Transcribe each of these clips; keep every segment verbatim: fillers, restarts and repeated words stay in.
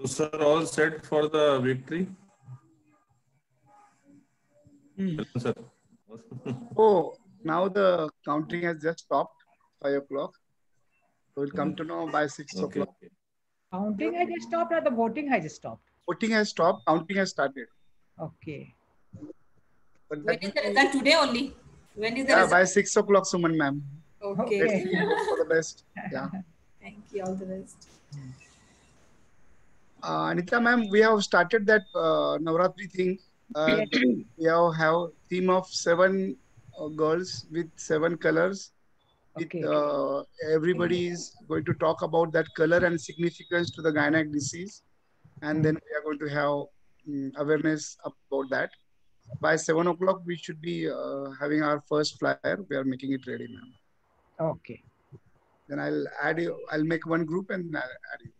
So, sir, all set for the victory? Hmm. Sir. Oh, now the counting has just stopped, five o'clock. We'll come to know by six Okay. o'clock. Counting has just stopped or the voting has just stopped? Voting has stopped, counting has started. Okay. But When that is will the be- result today only? When is the yeah, result? by six o'clock, Suman ma'am. Okay. Let's see, hope for the best. Yeah. Thank you. All the best. Uh, Anita ma'am, we have started that uh, Navratri thing. Uh, we have have theme of seven uh, girls with seven colors. With, Okay. uh, everybody is going to talk about that color and significance to the gynec disease, and then we are going to have um, awareness about that. By seven o'clock, we should be uh, having our first flyer. We are making it ready, ma'am. Okay. Then I'll add you. I'll make one group and I'll add you.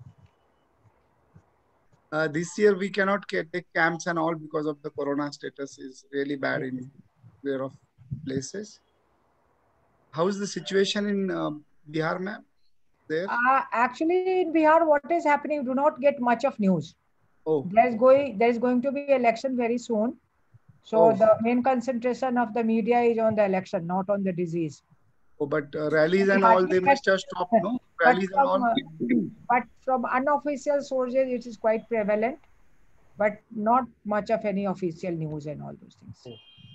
Uh, this year we cannot get, take camps and all because of the corona status is really bad in there of places. How is the situation in uh, Bihar, ma'am? There? Uh, actually, in Bihar, what is happening? You do not get much of news. Oh. There's going there is going to be election very soon. So Oh. the main concentration of the media is on the election, not on the disease. Oh, but uh, rallies and But all, they but- must have stopped, no? But Rallies and from, all. uh, but from unofficial sources, it is quite prevalent, but not much of any official news and all those things.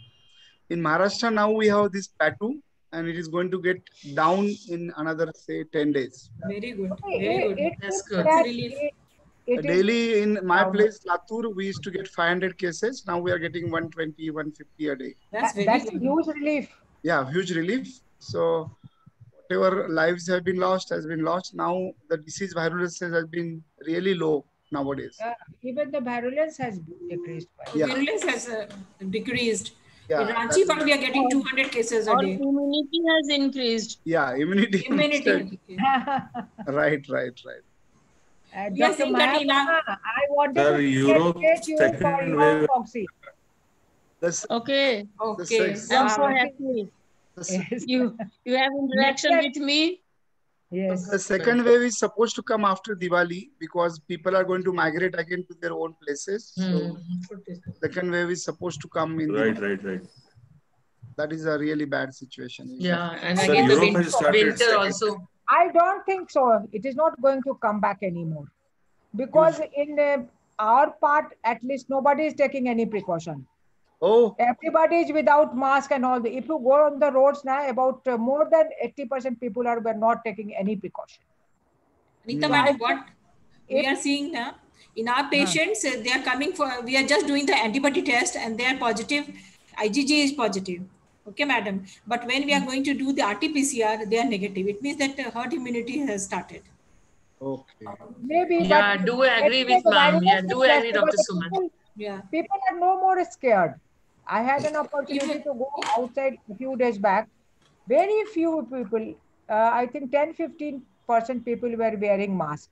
In Maharashtra now we have this plateau and it is going to get down in another say ten days. Very good. Okay, Very it- good. it That's is good. that Relief. it- it is Daily in my down. place, Latur, we used to get five hundred cases. Now we are getting one twenty, one fifty a day. That's that- very that's a good. huge relief. Yeah, huge relief. So whatever lives have been lost has been lost. Now the disease virulence has been really low nowadays. Uh, even the virulence has decreased. Quite. Yeah. Virulence has uh, decreased. Yeah, In that Ranchi, is- but we are getting two hundred cases a Our day. immunity has increased. Yeah, immunity. Immunity. Right, right, right. Uh, We are Doctor seeing that in our- Mayappa, I wanted Sir, to Europe congratulate you for second your wave. proxy. That's Okay, Okay. sex- I'm Wow. so happy. the, Yes. You you have interaction Yes. with me. Yes. the second wave is supposed to come after Diwali because people are going to migrate again to their own places. So second wave is supposed to come in Right, Diwali. right, right. That is a really bad situation. Yeah, and Sir, again the Europe win- has started winter second. also. I don't think so. It is not going to come back anymore. Because in uh, our part, at least nobody is taking any precaution. Oh, Everybody is without mask and all. If you go on the roads now, about uh, more than eighty percent people are were not taking any precaution. Anita, Hmm. madam, what we If- are seeing now, in our patients, uh, they are coming for, we are just doing the antibody test and they are positive. I G G is positive. Okay, madam. But when we are going to do the R T P C R, they are negative. It means that uh, herd immunity has started. okay. Maybe, Yeah, but do agree anyway, with the ma'am. Yeah, virus do is less agree, because Doctor the Suman. People, Yeah. people are no more scared. I had an opportunity to go outside a few days back. Very few people, uh, I think ten to fifteen percent people were wearing masks.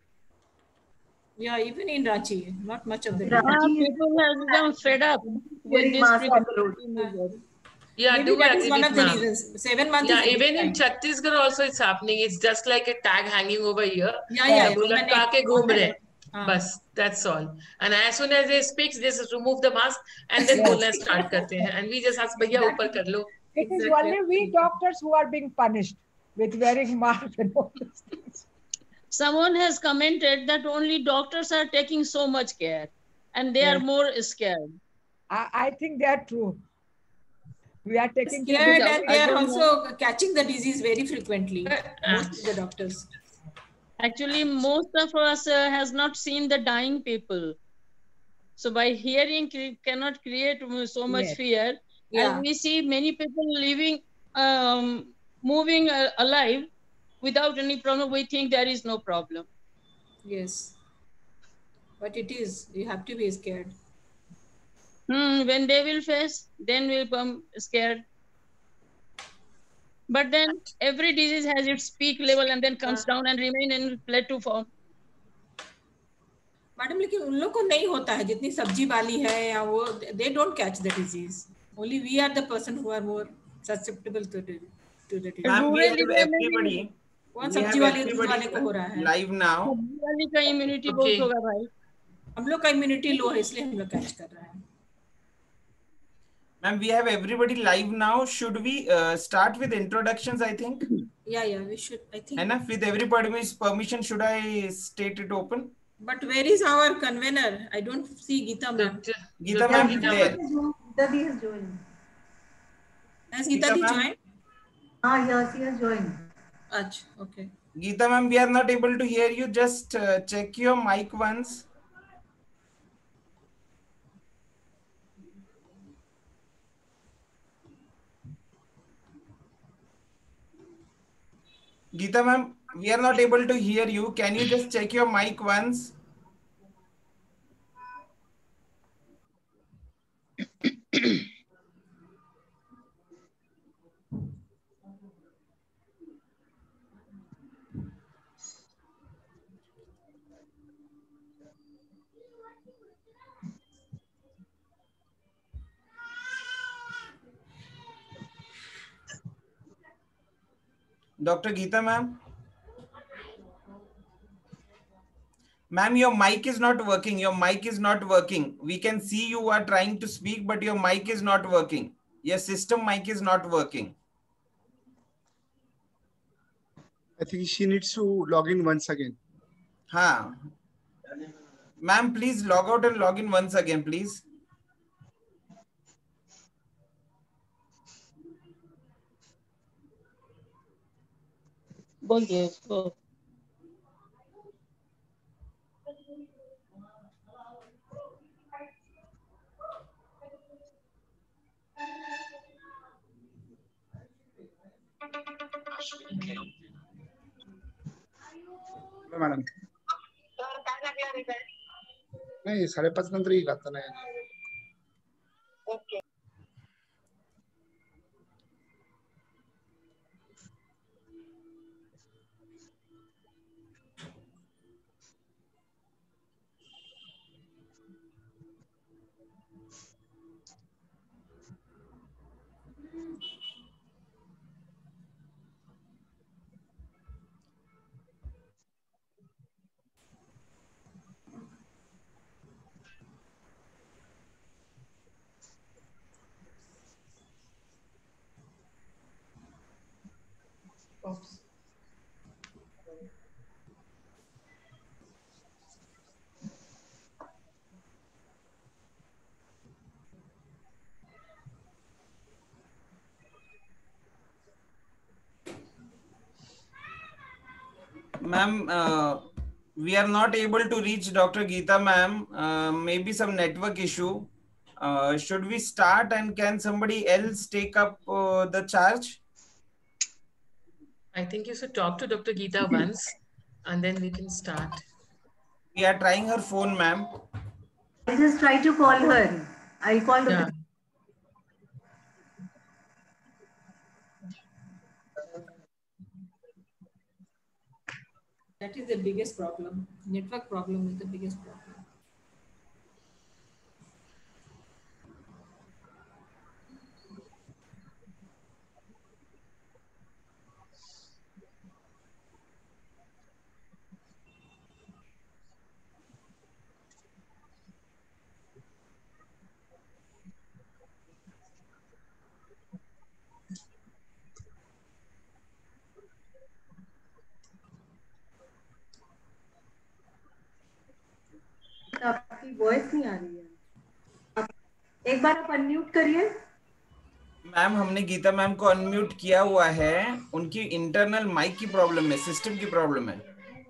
Yeah, even in Ranchi, not much of the Ah, people have become fed up with this precaution. Yeah, Maybe do that agree is one with of the ma'am. reasons. Seven months Yeah, is a big even in time. Chhattisgarh also it's happening. It's just like a tag hanging over here. Yeah, yeah. वो yeah. लटका के घूम रहे हैं. हाँ. बस, that's all. And as soon as they speak, they just remove the mask and then Yes. बोलना start करते हैं. And we just ask भैया ऊपर कर लो. It is Exactly. only we doctors who are being punished with wearing masks and all those things. Someone has commented that only doctors are taking so much care and they are Yes. more scared. I, I think they are true. We are taking care Scared of and it. they I are don't also catching the disease very frequently. Most of the doctors. Actually, most of us uh, has not seen the dying people. So by hearing cre- cannot create so much Yes. fear. Yeah. And we see many people living, um, moving uh, alive without any problem. We think there is no problem. Yes. But it is. You have to be scared. Hmm, when they will face, then we'll become scared. But then every disease has its peak level and then comes down and remain in plateau form. Madam लेकिन उन लोग को नहीं होता है जितनी सब्जी वाली है या वो they don't catch the disease. Only we are the person who are more susceptible to the to the disease. Ma'am, we Rural have area में भी- everybody. कौन We have सब्जी वाले दूध वाले everybody को हो रहा है? live now. सब्जी वाले का इम्यूनिटी Okay. बहुत होगा भाई। हम लोग का इम्यूनिटी लो है इसलिए हम लोग कैच कर रहे हैं। Ma'am, we have everybody live now. Should we uh, start with introductions, I think? Yeah, yeah, we should. I think. Enough with everybody's permission, should I state it open? But where is our convener? I don't see Geeta ma'am. Doctor Geeta Doctor ma'am is Geeta there. Geeta Di has joined. Has Geeta Geeta di ma'am? joined? Ah, yeah, she has joined. Ach, okay. Geeta ma'am, we are not able to hear you. Just uh, check your mic once. Geeta ma'am, we are not able to hear you. Can you just check your mic once? Doctor Geeta ma'am? Ma'am, your mic is not working. Your mic is not working. We can see you are trying to speak, but your mic is not working. Your system mic is not working. I think she needs to log in once again. Huh. Ma'am, please log out and log in once again, please. बोल दिए उसको। Madam नाही साडेपाच नंतर येईल आता नाही. Oops. Ma'am, uh, we are not able to reach Doctor Geeta ma'am. Uh, maybe some network issue. Uh, should we start and can somebody else take up uh, the charge? I think you should talk to Doctor Geeta once and then we can start. We are trying her phone, ma'am. I just try to call her. I'll call Yeah. the. That is the biggest problem. Network problem is the biggest problem. आपकी voice नहीं आ रही है. आप एक बार आप unmute करिए. Ma'am हमने गीता मैम को अनम्यूट किया हुआ है. उनकी इंटरनल माइक की प्रॉब्लम है, सिस्टम की प्रॉब्लम है.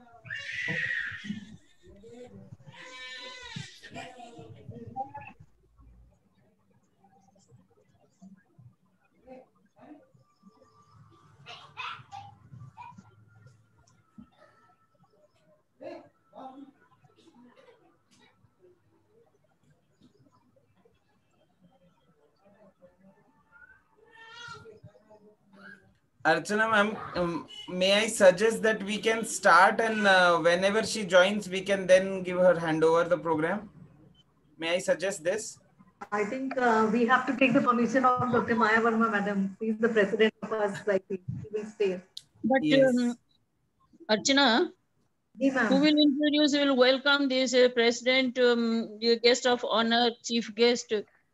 Archana ma'am, um, may I suggest that we can start and uh, whenever she joins, we can then give her hand over the program. May I suggest this? I think uh, we have to take the permission of Doctor Maya Verma, madam. She is the president of us. I think she will stay. But Yes. um, Archana, ji who ma'am will introduce, will welcome this uh, president, um, the guest of honor, chief guest.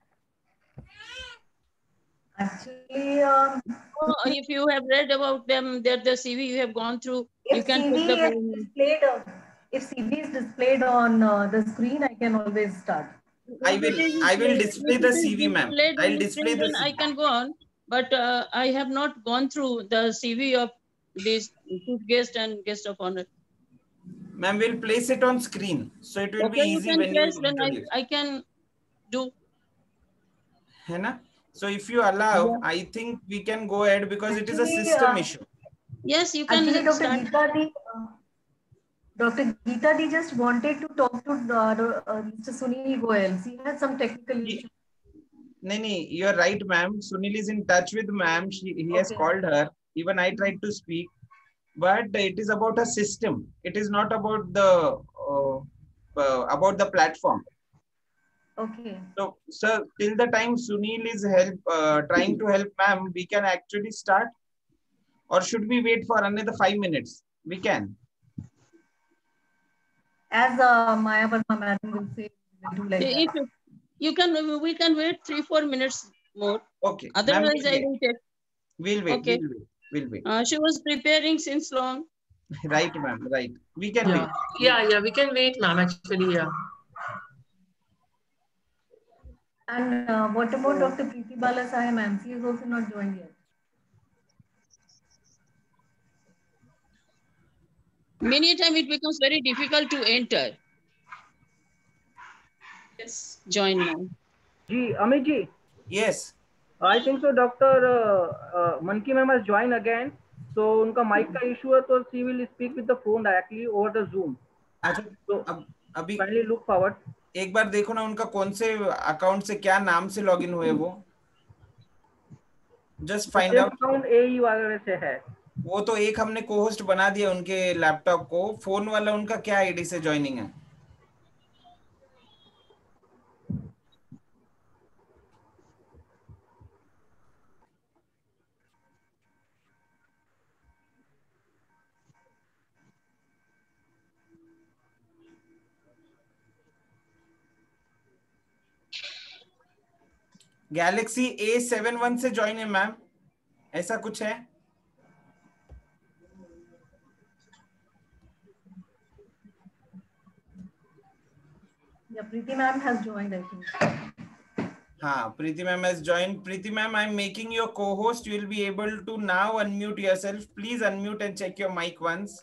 Actually um, Oh, if you have read about them, that the C V you have gone through, you if can C put V the. is displayed uh, if C V is displayed on uh, the screen, I can always start. I If will, it is I will displayed- display if the it is C V, ma'am. displayed on I'll the display screen, the then C V. I can go on, but uh, I have not gone through the C V of this chief guest and guest of honor. Ma'am, we'll place it on screen, so it will Okay, be you easy can when you press, then I, introduce. I can do. है ना? So if you allow, Yeah. I think we can go ahead because it is a Actually, system uh, issue. Yes, you can Actually, Doctor start. Geeta Di, uh, Doctor Geeta Di just wanted to talk to uh, uh, Mister Sunil Goyal. She has some technical Ye- issues. No, no, you're right, ma'am. Sunil is in touch with ma'am. She, he has Okay. called her. Even I tried to speak, but it is about a system. It is not about the uh, uh, about the platform. Okay. So, sir, till the time Sunil is help uh, trying to help ma'am, we can actually start, or should we wait for another five minutes? We can. As uh, Maya Verma madam will say, we'll do like If that. you can, we can wait three, four minutes more. Okay. Ma'am, Otherwise, we'll I wait. will take. We'll wait. Okay. We'll wait. We'll wait. Uh, she was preparing since long. Right, ma'am. Right. We can Yeah, wait. yeah, yeah. We can wait, ma'am. Actually, yeah. And uh, what about Doctor Preeti Balasaya ma'am? She is also not joined yet. Many times it becomes very difficult to enter. Yes. Join now. Ji, Amit ji, Yes. I think so. Doctor uh, uh, Manki ma'am has joined again. So उनका mic का issue है, तो she will speak with the phone directly over the Zoom. अच्छा, So अब अभी kindly look forward. एक बार देखो ना उनका कौन से अकाउंट से क्या नाम से लॉगिन हुए वो. Just find Same out. account A E वगैरह से है. वो तो एक हमने को-होस्ट बना दिया उनके लैपटॉप को. फोन वाला उनका क्या आईडी से ज्वाइनिंग है? गैलेक्सी ए सेवन वन से ज्वाइन है मैम, ऐसा कुछ है? Yeah, Preeti ma'am has joined, I think. हाँ, Preeti ma'am has joined. Preeti ma'am, I'm making your co-host. You will be able to now unmute yourself. Please unmute and check your mic once.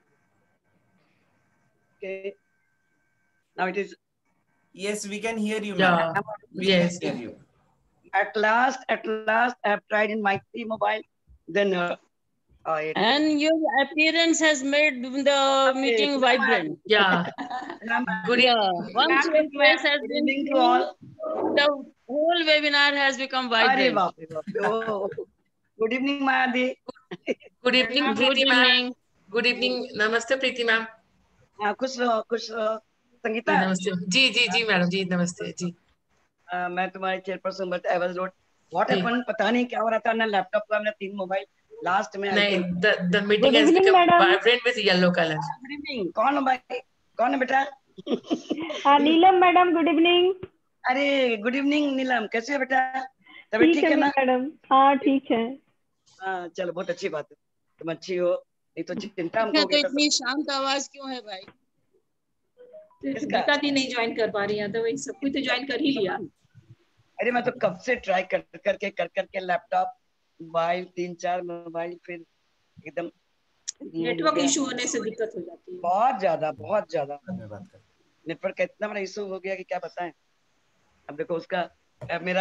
Okay. Now it is. Yes, we can hear you, Yeah. ma'am. We Yes. can hear you. At last, at last, I have tried in my T-Mobile. Then, uh, uh, it, And your appearance has made the meeting vibrant. Yeah. Good Yeah. evening. Once your face has Good been evening to seen, all. the whole webinar has become Arey vibrant. baap re baap re. Oh. Good evening, Mayadi. Good evening, Good Preeti ma'am. evening. Good evening. Namaste, Preeti ma'am. हाँ, खुश रहो, खुश रहो. संगीता, जी नमस्ते. जी जी जी madam जी नमस्ते जी. uh, मैं तुम्हारी chairperson but I was not what जी. हैपेंड, पता नहीं क्या हो रहा था ना. लैपटॉप का मैंने तीन मोबाइल लास्ट में. नहीं, the the meeting has become vibrant with yellow color. Good evening. कौन है भाई? कौन है बेटा? Neelam madam, good evening. अरे गुड इवनिंग नीलम, कैसे है बेटा? तबीयत ठीक ठीक है है ना? मैडम. हाँ ठीक है. हाँ चलो, बहुत अच्छी बात है, तुम अच्छी हो. नहीं तो चिंता हमको क्या हो तो गया था. इतनी शांत आवाज क्यों है भाई? इसका गीता दी नहीं ज्वाइन कर पा रही है, तो वही सब कुछ तो ज्वाइन कर ही लिया. अरे मैं तो कब से ट्राई कर करके कर करके लैपटॉप, मोबाइल, तीन चार मोबाइल, फिर एकदम नेटवर्क इशू होने से दिक्कत हो जाती है. बहुत ज्यादा बहुत ज्यादा मैं बात कर. नेटवर्क का इतना बड़ा इशू हो गया कि क्या बताएं. अब देखो उसका, अब मेरा,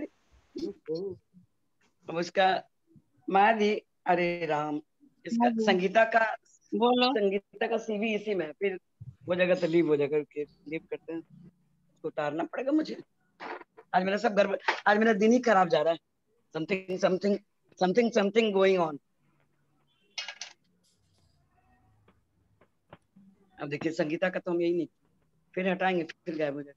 अब उसका मादी, अरे राम, इसका संगीता का, बोलो. संगीता का सीवी इसी में है. फिर वो जगह तो लीव हो जाएगा, लीव करते हैं, उसको उतारना पड़ेगा मुझे. आज मेरा सब गड़बड़, आज मेरा दिन ही खराब जा रहा है. Something something something something going on. अब देखिए संगीता का तो हम यही नहीं, फिर हटाएंगे फिर गायब हो जाएगा.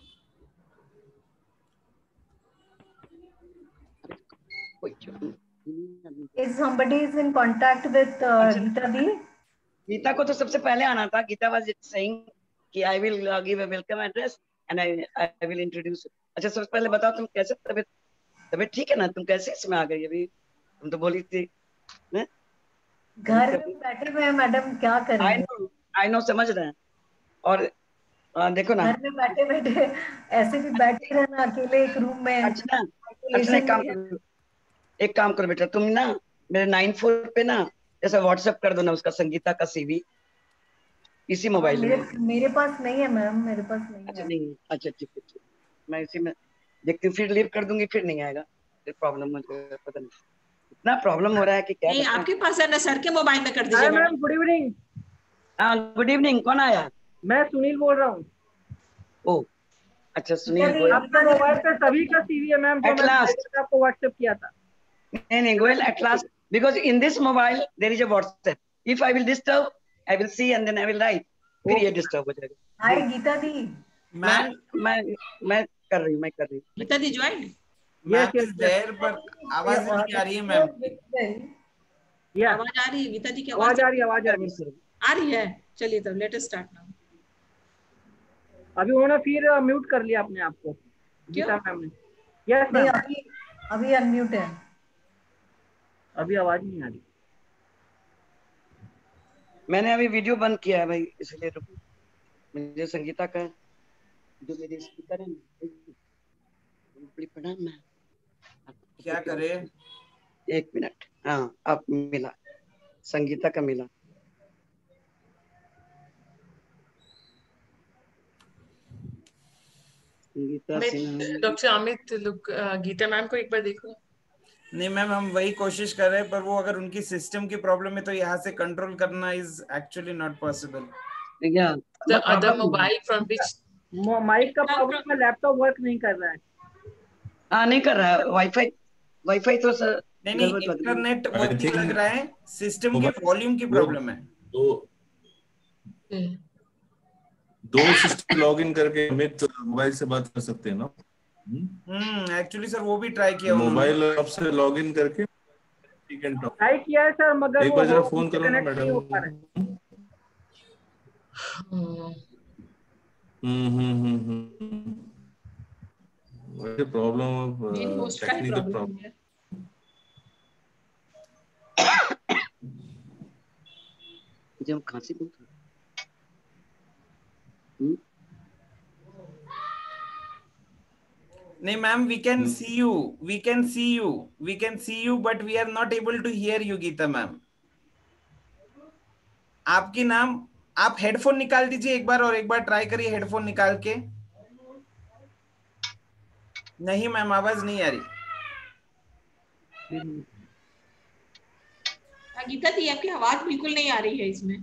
कोई Is somebody is in contact with uh, Geeta Di? Gita को तो सबसे पहले आना था. गीता was saying कि I will uh, give a welcome address and I I will introduce. अच्छा सबसे पहले बताओ तुम कैसे तबीयत तबीयत ठीक है ना? तुम कैसे इसमें आ गई अभी? तुम तो बोली थी ने? घर में बैठे हुए हैं मैडम, क्या करें? I know I know समझ रहे हैं. और आ, देखो ना घर में बैठे बैठे ऐसे भी बैठे रहना अकेले एक रूम में. अच्छा अच्छा एक काम करो एक काम करो बेटा, तुम ना मेरे नाइन फोर पे ना जैसे व्हाट्सएप कर दो ना उसका संगीता का सीवी इसी मोबाइल मेरे, में. मेरे पास नहीं है मैम, मेरे पास नहीं अच्छा है. नहीं अच्छा ठीक है ठीक. मैं इसी में देखती हूँ, फिर लीव कर दूंगी, फिर नहीं आएगा, फिर प्रॉब्लम मुझे पता नहीं इतना प्रॉब्लम हो रहा है कि क्या. नहीं आपके पास है ना, सर के मोबाइल में कर दीजिए. Ma'am good evening. हाँ गुड इवनिंग. कौन आया? मैं सुनील बोल रहा हूँ. ओ अच्छा सुनील गोयल. आपका मोबाइल पे सभी का सीवी है मैम, जो मैंने आपको व्हाट्सएप किया था. नहीं नहीं Goyal at last, because in this mobile there is a WhatsApp. If I will disturb, I will see and then I will write. फिर ये डिस्टर्ब हो जाएगा. हाय गीता दी. मैं मैं मैं कर रही हूँ मैं कर रही हूँ. गीता दी ज्वाइन. मैम इज देयर पर आवाज नहीं आ रही है मैम. आवाज आ रही है गीता दी की? आवाज आ रही है आवाज आ रही है आ रही है. चलिए तब लेट अस स्टार्ट नाउ. अभी उन्होंने फिर म्यूट कर लिया अपने आप को गीता मैम ने. यस नहीं अभी अभी अनम्यूट है. अभी आवाज नहीं आ रही. मैंने अभी वीडियो बंद किया है भाई, इसलिए रुको. मुझे संगीता का जो मेरे स्पीकर है ना पढ़ा मैं क्या करे. एक मिनट. हाँ अब मिला, संगीता का मिला. Sangeeta Sinha. Doctor Amit look Geeta ma'am को एक बार देखो. नहीं मैम हम वही कोशिश कर रहे हैं, पर वो अगर उनकी सिस्टम की प्रॉब्लम है तो यहाँ से कंट्रोल करना इज एक्चुअली नॉट पॉसिबल. या the other mobile from which mic का प्रॉब्लम है, लैपटॉप वर्क नहीं कर रहा है. हाँ नहीं कर रहा है. वाईफाई वाईफाई तो सर नहीं नहीं इंटरनेट वो भी लग रहा है, सिस्टम के वॉल्यूम की प्रॉब्लम है. दो दो सिस्टम लॉगिन करके अमित मोबाइल से बात कर सकते हैं ना. हम्म एक्चुअली सर वो भी ट्राई किया मोबाइल ऐप से लॉगिन करके ट्राई किया है सर, मगर एक बार जरा फोन करो ना मैडम. हम्म हम्म हम्म वही प्रॉब्लम ऑफ टेक्निकल प्रॉब्लम. जब खांसी बहुत नहीं ma'am we can see you we can see you we can see you but we are not able to hear you Geeta ma'am. आपकी नाम आप हेडफोन निकाल दीजिए एक बार और एक बार ट्राई करिए हेडफोन निकाल के. नहीं मैम आवाज नहीं आ रही. गीता दी आपकी आवाज बिल्कुल नहीं आ रही है इसमें.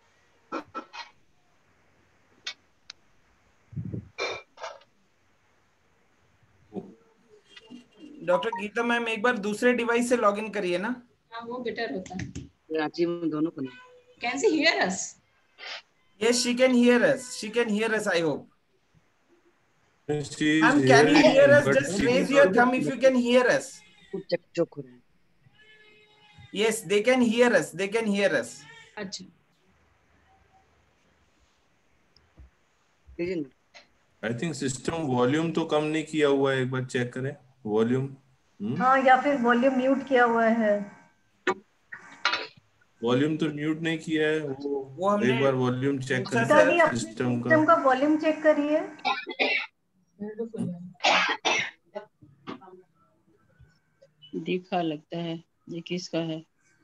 डॉक्टर गीता मैम एक बार दूसरे डिवाइस से लॉगिन करिए ना. हाँ वो बेटर होता है. रांची में दोनों को नहीं. Can she hear us? Yes, she can hear us. She can hear us. I hope. She is Ma'am, can you hearing, hear us? but Just she raise is your not- thumb if you can hear us. चकचक हो रहा है. Yes, they can hear us. They can hear us. अच्छा. I think system volume तो कम नहीं किया हुआ है, एक बार चेक करें वॉल्यूम. हाँ या फिर वॉल्यूम म्यूट किया हुआ है. वॉल्यूम तो म्यूट नहीं किया है वो, वो हमने एक बार वॉल्यूम चेक गीता दी करें अपने सिस्टम का. सिस्टम का वॉल्यूम चेक करिए. दिखा लगता है ये किसका है.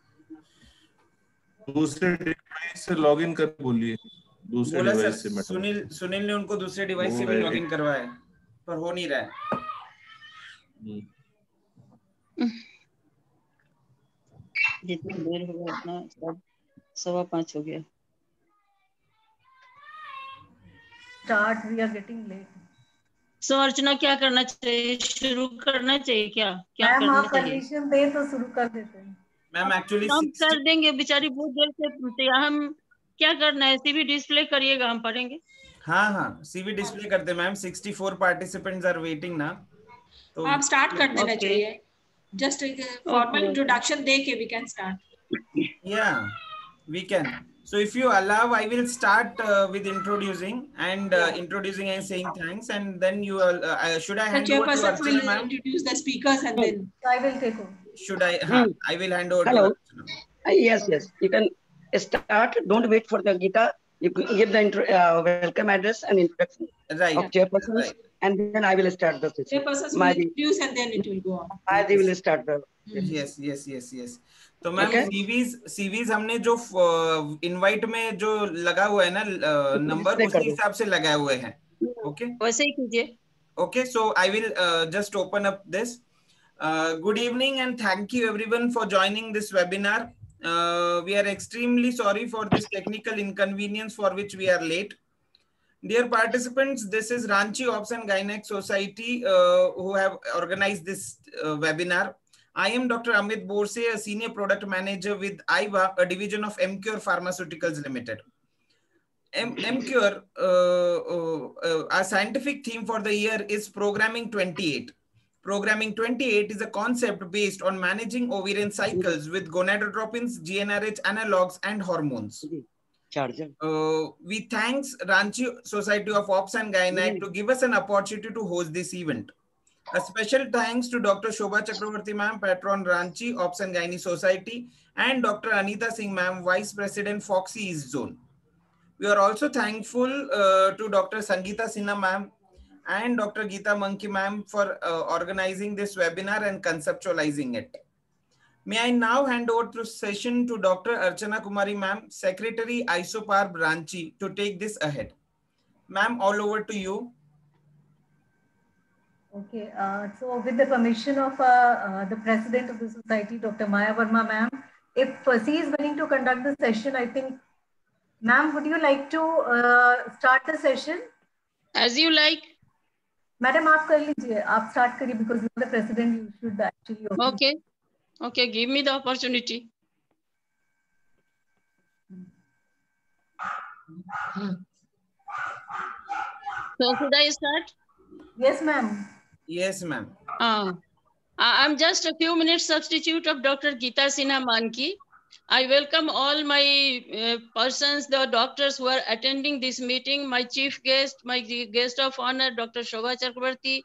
दूसरे डिवाइस से लॉगिन कर बोलिए. दूसरे बोला डिवाइस सर से मैडम. सुनील सुनील ने उनको दूसरे डिवाइस से भी वो लॉगिन करवाया पर हो नहीं रहा है. जितनी देर हो गया उतना सब सवा पाँच हो गया. Start we are getting late. So Archana क्या करना चाहिए, शुरू करना चाहिए क्या क्या मैम करना आप चाहिए? परमिशन दे तो शुरू कर देते हैं. मैम एक्चुअली हम कर देंगे, बेचारी बहुत देर से पूछते हैं. हम क्या करना है, सीवी डिस्प्ले करिएगा हम पढ़ेंगे. हाँ हाँ सीवी डिस्प्ले करते ma'am. Sixty four participants are waiting ना, तो आप स्टार्ट कर देना Okay. चाहिए. Just a formal Okay. introduction they we can start. Yeah, we can. So if you allow, I will start uh, with introducing and uh, Yeah. introducing and saying thanks, and then you will, uh, uh, should I The hand over to chairperson will Archana, ma'am? introduce the speakers and then. I will take over. Should I? Hmm. Huh, I will hand over Hello. to Archana. Uh, yes, yes. You can start. Don't wait for the Gita. You can give the intro, uh, welcome address and introduction Right. of chairpersons, Right. and then I will start the session. Chairpersons will Madi, introduce and then it will go on. Madi will start the. Yes, yes, yes, yes. तो ma'am Okay. CVs CVs हमने जो invite में जो लगा हुआ है ना number Display उसी कर दो। हिसाब से लगाए हुए हैं. ओके वैसे ही कीजिए. Okay, so I will uh, just open up this. Uh, good evening and thank you everyone for joining this webinar. Uh, we are extremely sorry for this technical inconvenience for which we are late. Dear participants, this is Ranchi Obs and Gynec Society uh, who have organized this uh, webinar. I am Doctor Amit Borse, a Senior Product Manager with I V A, a division of Emcure Pharmaceuticals Limited. M Emcure, uh, uh, uh, our scientific theme for the year is Programming twenty-eight. Programming twenty-eight is a concept based on managing ovarian cycles with gonadotropins, G n R H analogs, and hormones. Uh, we thanks Ranchi Society of Ops and Gynec to give us an opportunity to host this event. A special thanks to Doctor Shobha Chakravarti ma'am, patron Ranchi Ops and Gynae Society, and Doctor Anita Singh ma'am, Vice President Foxy East Zone. We are also thankful uh, to Doctor Sangeeta Sinha ma'am and Doctor Geeta Monkey ma'am for uh, organizing this webinar and conceptualizing it. May I now hand over the session to Doctor Archana Kumari ma'am, Secretary ISOPARB Ranchi, to take this ahead. Ma'am, all over to you. Okay, uh, so with the permission of uh, uh, the President of the Society, Doctor Maya Verma ma'am, if uh, she is willing to conduct the session, I think, ma'am, would you like to uh, start the session? As you like. Madam, आप कर लीजिए, आप start करिए because you are the President, you should actually. Open. Okay, okay, give me the opportunity. So should I start? Yes, ma'am. Yes, ma'am. Uh, I'm just a few minutes substitute of Doctor Geeta Sinha Manki. I welcome all my uh, persons, the doctors who are attending this meeting, my chief guest, my guest of honor, Doctor Shobha Chakravarti,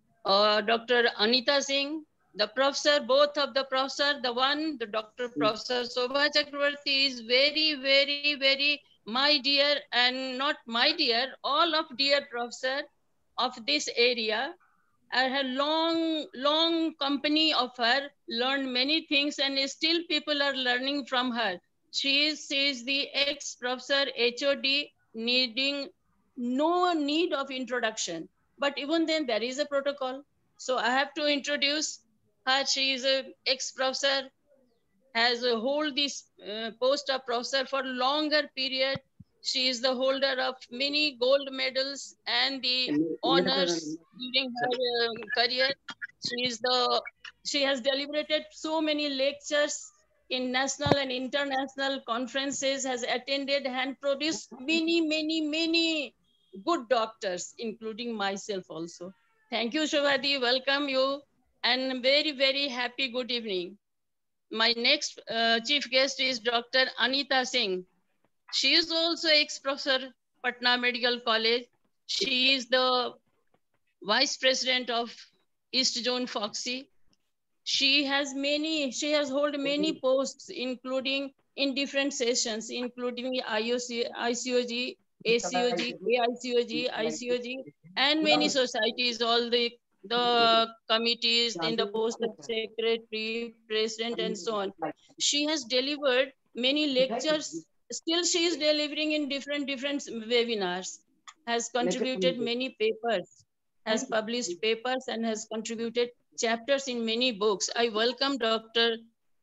uh, Doctor Anita Singh, the professor, both of the professor, the one, the Doctor Professor Shobha Chakravarti is very, very, very my dear and not my dear, all of dear professor of this area. I had long, long company of her, learned many things, and still people are learning from her. She is, she is the ex-professor H O D, needing no need of introduction. But even then, there is a protocol. So I have to introduce her. She is an ex-professor, has a hold this uh, post of professor for longer period. She is the holder of many gold medals and the honors during her uh, career. She is the she has deliberated so many lectures in national and international conferences, has attended and produced many, many, many good doctors, including myself also. Thank you, Shobhadi. Welcome you, and very, very happy good evening. My next uh, chief guest is Doctor Anita Singh. She is also ex-professor, Patna Medical College. She is the vice president of East Zone Foxy. She has many, she has held many posts, including in different sessions, including I O C, I C O G, A C O G, A I C O G, I C O G, and many societies, all the, the committees in the post of secretary, president, and so on. She has delivered many lectures. Still, she is delivering in different, different webinars, has contributed many papers, has published papers, and has contributed chapters in many books. I welcome Doctor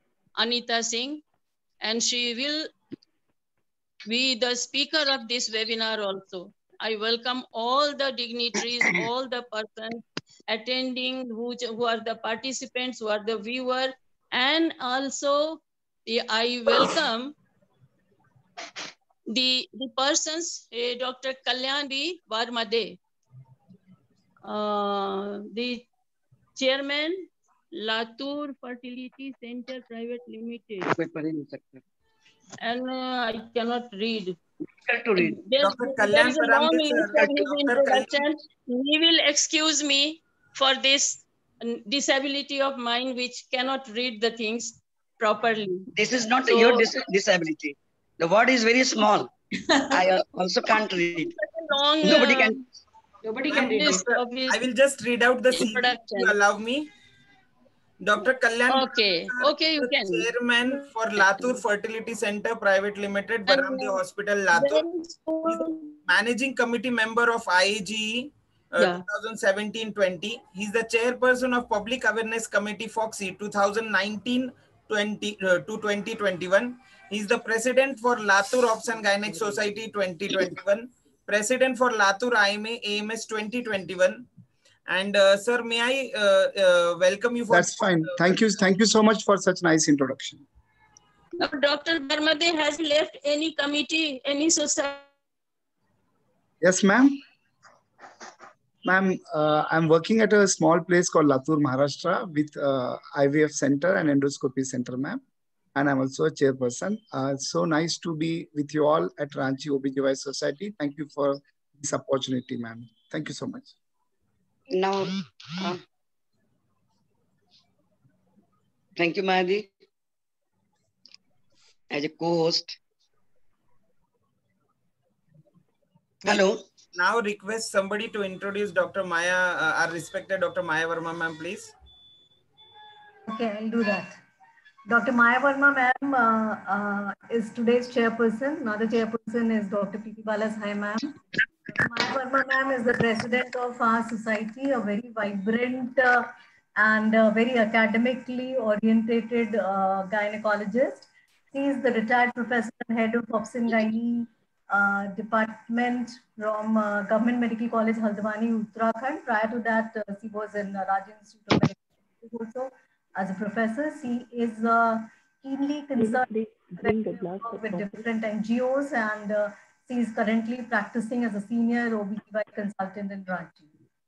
Anita Singh, and she will be the speaker of this webinar also. I welcome all the dignitaries, all the persons attending, who, who are the participants, who are the viewer, and also the, I welcome the, the persons, uh, Doctor Kalyani Varmade, uh, the chairman, Latur Fertility Center Private Limited. कोई पढ़ ही नहीं सकता. And uh, I cannot read. Difficult to read. There, Doctor there Kalyan is a long Paramdit, list sir. of his Doctor Kalyan. introduction. He will excuse me for this disability of mine, which cannot read the things properly. This is not So- your dis disability. The word is very small. I also can't read. Long, Nobody uh, can. Nobody Ma'am, can read it. list of his I will just read out the C V if introduction. you allow me. Doctor Kalyan Okay, Paramdit, okay, you the can. chairman for Latur Fertility Center Private Limited, Baramdi Hospital, Latur. He's the managing committee member of I A G E uh, Yeah. twenty seventeen twenty. He's the chairperson of Public Awareness Committee Foxy twenty nineteen twenty uh, to twenty twenty-one. He's the president for Latur Obs and Gynec Society twenty twenty-one, president for Latur I M A A M S twenty twenty-one. And uh, sir, may I uh, uh, welcome you for That's fine. Thank you. Thank you so much for such nice introduction. Now, Doctor Barmade has left any committee, any society? Yes, ma'am. Ma'am, uh, I'm working at a small place called Latur, Maharashtra with uh, I V F center and endoscopy center, ma'am. And I'm also a chairperson. Uh, so nice to be with you all at Ranchi O B G Y Society. Thank you for this opportunity, ma'am. Thank you so much. Now, uh, thank you, Mahadi, as a co-host. Hello. Now request somebody to introduce Doctor Maya, uh, our respected Doctor Maya Verma, ma'am, please. Okay, I'll do that. Doctor Maya Verma, ma'am, uh, uh, is today's chairperson. Another chairperson is Doctor P P Balasahai, ma'am. Doctor Maya Verma, ma'am, is the president of our society, a very vibrant uh, and uh, very academically orientated uh, gynecologist. She is the retired professor and head of Obs and Gynae uh, department from uh, Government Medical College, Haldwani, Uttarakhand. Prior to that, uh, she was in uh, Rajya Institute of Medical also. As a professor, she is uh, keenly concerned with different N G Os, and uh, she is currently practicing as a senior O B G Y consultant in Ranchi.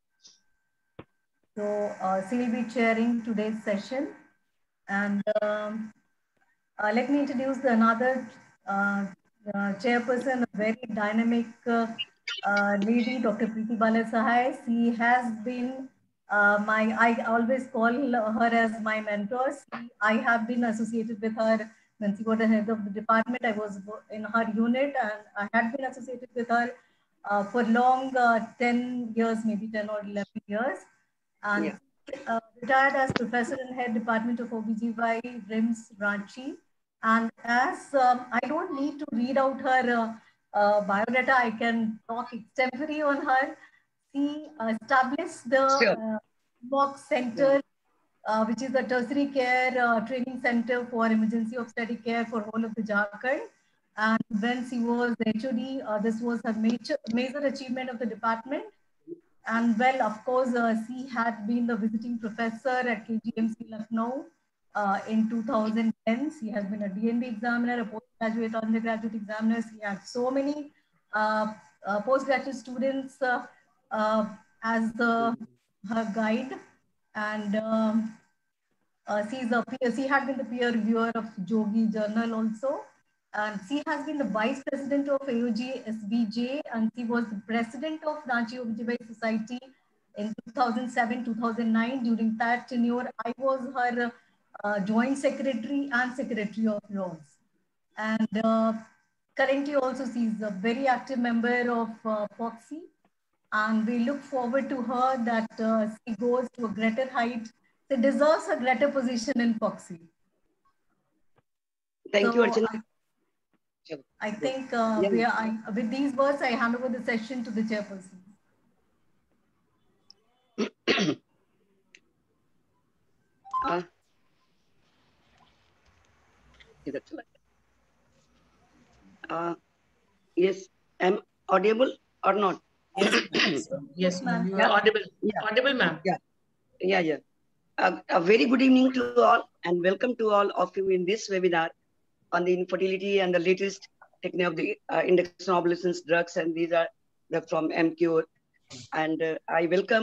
So uh, she will be chairing today's session. And um, uh, let me introduce the another uh, uh, chairperson, a very dynamic uh, uh, lady, Doctor Preeti Balasahai. She has been Uh, my, I always call her as my mentor. She, I have been associated with her when she was the head of the department. I was in her unit, and I had been associated with her uh, for long, uh, ten years, maybe ten or eleven years. And Yeah. uh, retired as professor and head department of O B G Y, R I M S, Ranchi. And as um, I don't need to read out her uh, uh, biodata, I can talk extempore on her. He established the Sure. uh, Box Center, uh, which is the tertiary care uh, training center for emergency obstetric care for whole of the Jharkhand. And when she was the H O D, uh, this was her major, major achievement of the department. And well, of course, uh, she had been the visiting professor at K G M C Lucknow uh, in two thousand ten. She has been a D N B examiner, a postgraduate, undergraduate examiner. She had so many uh, uh, postgraduate students uh, Uh, as the her guide, and um, uh, she's a peer, she had been the peer reviewer of Jogi Journal also, and she has been the vice president of A O G S B J, and she was the president of Ranchi O B G Y Society in two thousand seven two thousand nine. During that tenure, I was her uh, joint secretary and secretary of laws, and uh, currently also she is a very active member of uh, Foxy. And we look forward to her that uh, she goes to a greater height. She deserves a greater position in Foxy. Thank so you, Archana. I, I think uh, Yeah. we are, I, with these words, I hand over the session to the chairperson. uh, uh, yes, am audible or not? Yes, yes, ma'am. You Yeah. are audible. Yeah. Audible, ma'am. Yeah, yeah, yeah. Uh, a very good evening to all, and welcome to all of you in this webinar on the infertility and the latest technique of the uh, induction obsolescence drugs, and these are the, from M Q. And uh, I welcome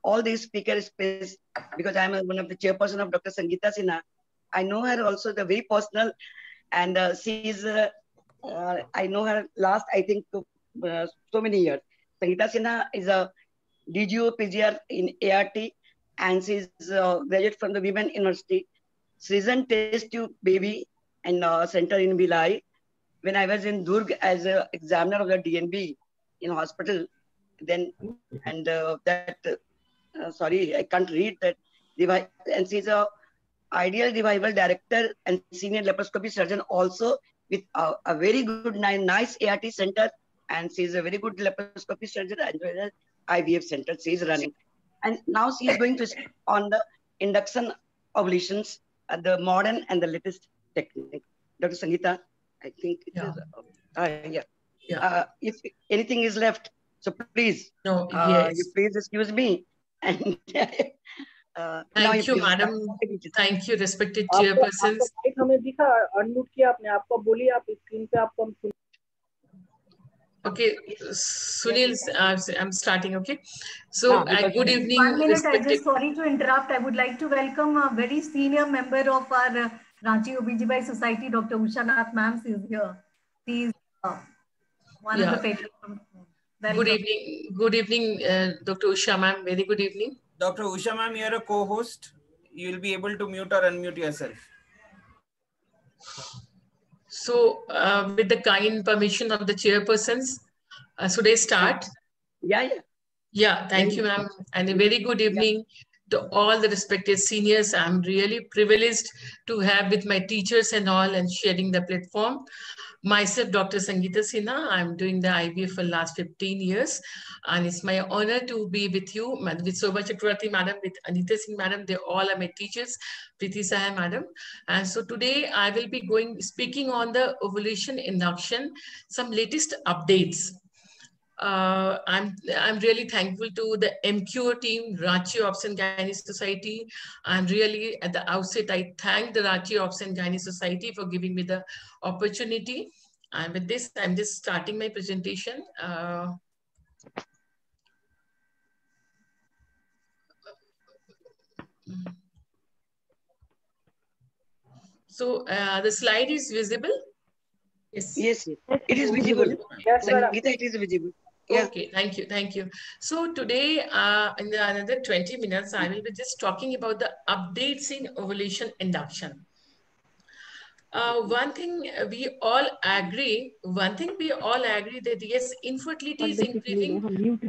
all these speakers, because I'm one of the chairperson of Doctor Sangeeta Sinha. I know her also the very personal, and uh, she is, uh, uh, I know her last, I think, uh, so many years. Sangeeta Sinha is a D G O P G R in A R T, and she's uh, graduate from the Women University. She's a test tube baby and uh, center in Bhilai. When I was in Durg as an examiner of the D N B in hospital, then, and uh, that, uh, sorry, I can't read that. And she's a ideal revival director and senior laparoscopy surgeon also, with a, a very good, nice A R T center. And she's a very good laparoscopy surgeon as well as I V F center she's running. And now she is going to speak on the induction ovulations, uh, the modern and the latest technique. Doctor Sangeeta, I think it yeah. is, uh, yeah. yeah. Uh, if anything is left, so please, no, uh, yes. you please excuse me. And uh, thank you, madam. Thank you, respected chairpersons. हमें दिखा unmute किया आपने, आपको बोलिए, आप screen पे आपको हम सुन. Okay, Sunil, uh, I'm starting. Okay, so uh, good evening. One minute, respected... I just sorry to interrupt. I would like to welcome a very senior member of our uh, Ranchi O B G Y N Society, Doctor Usha Nath ma'am is here. She is uh, one yeah. of the patrons. Good evening, good evening, uh, Doctor Usha ma'am. Very good evening. Doctor Usha ma'am, you are a co-host. You will be able to mute or unmute yourself. So, uh, with the kind permission of the chairpersons, uh, should I start? Yeah, yeah. Yeah, thank you, ma'am. And a very good evening to all the respected seniors. I'm really privileged to have with my teachers and all and sharing the platform. Myself, Doctor Sangeeta Sinha. I'm doing the I V F for the last fifteen years. And it's my honor to be with you, with Sobha Chakravarti madam, with Anita Singh madam. They all are my teachers, Preeti Sahay madam. And so today I will be going, speaking on the ovulation induction, some latest updates. Uh, I'm, I'm really thankful to the M Q O team, Ranchi Obs and Gynae Society. I'm really, at the outset, I thank the Ranchi Obs and Gynae Society for giving me the opportunity. And with this, I'm just starting my presentation. Uh, so uh, the slide is visible? Yes, yes, yes. It is visible. Yes, Sangeeta, it is visible. Yeah. Okay, thank you, thank you. So today, uh, in the another twenty minutes, I will be just talking about the updates in ovulation induction. Uh, one thing we all agree, one thing we all agree that yes, infertility is increasing.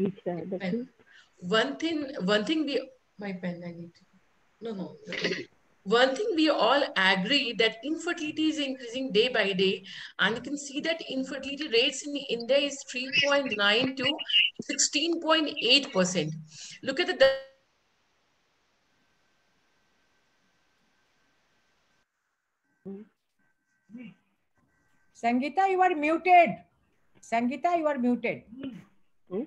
One thing, one thing we, my pen, I need to, no, no. One thing we all agree that infertility is increasing day by day, and you can see that infertility rates in India is three point nine to sixteen point eight percent. Look at the Sangeeta, you are muted. Sangeeta, you are muted. Hmm?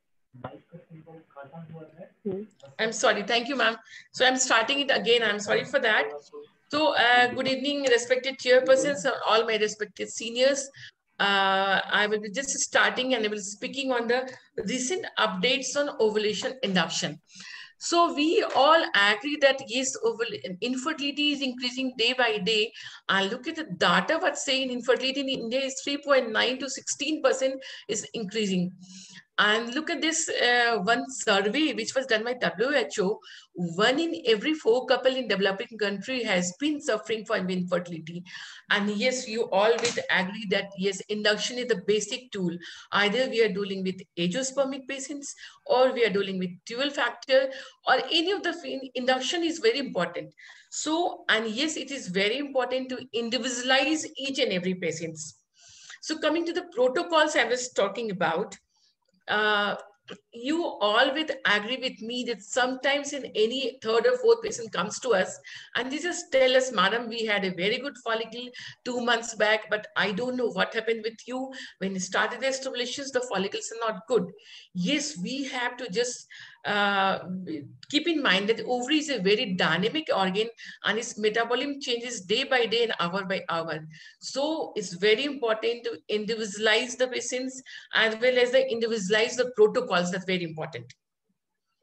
I'm sorry. Thank you, ma'am. So I'm starting it again. I'm sorry for that. So uh, good evening, respected chairpersons, all my respected seniors. Uh, I will be just starting and I will be speaking on the recent updates on ovulation induction. So we all agree that yes, infertility is increasing day by day. And look at the data, what's saying infertility in India is three point nine to sixteen percent is increasing. And look at this uh, one survey which was done by W H O. One in every four couple in developing country has been suffering from infertility. And yes, you all will agree that yes, induction is the basic tool. Either we are dealing with agiospermic patients or we are dealing with dual factor or any of the induction is very important. So, and yes, it is very important to individualize each and every patient. So coming to the protocols I was talking about, Uh, you all will agree with me that sometimes in any third or fourth patient comes to us and they just tell us, madam, we had a very good follicle two months back, but I don't know what happened with you. When you started the stimulations, the follicles are not good. Yes, we have to just uh, keep in mind that ovary is a very dynamic organ and its metabolism changes day by day and hour by hour. So it's very important to individualize the patients as well as the individualize the protocols. That's very important.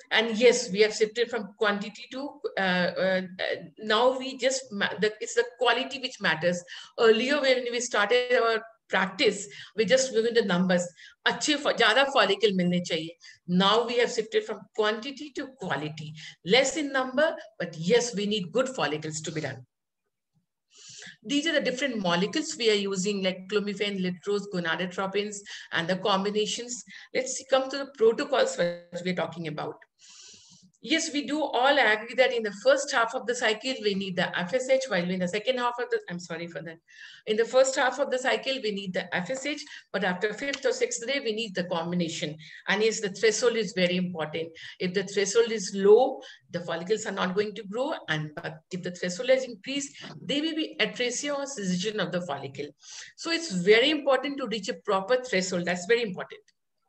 And yes, we have shifted from quantity to, uh, uh, now we just, the, it's the quality which matters. Earlier when we started our practice, we just moving the numbers. Achhe, zyada follicle milne chahiye. Now we have shifted from quantity to quality. Less in number, but yes, we need good follicles to be done. These are the different molecules we are using, like clomiphene, Litrose, gonadotropins, and the combinations. Let's see, come to the protocols that we're talking about. Yes, we do all agree that in the first half of the cycle, we need the F S H, while in the second half of the, I'm sorry for that. In the first half of the cycle, we need the F S H, but after fifth or sixth day, we need the combination. And yes, the threshold is very important. If the threshold is low, the follicles are not going to grow. And but if the threshold has increased, they will be atresia or scission of the follicle. So it's very important to reach a proper threshold. That's very important.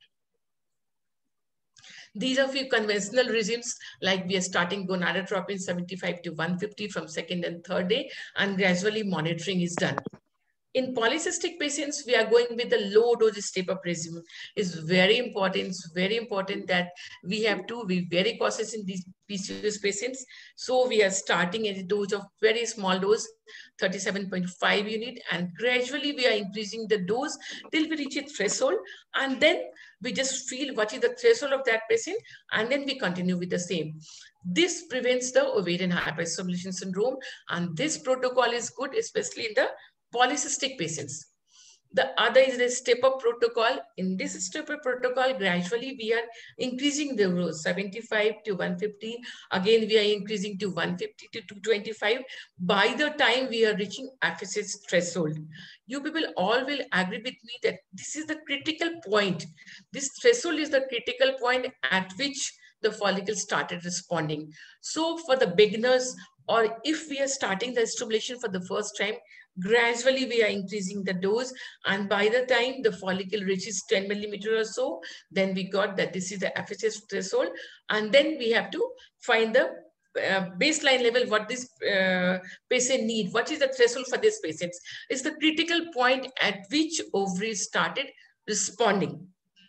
These are few conventional regimes, like we are starting gonadotropin seventy-five to one fifty from second and third day, and gradually monitoring is done. In polycystic patients, we are going with the low dose step-up regime. It's very important. It's very important that we have to be very cautious in these P C O S patients. So we are starting at a dose of very small dose, thirty-seven point five unit, and gradually we are increasing the dose till we reach a threshold, and then we just feel what is the threshold of that patient, and then we continue with the same. This prevents the ovarian hyperstimulation syndrome, and this protocol is good, especially in the polycystic patients. The other is the step-up protocol. In this step-up protocol, gradually we are increasing the dose, seventy-five to one fifty. Again, we are increasing to one fifty to two twenty-five. By the time we are reaching F S H threshold, you people all will agree with me that this is the critical point. This threshold is the critical point at which the follicle started responding. So for the beginners, or if we are starting the stimulation for the first time, gradually we are increasing the dose, and by the time the follicle reaches ten millimeter or so, then we got that this is the F S H threshold, and then we have to find the uh, baseline level, what this uh, patient need, what is the threshold for this patient. It's the critical point at which ovaries started responding.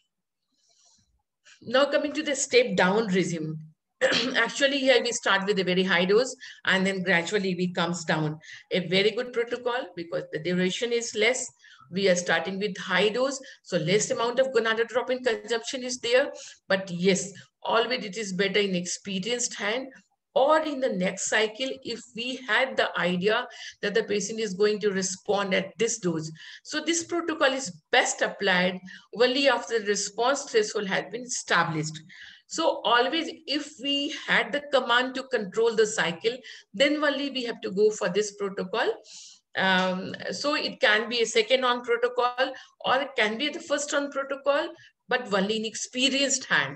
Now coming to the step down regime. Actually, here we start with a very high dose, and then gradually we comes down. A very good protocol because the duration is less. We are starting with high dose, so less amount of gonadotropin consumption is there. But yes, always it is better in experienced hand, or in the next cycle if we had the idea that the patient is going to respond at this dose. So this protocol is best applied only after the response threshold has been established. So always, if we had the command to control the cycle, then only we have to go for this protocol. Um, so it can be a second on protocol, or it can be the first on protocol, but only in experienced hand.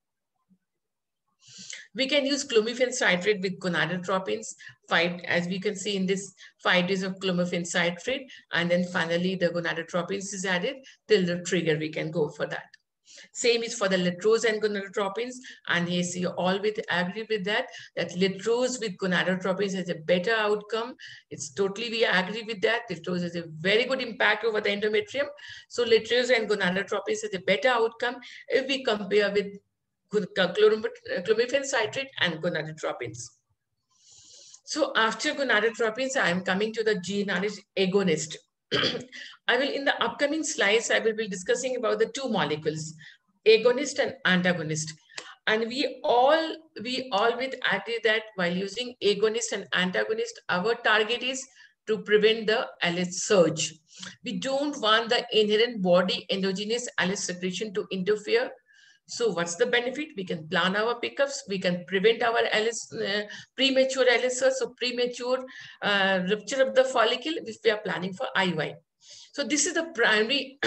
We can use clomiphene citrate with gonadotropins, five, as we can see in this five days of clomiphene citrate, and then finally the gonadotropins is added till the trigger. We can go for that. Same is for the Litrose and gonadotropins, and yes, you all with agree with that, that Litrose with gonadotropins has a better outcome. It's totally, we agree with that. Litrose has a very good impact over the endometrium. So Litrose and gonadotropins has a better outcome if we compare with clomiphene citrate and gonadotropins. So after gonadotropins, I am coming to the G n R H agonist. I will, in the upcoming slides, I will be discussing about the two molecules, agonist and antagonist. And we all, we all with agree that while using agonist and antagonist, our target is to prevent the L H surge. We don't want the inherent body endogenous L H secretion to interfere. So what's the benefit? We can plan our pickups. We can prevent our L H, uh, premature L H surge, so premature uh, rupture of the follicle if we are planning for I U I. So this is the primary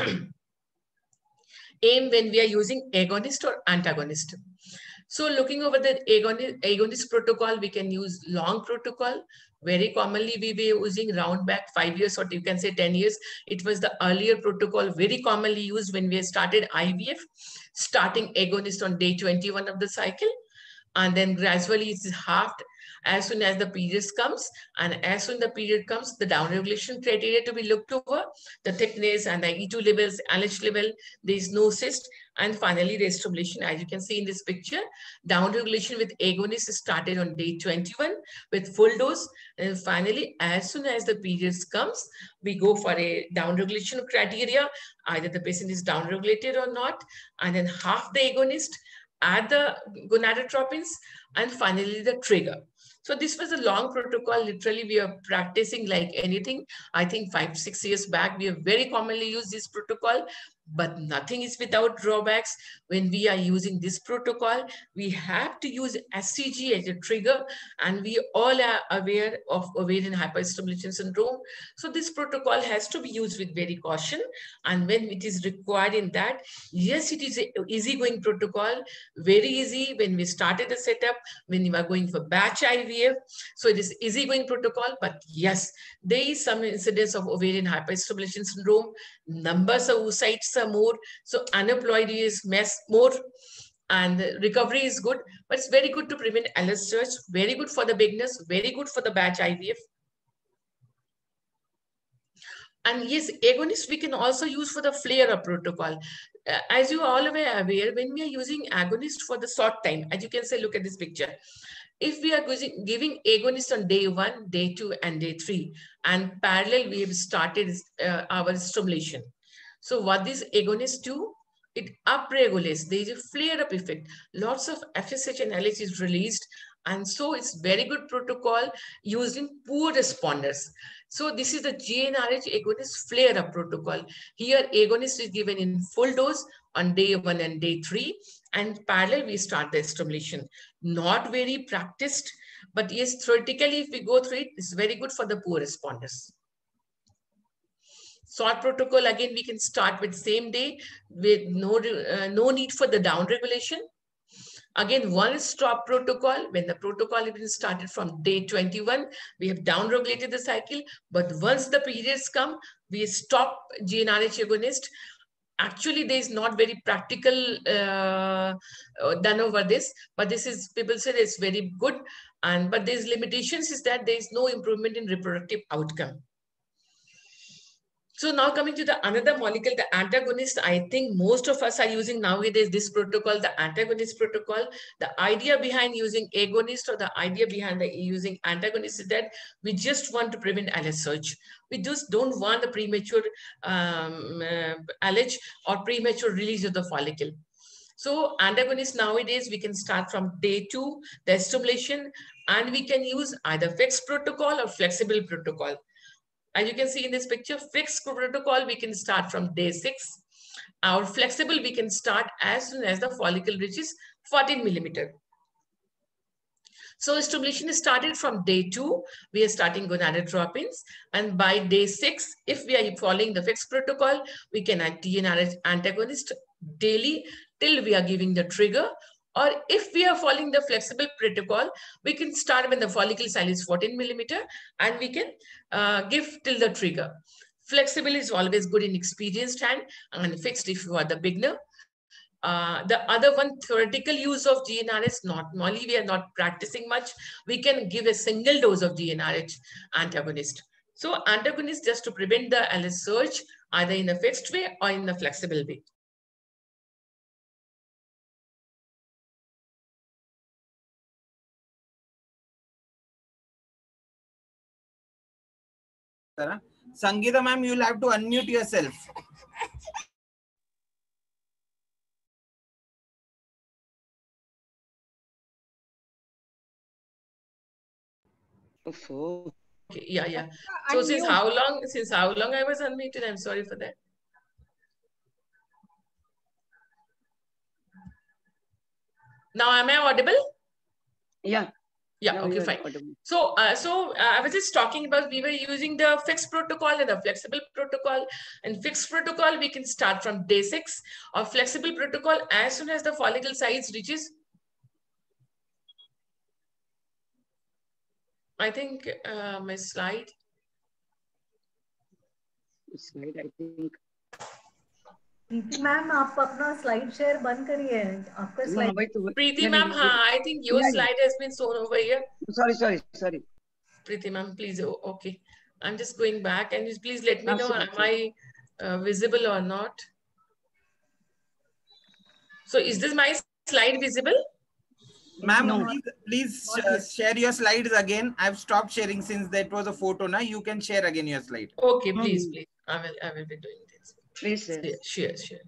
aim when we are using agonist or antagonist. So looking over the agonist, agonist protocol, we can use long protocol. Very commonly, we were using round back five years, or you can say ten years. It was the earlier protocol, very commonly used when we started I V F, starting agonist on day twenty-one of the cycle. And then gradually it's halved as soon as the period comes. And as soon as the period comes, the downregulation criteria to be looked over. the thickness and the E two levels, L H level, there is no cyst. And finally, the stimulation, as you can see in this picture, down regulation with agonist started on day twenty-one with full dose. And finally, as soon as the periods comes, we go for a down regulation criteria. Either the patient is down regulated or not, and then half the agonist, add the gonadotropins, and finally the trigger. So this was a long protocol. Literally, we are practicing like anything. I think five, six years back, we have very commonly used this protocol, but nothing is without drawbacks. When we are using this protocol, we have to use S C G as a trigger, and we all are aware of ovarian hyperstimulation syndrome. So this protocol has to be used with very caution. And when it is required in that, yes, it is an easygoing protocol, very easy when we started the setup, when you are going for batch I V F. So it is easygoing protocol, but yes, there is some incidence of ovarian hyperstimulation syndrome. Numbers of oocytes are more, so aneuploidy is mess more, and recovery is good, but it's very good to prevent L S surge, very good for the beginners, very good for the batch I V F. And yes, agonist we can also use for the flare-up protocol. Uh, as you all aware, aware, when we are using agonist for the short time, as you can say, look at this picture. If we are using, giving agonist on day one, day two, and day three, and parallel we have started uh, our stimulation. So what these agonists do, it upregulates. There is a flare-up effect. Lots of F S H and L H is released, and so it's very good protocol used in poor responders. So this is the G n R H agonist flare-up protocol. Here, agonist is given in full dose on day one and day three, and parallel we start the stimulation. Not very practiced, but yes, theoretically, if we go through it, it's very good for the poor responders. Short protocol, again, we can start with same day with no, uh, no need for the down regulation. Again, one stop protocol. When the protocol has been started from day twenty-one, we have down regulated the cycle. But once the periods come, we stop G n R H agonist. Actually, there is not very practical uh, done over this, but this is, people say it's very good. And but there's limitations is that there is no improvement in reproductive outcome. So now coming to the another molecule, the antagonist, I think most of us are using nowadays this protocol, the antagonist protocol. The idea behind using agonist or the idea behind the using antagonist is that we just want to prevent L H surge. We just don't want the premature um, uh, L H or premature release of the follicle. So antagonist nowadays, we can start from day two, the stimulation, and we can use either fixed protocol or flexible protocol. As you can see in this picture, fixed protocol, we can start from day six. Our flexible, we can start as soon as the follicle reaches fourteen millimeter. So stimulation is started from day two. We are starting gonadotropins. And by day six, if we are following the fixed protocol, we can add G n R H antagonist daily till we are giving the trigger. Or if we are following the flexible protocol, we can start when the follicle size is fourteen millimeter and we can uh, give till the trigger. Flexible is always good in experienced hand, and fixed if you are the beginner. Uh, the other one, theoretical use of G n R H, not normally we are not practicing much. We can give a single dose of G n R H antagonist. So antagonist just to prevent the L H surge, either in a fixed way or in a flexible way. Sangeeta ma'am, you'll have to unmute yourself. Okay, yeah, yeah. So since how long, since how long I was unmuted? I'm sorry for that. Now am I audible? Yeah. Yeah, now okay, fine. So, uh, so uh, I was just talking about, we were using the fixed protocol and the flexible protocol. And fixed protocol, we can start from day six, or flexible protocol as soon as the follicle size reaches. I think uh, my slide. Slide, I think. Preeti ma'am आप अपना slide share बंद करिए आपका slide Preeti ma'am हाँ I think your slide has been shown over here. Sorry, sorry, sorry. Preeti ma'am, please. Okay. I'm just going back, and please let me know, am Absolutely. I uh, visible or not? So is this my slide visible? Ma'am, No. please, please uh, share your slides again. I've stopped sharing since that was a photo. Now you can share again your slide. Okay, please, Hmm. please. I will, I will be doing this. Please share. Share, share, share.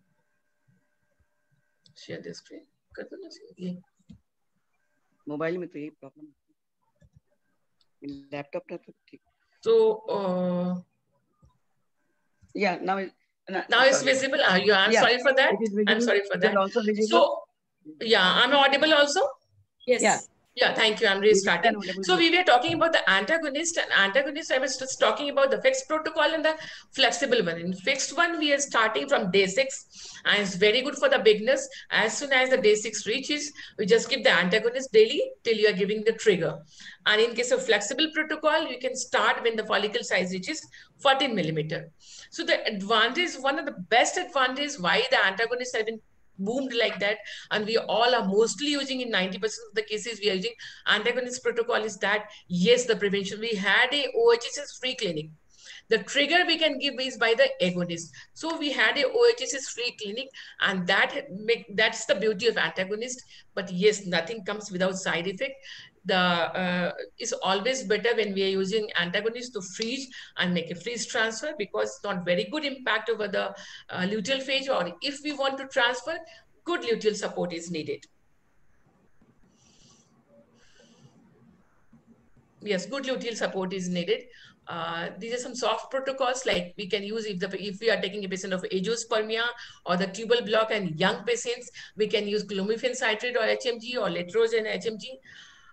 Share the screen. कर दो ना ये. Mobile में तो यही problem है, laptop था तो ठीक. So, uh, yeah, now it, no, now it's sorry. visible. Are you? I'm Yeah, sorry for that. it is visible. I'm sorry for It is that. also visible. So, yeah, I'm audible also. Yes. Yeah. Yeah, thank you. I'm restarting. So we were talking about the antagonist and antagonist. I was just talking about the fixed protocol and the flexible one. In fixed one, we are starting from day six, and it's very good for the beginners. As soon as the day six reaches, we just give the antagonist daily till you are giving the trigger. And in case of flexible protocol, you can start when the follicle size reaches fourteen millimeter. So the advantage, one of the best advantages why the antagonists have been boomed like that, and we all are mostly using in ninety percent of the cases we are using antagonist protocol, is that yes, the prevention, we had a O H S S free clinic. The trigger we can give is by the agonist. So we had a O H S S free clinic, and that make that's the beauty of antagonist. But yes, nothing comes without side effect. The uh, is always better when we are using antagonist to freeze and make a freeze transfer, because it's not very good impact over the uh, luteal phase, or if we want to transfer, good luteal support is needed. Yes, good luteal support is needed. Uh, these are some soft protocols like we can use if the if we are taking a patient of agiospermia or the tubal block and young patients, we can use clomiphene citrate or H M G or letrozole H M G.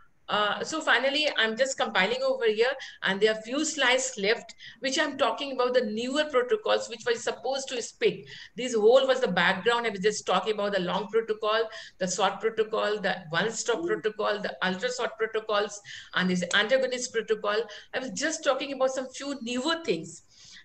Uh, so finally, I'm just compiling over here, and there are few slides left, which I'm talking about the newer protocols, which was supposed to speak. This whole was the background. I was just talking about the long protocol, the short protocol, the one-stop protocol, the ultra-short protocols, and this antagonist protocol. I was just talking about some few newer things.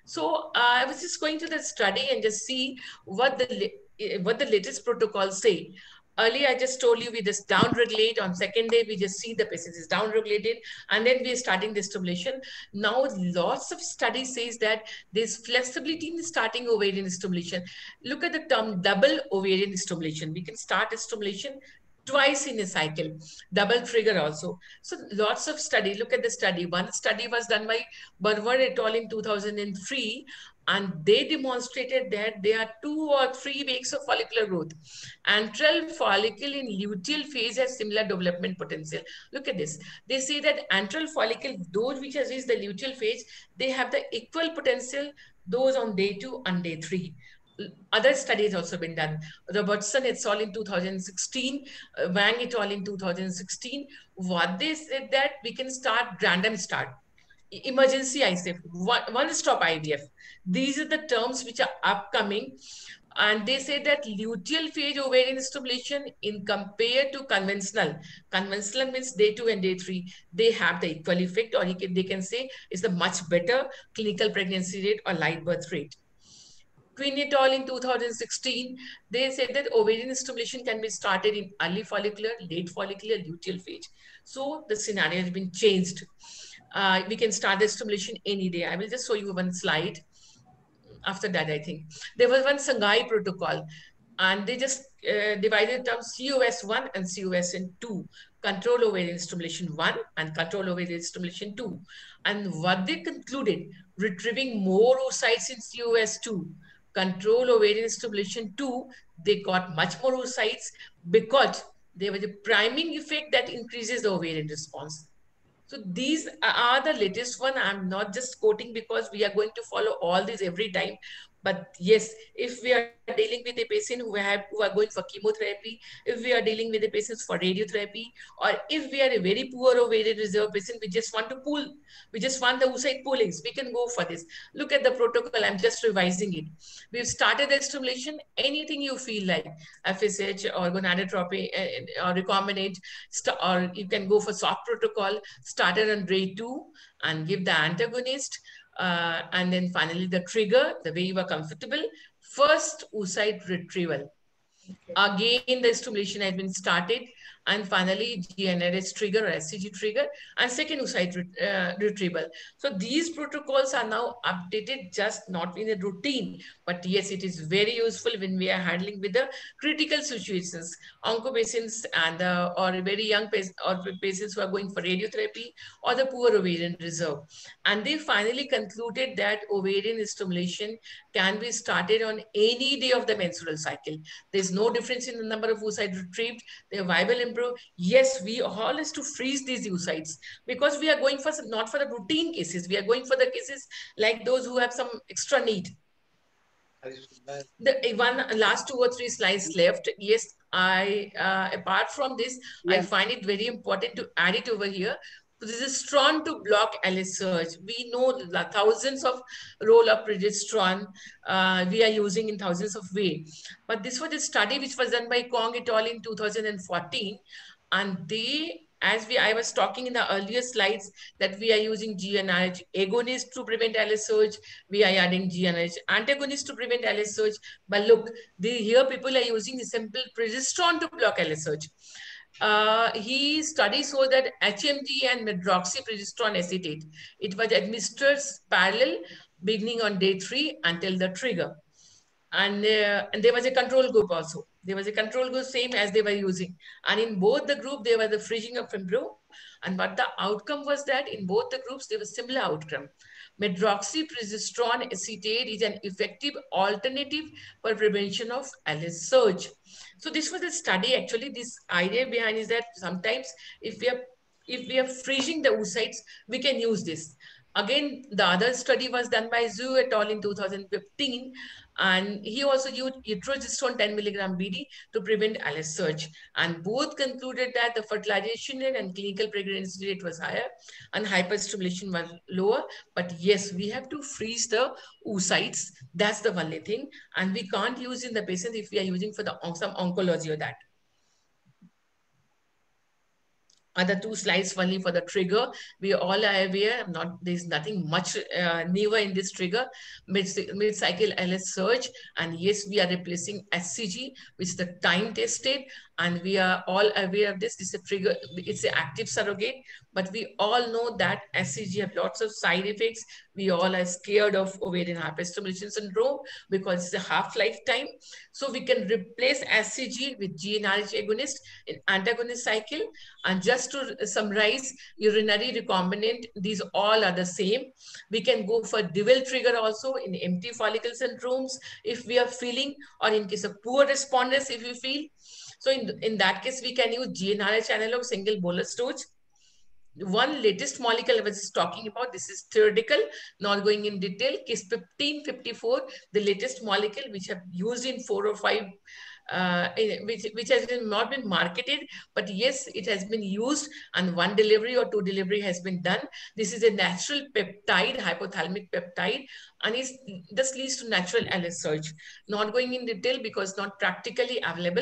So uh, I was just going to the study and just see what the what the latest protocols say. Earlier, I just told you we just down-regulate. On second day, we just see the patient is down-regulated, and then we're starting the stimulation. Now, lots of studies says that there's flexibility in the starting ovarian stimulation. Look at the term double ovarian stimulation. We can start a stimulation twice in a cycle, double trigger also. So lots of study. Look at the study. One study was done by Barwar et al. In two thousand three, and they demonstrated that there are two or three weeks of follicular growth. Antral follicle in luteal phase has similar development potential. Look at this. They say that antral follicle, those which has reached the luteal phase, they have the equal potential, those on day two and day three. Other studies also been done. Robertson et al. In two thousand sixteen, uh, Wang et al. In two thousand sixteen. What they said that we can start random start, emergency I C F, one, one stop I V F. These are the terms which are upcoming. And they say that luteal phase ovarian stimulation in compared to conventional, conventional means day two and day three, they have the equal effect, or can, they can say is the much better clinical pregnancy rate or live birth rate. Queen et al. In two thousand sixteen, they said that ovarian stimulation can be started in early follicular, late follicular, luteal phase. So the scenario has been changed. Uh, we can start the stimulation any day. I will just show you one slide. After that, I think there was one Sangai protocol, and they just uh, divided terms C O S one and C O S two, control ovarian stimulation one and control ovarian stimulation two. And what they concluded, retrieving more oocytes in C O S two, control ovarian stimulation two, they got much more oocytes because there was a priming effect that increases the ovarian response. So these are the latest one. I'm not just quoting because we are going to follow all these every time. But yes, if we are dealing with a patient who have who are going for chemotherapy, if we are dealing with a patient for radiotherapy, or if we are a very poor ovarian reserve patient, we just want to pull, we just want the oocyte pullings, we can go for this. Look at the protocol. I'm just revising it. We've started the stimulation. Anything you feel like, F S H or gonadotropin or recombinant, or you can go for soft protocol. Started on day two and give the antagonist. Uh, and then finally the trigger, the way you are comfortable. First oocyte retrieval. Okay. Again, the stimulation has been started, and finally G n R H trigger or S C G trigger, and second oocyte uh, retrieval. So these protocols are now updated, just not in a routine, but yes, it is very useful when we are handling with the critical situations, onco patients and uh, or very young patients or patients who are going for radiotherapy or the poor ovarian reserve. And they finally concluded that ovarian stimulation can be started on any day of the menstrual cycle. There's no difference in the number of oocytes retrieved. They are viable, improved. Yes, we all has to freeze these oocytes because we are going for some, not for the routine cases. We are going for the cases like those who have some extra need. The one last two or three slides left. Yes, I uh, apart from this, yeah. I find it very important to add it over here. This is strong to block L S surge. We know thousands of role of progesterone uh, we are using in thousands of ways. But this was a study which was done by Kong et al. In two thousand fourteen. And they, as we I was talking in the earlier slides, that we are using G n R H agonist to prevent L S surge. We are adding G n R H antagonist to prevent L S surge. But look, the, here people are using a simple progesterone to block L S surge. Uh, he studies so that H M G and medroxyprogesterone acetate, it was administered parallel beginning on day three until the trigger. And, uh, and there was a control group also. There was a control group same as they were using. And in both the group, there was the freezing of fibro. And what the outcome was that in both the groups, there was similar outcome. Medroxyprogesterone acetate is an effective alternative for prevention of L S surge. So this was a study. Actually, this idea behind is that sometimes if we are if we are freezing the oocytes, we can use this. Again, the other study was done by Zhu et al. In two thousand fifteen, and he also used etrogestone ten milligram B D to prevent L S surge. And both concluded that the fertilization rate and clinical pregnancy rate was higher and hyperstimulation was lower. But yes, we have to freeze the oocytes. That's the only thing. And we can't use in the patient if we are using for the some oncology or that. Other two slides only for the trigger. We all are aware, not, there's nothing much uh, newer in this trigger, mid-cycle L S surge. And yes, we are replacing S C G, which is the time tested. And we are all aware of this. This is a trigger, it's an active surrogate, but we all know that S C G have lots of side effects. We all are scared of ovarian hyperstimulation syndrome because it's a half-life time. So we can replace S C G with G n R H agonist in antagonist cycle. And just to summarize, urinary recombinant, these all are the same. We can go for dual trigger also in empty follicle syndromes if we are feeling, or in case of poor responders if we feel. So in, in that case, we can use G n R H analog single bolus dose. One latest molecule I was just talking about, this is theoretical, not going in detail, case fifteen fifty-four, the latest molecule which have used in four or five, uh, which, which has been not been marketed, but yes, it has been used and one delivery or two delivery has been done. This is a natural peptide, hypothalamic peptide, and it this leads to natural L S surge. Not going in detail because not practically available.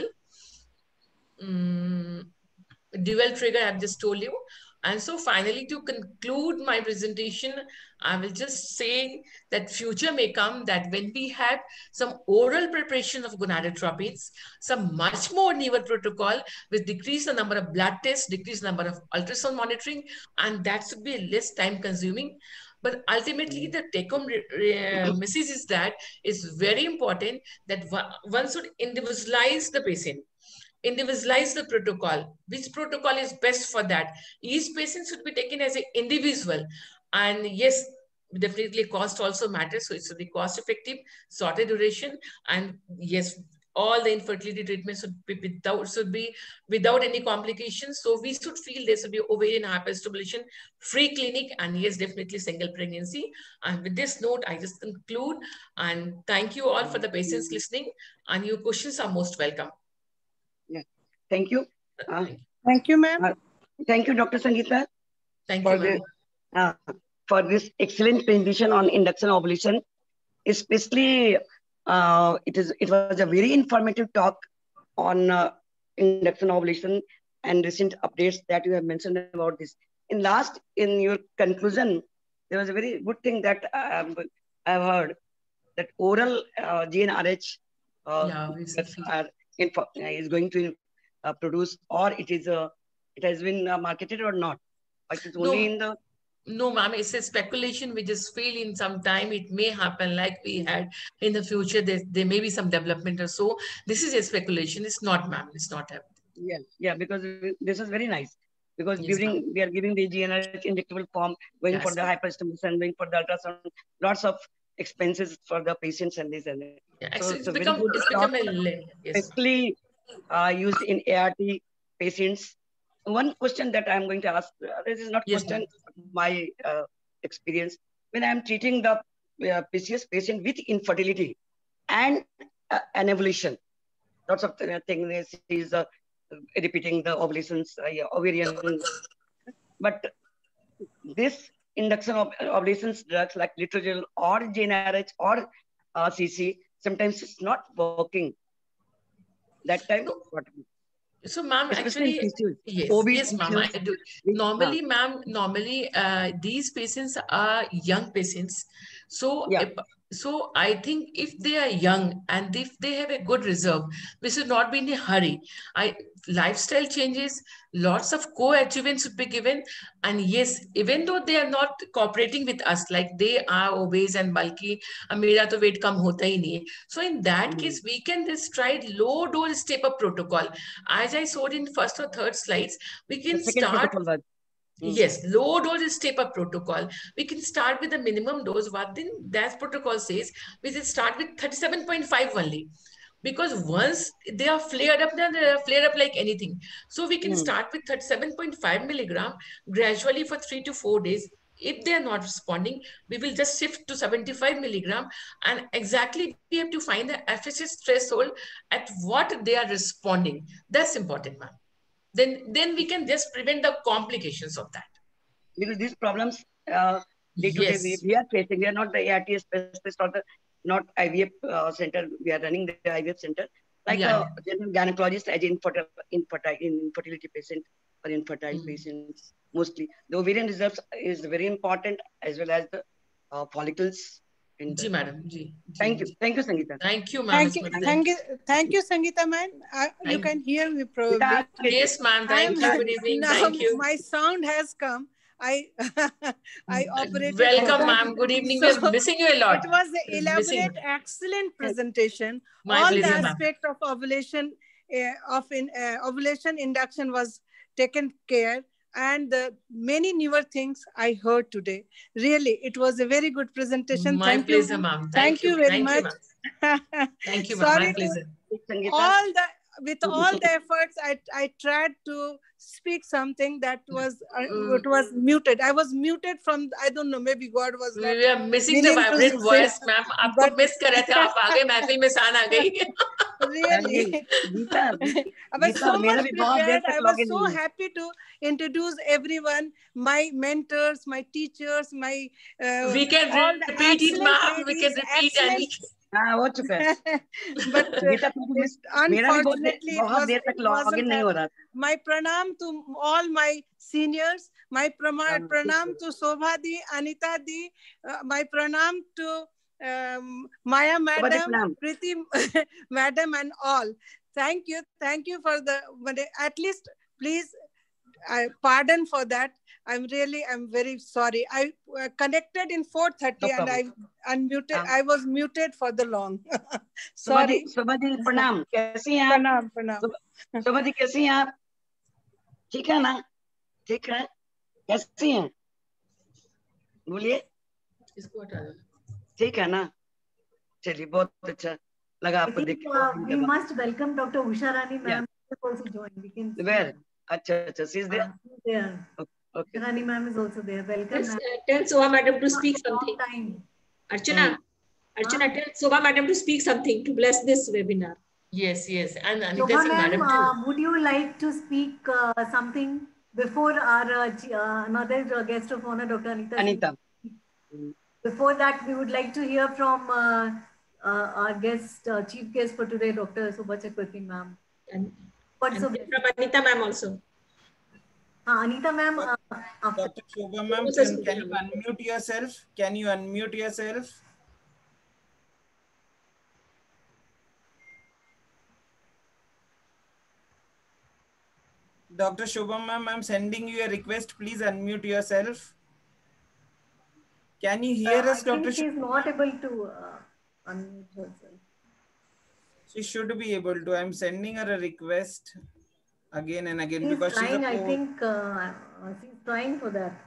Um, dual trigger, I've just told you. And so finally, to conclude my presentation, I will just say that future may come that when we have some oral preparation of gonadotropins, some much more newer protocol with decrease the number of blood tests, decrease the number of ultrasound monitoring, and that should be less time consuming. But ultimately, the take-home message is that it's very important that one should individualize the patient. Individualize the protocol. Which protocol is best for that? Each patient should be taken as an individual. And yes, definitely cost also matters. So it should be cost effective, shorter duration. And yes, all the infertility treatments should be without, should be without any complications. So we should feel there should be ovarian hyperstimulation free clinic, and yes, definitely single pregnancy. And with this note, I just conclude and thank you all for the patience listening, and your questions are most welcome. Yeah, thank you. Uh, thank you, ma'am. Uh, thank you, Doctor Sangeeta. Thank for you, the, uh, for this excellent presentation on induction ovulation. Especially, uh, it is it was a very informative talk on uh, induction ovulation and recent updates that you have mentioned about this. In last, in your conclusion, there was a very good thing that um, I've heard, that oral uh, G n R H uh, yeah, are info, is going to uh, produced, or it is uh, it has been uh, marketed or not? Or it is only No. in the No, ma'am, it's a speculation which is fail in some time. It may happen like we had in the future. There, there may be some development or so. This is a speculation. It's not, ma'am. It's not happening. Yeah, yeah, because this is very nice. Because Yes, giving we are giving the G N R H injectable form, going Yes, for the ma'am. hyperstimulation, going for the ultrasound, lots of expenses for the patients and this and that. Yeah, So it's it's a very become good it's stock, become a le- yes, ma'am. especially uh, used in A R T patients. One question that I'm going to ask, uh, this is not Yes, question, my uh, experience. When I'm treating the uh, P C S patient with infertility and uh, an evolution, lots of th- things is uh, repeating the ovulations, uh, yeah, ovarian, but this induction of ovulations drugs like Litrogel or G N R H or uh, C C, sometimes it's not working. That time, what? So, ma'am, Especially in actually, P C Os, yes, O B yes, ma'am, I issues, do. which, uh, Normally, ma'am, normally, uh, these patients are young patients. So, yeah. if, so I think if they are young and if they have a good reserve, we should not be in a hurry. I lifestyle changes, lots of co-adjuvants should be given, and yes, even though they are not cooperating with us, like they are obese and bulky, "अब मेरा तो weight कम होता ही नहीं है." So in that Mm. case, we can just try low dose step up protocol. As I showed in first or third slides, we The can second start. protocol was. Mm. Yes, low dose step up protocol. We can start with the minimum dose. What then that protocol says, we will start with thirty-seven point five only. Because once they are flared up, then they are flared up like anything. So we can Mm. start with thirty-seven point five milligram gradually for three to four days. If they are not responding, we will just shift to seventy-five milligram, and exactly we have to find the F S S threshold at what they are responding. That's important, ma'am. Then, then we can just prevent the complications of that. Because these problems, uh, day to day, we, Yes. we are facing. We are not the A R T specialist or the not I V F uh, center. We are running the I V F center. Like Yeah, a general gynecologist as infertile, infertile, infertility patient or infertile Mm. patients mostly. The ovarian reserves is very important as well as the uh, follicles. In Ji, the, madam. Ji, ji, thank you. ji. Thank you, Sangeeta. Thank you, ma'am. Thank you, Smriti. thank you, thank you, Sangeeta man. I, you Thank can hear me Gita, probably. Yes, ma'am. I am Thank you. Good evening. now Thank you. my sound has come. I I operated for Welcome, that. ma'am. Good evening. So We're missing you a lot. it was an We're missing. elaborate, excellent presentation. My All the pleasure, ma'am. aspect of ovulation uh, of in, uh, ovulation induction was taken care, and the many newer things I heard today. Really, it was a very good presentation. My Thank pleasure, you. ma'am. Thank Thank you. you very Thank you, much. ma'am. Thank you, ma'am. Sorry My to pleasure. Sangeeta. all the with all the efforts, I I tried to speak something that was uh, Mm. it was muted. I was muted from, I don't know, maybe God was not We are missing the willing to vibrant say, voice, ma'am. आपको but miss कर रहे थे. आप आ गए महफिल में शान आ गई. really, Gita, I was Gita, so मेरा much भी बहुत देर prepared. तक I was login so नहीं है. happy to introduce everyone, my mentors, my teachers, my uh, We can all the repeat it, excellent ma'am. We can ladies, repeat and excellent. हाँ हो चुका है. But uh, गीता तुमको it, miss मेरा भी बहुत देर unfortunately, it बहुत was देर तक it लॉगिन wasn't नहीं हो happening. रहा था. My pranam to all my seniors, my prama- हाँ, pranam to Shobha di, Anita di, uh, my pranam to um, Maya Shobha di madam, pranam. Preeti madam, and all. Thank you, thank you for the. But at least, please, I pardon for that. I'm really, I'm very sorry. I uh, connected in four thirty No and I problem. unmuted. हाँ. I was muted for the long. Shobha the Sorry. शोभा दी प्रणाम. कैसी हैं आप? Pranam, pranam. शोभा- शोभा दी कैसी हैं आप? ठीक है ना? ठीक है. कैसी हैं? बोलिए. इसको हटा दो. ठीक है ना? चलिए बहुत अच्छा लगा I आपको देख think के. uh, we must welcome Doctor Usha Rani Yeah. ma'am has also joined. We can see Where? अच्छा अच्छा. She's there. uh, she's there. Okay. Usha Rani ma'am is also there. Welcome. Yes, ma'am. uh, tell Soha madam to speak Long something. time. Archana, Hmm. Archana, tell Soha madam to speak something to bless this webinar. Yes, yes. And Anita Shobha Singh ma'am, madam too. uh, would you like to speak uh, something before our uh, ch- uh, another uh, guest of honor, Doctor Anita? Singh? Anita. Before that, we would like to hear from uh, uh, our guest, uh, chief guest for today, Doctor Subha Chakrabarti ma'am. And, What's and the from Anita ma'am also. uh, Anita ma'am? Uh, after. Doctor Shobha ma'am, can, can you unmute yourself? Can you unmute yourself? Doctor Shobham ma'am, I'm sending you a request. Please unmute yourself. Can you hear Uh, us, I Doctor think she's Shobham? not able to uh, unmute herself. She should be able to. I'm sending her a request again and again She's because she's a trying, I co. think uh, uh, she's trying for that.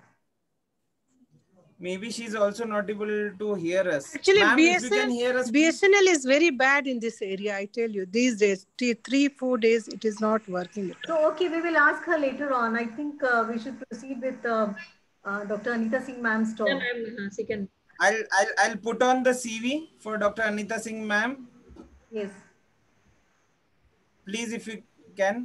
Maybe she's also not able to hear us. Actually, Ma'am, if you B S N L, can hear us, B please. S N L is very bad in this area, I tell you. These days, three, three, four days, it is not working at all. So, okay, we will ask her later on. I think uh, we should proceed with uh, uh, Doctor Anita Singh ma'am's talk. Yeah, ma'am, she can. I'll, I'll, I'll put on the C V for Doctor Anita Singh ma'am. Yes. Please, if you can.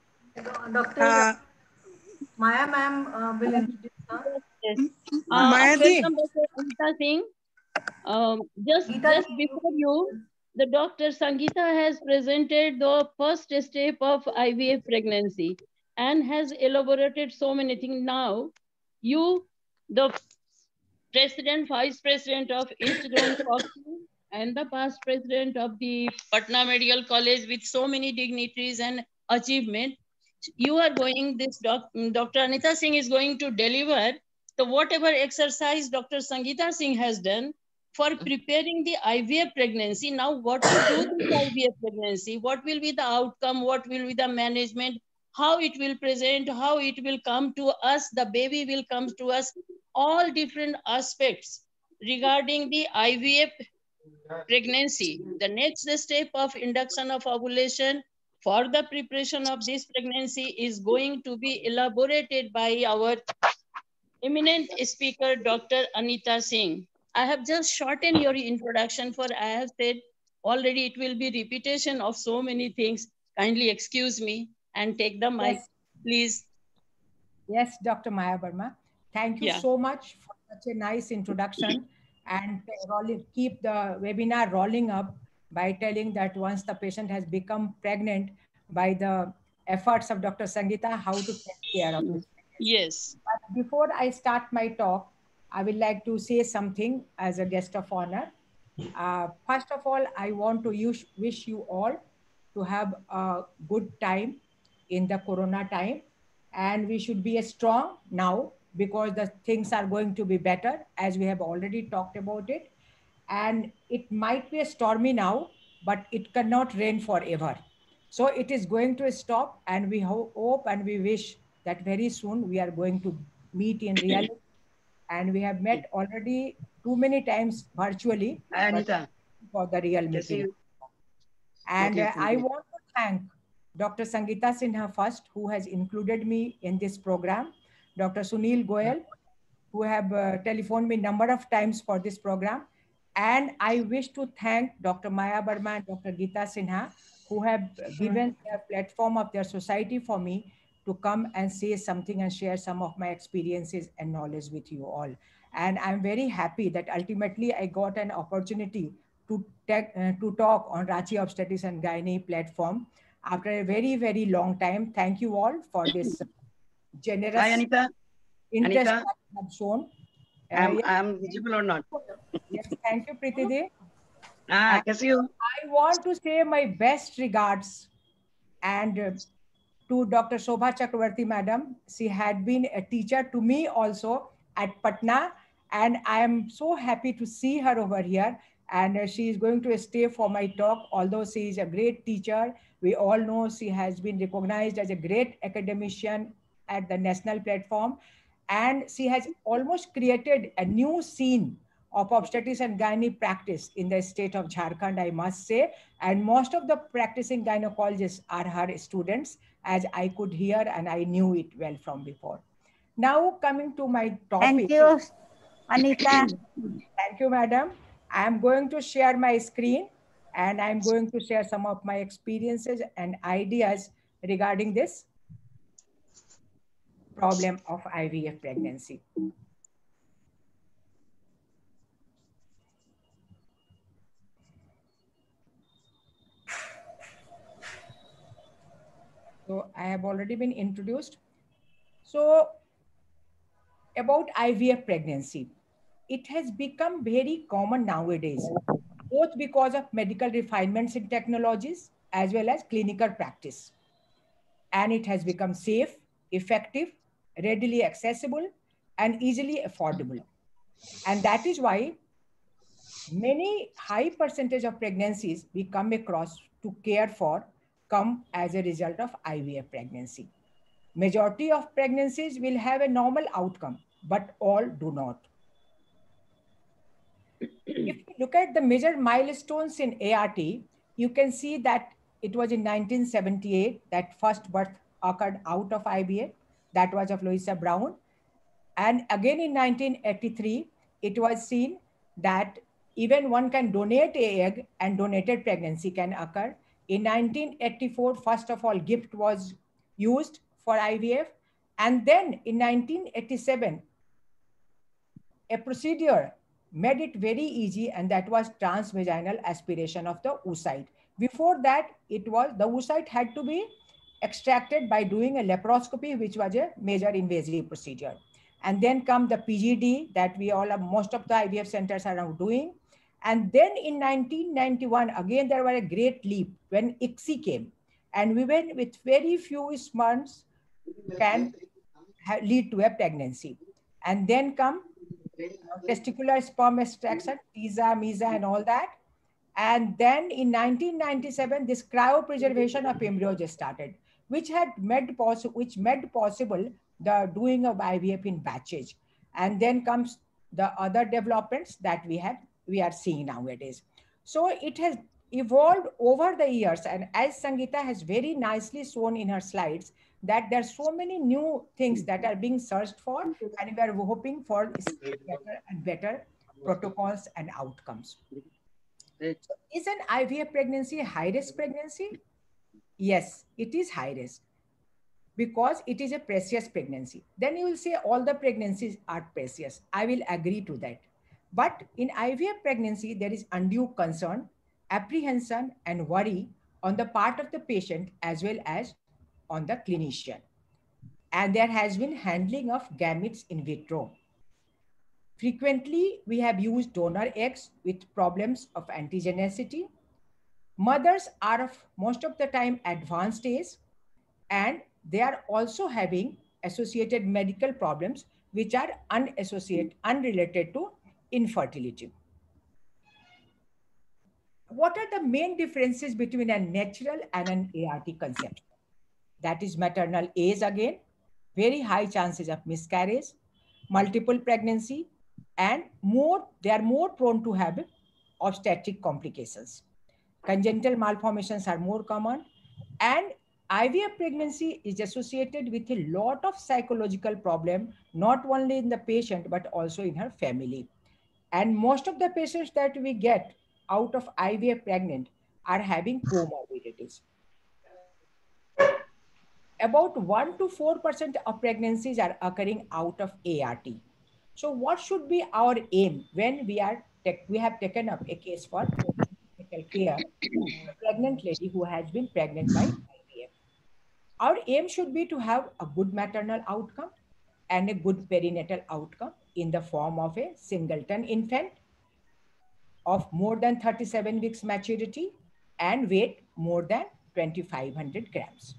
Doctor Uh, Maya ma'am uh, will introduce her. Yes. Uh, Uh, welcome, Doctor Anita Singh. Um, just, just before you, the Doctor Sangeeta has presented the first step of I V F pregnancy and has elaborated so many things. Now, you, the President, Vice President of East Zone and the past President of the Patna Medical College with so many dignitaries and achievement, you are going, this doc, Doctor Anita Singh is going to deliver the whatever exercise Doctor Sangeeta Singh has done for preparing the I V F pregnancy. Now, what to do with I V F pregnancy? What will be the outcome? What will be the management? How it will present? How it will come to us? The baby will come to us. All different aspects regarding the I V F pregnancy. The next step of induction of ovulation for the preparation of this pregnancy is going to be elaborated by our eminent speaker, Doctor Anita Singh. I have just shortened your introduction, for I have said already it will be repetition of so many things. Kindly excuse me and take the mic, Yes. please. Yes, Doctor Maya Verma. Thank you Yeah. so much for such a nice introduction, and rolling, keep the webinar rolling up by telling that once the patient has become pregnant, by the efforts of Doctor Sangeeta, how to take care of this. Yes. But before I start my talk, I would like to say something as a guest of honor. Uh, first of all, I want to wish, wish you all to have a good time in the Corona time. And we should be strong now because the things are going to be better, as we have already talked about it. And it might be stormy now, but it cannot rain forever. So it is going to stop, and we ho hope and we wish that very soon we are going to meet in reality. And we have met already too many times virtually, Hi, but Anita. for the real Kaisi meeting. you? And Okay, uh, thank I you. want to thank Doctor Sangeeta Sinha first, who has included me in this program, Doctor Sunil Goyal, who have uh, telephoned me number of times for this program. And I wish to thank Doctor Maya Verma and Doctor Geeta Sinha, who have given a platform of their society for me to come and say something and share some of my experiences and knowledge with you all. And I'm very happy that ultimately I got an opportunity to, tech, uh, to talk on Ranchi Obstetrics and Gynae platform after a very, very long time. Thank you all for this generous Hi, Anita. interest Anita. that you have shown. Uh, I'm yes, I'm visible or not? yes, thank you, Preeti Dey. Ah, kaisi ho? I want to say my best regards and uh, to Doctor Shobha Chakravarti Madam. She had been a teacher to me also at Patna, and I am so happy to see her over here. And uh, she is going to stay for my talk, although she is a great teacher. We all know she has been recognized as a great academician at the national platform. And she has almost created a new scene of obstetrics and gynae practice in the state of Jharkhand, I must say. And most of the practicing gynecologists are her students, as I could hear and I knew it well from before. Now coming to my topic. Thank you, Anita. Thank you, madam. I am going to share my screen and I'm going to share some of my experiences and ideas regarding this problem of I V F pregnancy. So I have already been introduced. So about I V F pregnancy, it has become very common nowadays, both because of medical refinements in technologies as well as clinical practice. and it has become safe, effective, readily accessible, and easily affordable. And that is why many high percentage of pregnancies we come across to care for come as a result of I V F pregnancy. Majority of pregnancies will have a normal outcome, but all do not. If you look at the major milestones in A R T, you can see that it was in nineteen seventy-eight that first birth occurred out of I V F. That was of Louisa Brown. And again in nineteen eighty-three, it was seen that even one can donate an egg and donated pregnancy can occur. In nineteen eighty-four, first of all, gift was used for I V F. And then in nineteen eighty-seven, a procedure made it very easy, and that was transvaginal aspiration of the oocyte. Before that, it was the oocyte had to be extracted by doing a laparoscopy, which was a major invasive procedure. And then come the P G D that we all have, most of the I V F centers are now doing. And then in nineteen ninety-one, again, there was a great leap when I C S I came. And women with very few sperms can lead to a pregnancy. And then come testicular sperm extraction, T I S A, M I S A, and all that. And then in nineteen ninety-seven, this cryopreservation of embryos started, which had made possible, which made possible the doing of I V F in batches. And then comes the other developments that we have, we are seeing nowadays. So it has evolved over the years. And as Sangeeta has very nicely shown in her slides, that there are so many new things that are being searched for, and we are hoping for better and better protocols and outcomes. So is an I V F pregnancy a high-risk pregnancy? Yes, it is high risk because it is a precious pregnancy. Then you will say all the pregnancies are precious. I will agree to that. But in I V F pregnancy, there is undue concern, apprehension, and worry on the part of the patient as well as on the clinician. And there has been handling of gametes in vitro. Frequently, we have used donor eggs with problems of antigenicity. Mothers are of most of the time advanced age, and they are also having associated medical problems which are unassociated, unrelated to infertility. What are the main differences between a natural and an A R T conception? That is maternal age again, very high chances of miscarriage, multiple pregnancy, and more, they are more prone to have obstetric complications. Congenital malformations are more common, and I V F pregnancy is associated with a lot of psychological problem, not only in the patient, but also in her family. And most of the patients that we get out of I V F pregnant are having comorbidities. About one to four percent of pregnancies are occurring out of A R T. So what should be our aim when we are we have taken up a case for medical care, a pregnant lady who has been pregnant by I V F? Our aim should be to have a good maternal outcome and a good perinatal outcome in the form of a singleton infant of more than thirty-seven weeks maturity and weight more than twenty-five hundred grams.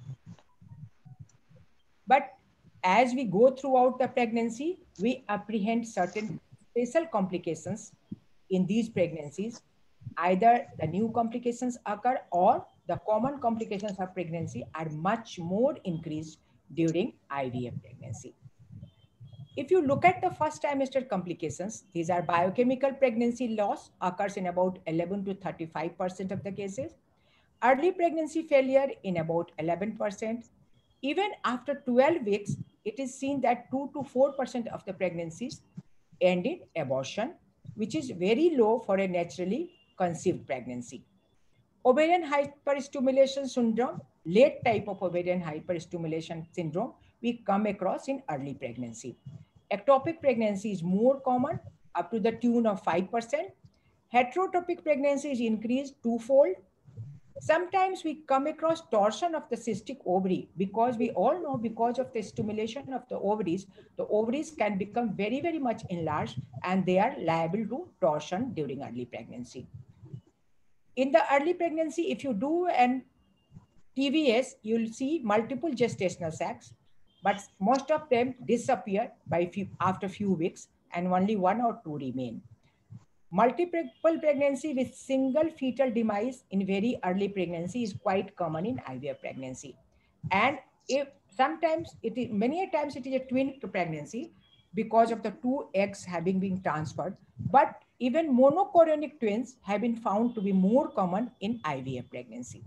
But as we go throughout the pregnancy, we apprehend certain special complications in these pregnancies. Either the new complications occur or the common complications of pregnancy are much more increased during I V F pregnancy. If you look at the first trimester complications, these are biochemical pregnancy loss, occurs in about eleven to thirty-five percent of the cases. Early pregnancy failure in about eleven percent. Even after twelve weeks, it is seen that two to four percent of the pregnancies end in abortion, which is very low for a naturally conceived pregnancy. Ovarian hyperstimulation syndrome, late type of ovarian hyperstimulation syndrome, we come across in early pregnancy. Ectopic pregnancy is more common, up to the tune of five percent. Heterotopic pregnancy is increased twofold. Sometimes we come across torsion of the cystic ovary because we all know because of the stimulation of the ovaries, the ovaries can become very, very much enlarged and they are liable to torsion during early pregnancy. In the early pregnancy, if you do an T V S, you'll see multiple gestational sacs, but most of them disappear by few, after few weeks, and only one or two remain. Multiple pregnancy with single fetal demise in very early pregnancy is quite common in I V F pregnancy. And if sometimes it is, many a times it is a twin pregnancy because of the two eggs having been transferred, but even monochorionic twins have been found to be more common in I V F pregnancy.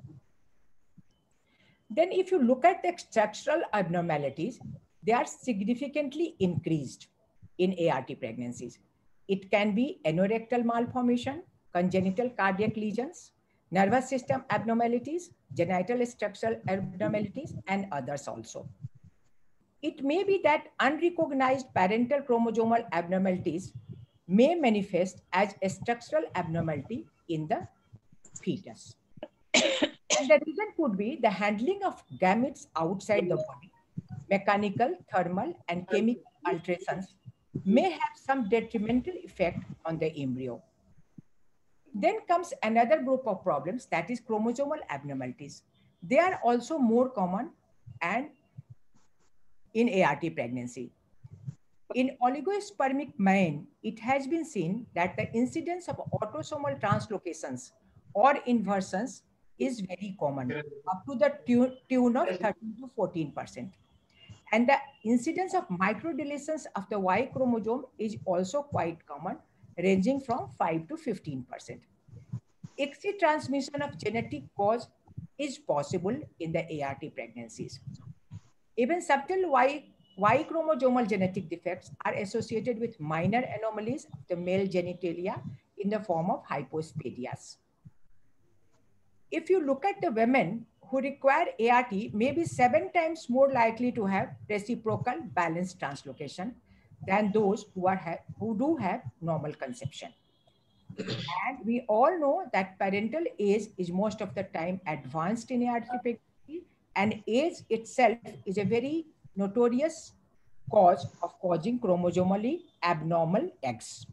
Then if you look at the structural abnormalities, they are significantly increased in A R T pregnancies. It can be anorectal malformation, congenital cardiac lesions, nervous system abnormalities, genital structural abnormalities, and others also. It may be that unrecognized parental chromosomal abnormalities may manifest as a structural abnormality in the fetus. And the reason could be the handling of gametes outside the body, mechanical, thermal, and chemical alterations may have some detrimental effect on the embryo. Then comes another group of problems, that is chromosomal abnormalities. They are also more common and in A R T pregnancy. In oligospermic man, it has been seen that the incidence of autosomal translocations or inversions is very common, up to the tune of thirteen to fourteen percent. And the incidence of microdeletions of the Y chromosome is also quite common, ranging from five to fifteen percent. X Y transmission of genetic cause is possible in the A R T pregnancies. Even subtle Y, Y chromosomal genetic defects are associated with minor anomalies of the male genitalia in the form of hypospadias. If you look at the women who require A R T, may be seven times more likely to have reciprocal balanced translocation than those who, are who do have normal conception. And we all know that parental age is most of the time advanced in A R T pregnancy, and age itself is a very notorious cause of causing chromosomally abnormal eggs.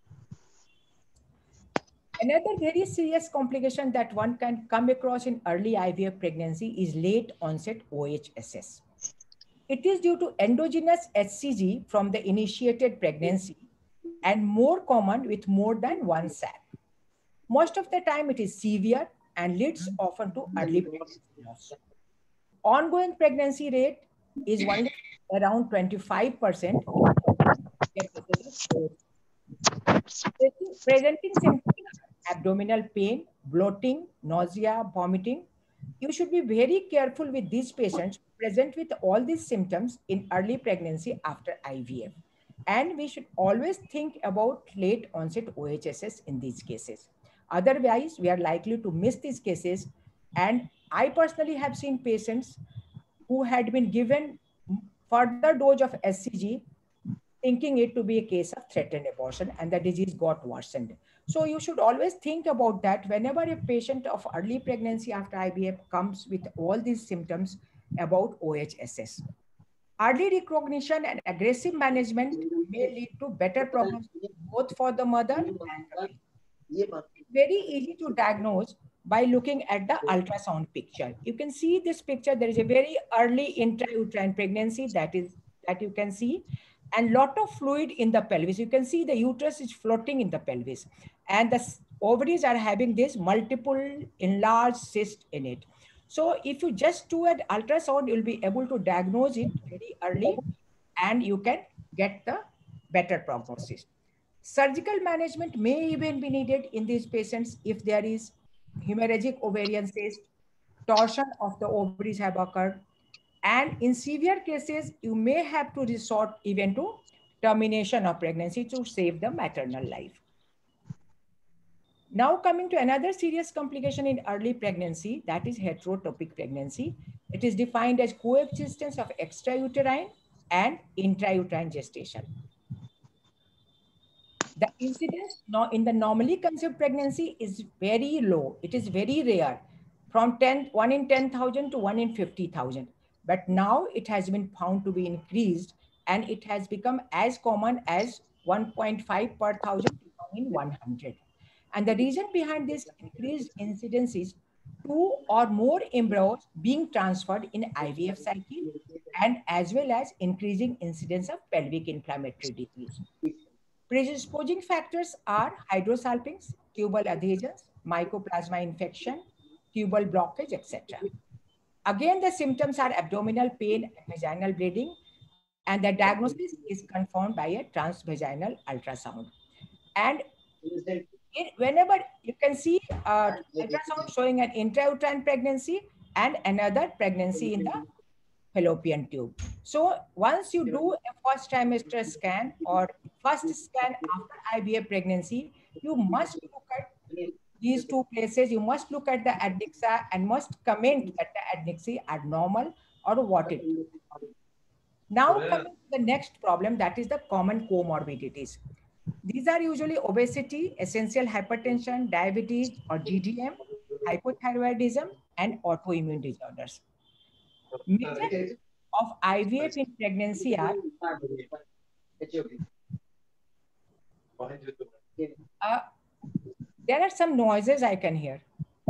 Another very serious complication that one can come across in early I V F pregnancy is late onset O H S S. It is due to endogenous H C G from the initiated pregnancy and more common with more than one sac. Most of the time it is severe and leads often to early pregnancy loss. Ongoing pregnancy rate is only around twenty-five percent. Presenting symptoms, abdominal pain, bloating, nausea, vomiting. You should be very careful with these patients present with all these symptoms in early pregnancy after I V F. And we should always think about late onset O H S S in these cases. Otherwise, we are likely to miss these cases. And I personally have seen patients who had been given further dose of S C G, thinking it to be a case of threatened abortion, and the disease got worsened. So you should always think about that whenever a patient of early pregnancy after I V F comes with all these symptoms about O H S S. Early recognition and aggressive management may lead to better prognosis both for the mother and the baby. It's very easy to diagnose by looking at the ultrasound picture. You can see this picture. There is a very early intrauterine pregnancy that is that you can see, and lot of fluid in the pelvis. You can see the uterus is floating in the pelvis, and the ovaries are having this multiple enlarged cyst in it. So if you just do an ultrasound, you'll be able to diagnose it very early, and you can get the better prognosis. Surgical management may even be needed in these patients if there is hemorrhagic ovarian cyst, torsion of the ovaries have occurred, and in severe cases, you may have to resort even to termination of pregnancy to save the maternal life. Now coming to another serious complication in early pregnancy, that is heterotopic pregnancy. It is defined as coexistence of extrauterine and intrauterine gestation. The incidence in the normally conceived pregnancy is very low. It is very rare, from ten, one in ten thousand to one in fifty thousand. But now it has been found to be increased, and it has become as common as one point five per thousand to one in one hundred. And the reason behind this increased incidence is two or more embryos being transferred in I V F cycle, and as well as increasing incidence of pelvic inflammatory disease. Predisposing factors are hydrosalpinx, tubal adhesions, mycoplasma infection, tubal blockage, et cetera. Again, the symptoms are abdominal pain and vaginal bleeding, and the diagnosis is confirmed by a transvaginal ultrasound. And it, whenever you can see uh, ultrasound showing an intrauterine pregnancy and another pregnancy in the fallopian tube. So once you do a first trimester scan or first scan after I V F pregnancy, you must look at these two places. You must look at the adnexa and must comment that the adnexa are normal or what it is. Now coming to the next problem, that is the common comorbidities. These are usually obesity, essential hypertension, diabetes or G D M, hypothyroidism, and autoimmune disorders. Methods of I V F in pregnancy are uh, there are some noises I can hear.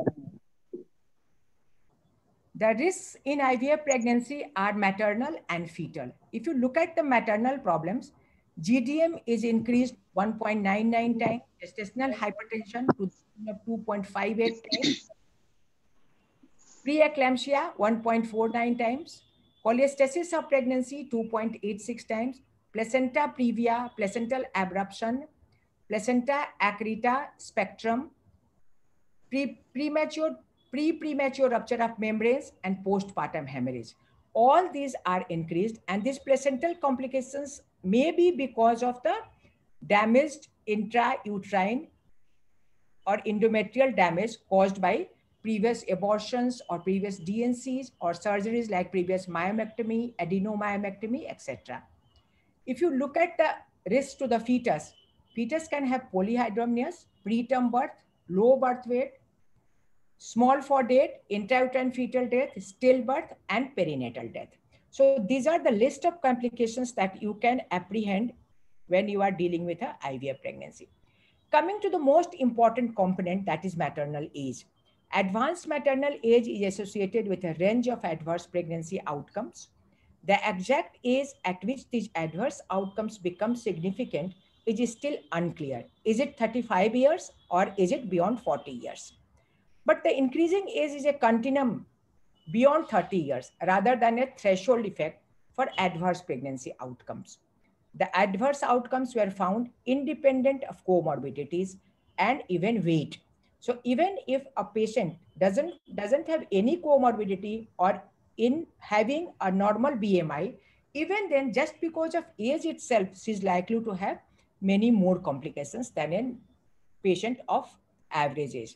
The risks in I V F pregnancy are maternal and fetal. If you look at the maternal problems, G D M is increased one point nine nine times, gestational hypertension to two point five eight times, preeclampsia one point four nine times, cholestasis of pregnancy two point eight six times, placenta previa, placental abruption, placenta accreta spectrum, pre premature pre-premature rupture of membranes, and postpartum hemorrhage. All these are increased, and these placental complications may be because of the damaged intrauterine or endometrial damage caused by previous abortions or previous D N Cs or surgeries like previous myomectomy, adenomyomectomy, et cetera. If you look at the risk to the fetus, fetus can have polyhydramnios, preterm birth, low birth weight, small for date, intrauterine fetal death, stillbirth, and perinatal death. So these are the list of complications that you can apprehend when you are dealing with a I V F pregnancy. Coming to the most important component, that is maternal age. Advanced maternal age is associated with a range of adverse pregnancy outcomes. The exact age at which these adverse outcomes become significant is still unclear. Is it thirty-five years or is it beyond forty years? But the increasing age is a continuum beyond thirty years rather than a threshold effect for adverse pregnancy outcomes. The adverse outcomes were found independent of comorbidities and even weight. So even if a patient doesn't, doesn't have any comorbidity or in having a normal B M I, even then just because of age itself, she is likely to have many more complications than a patient of average age.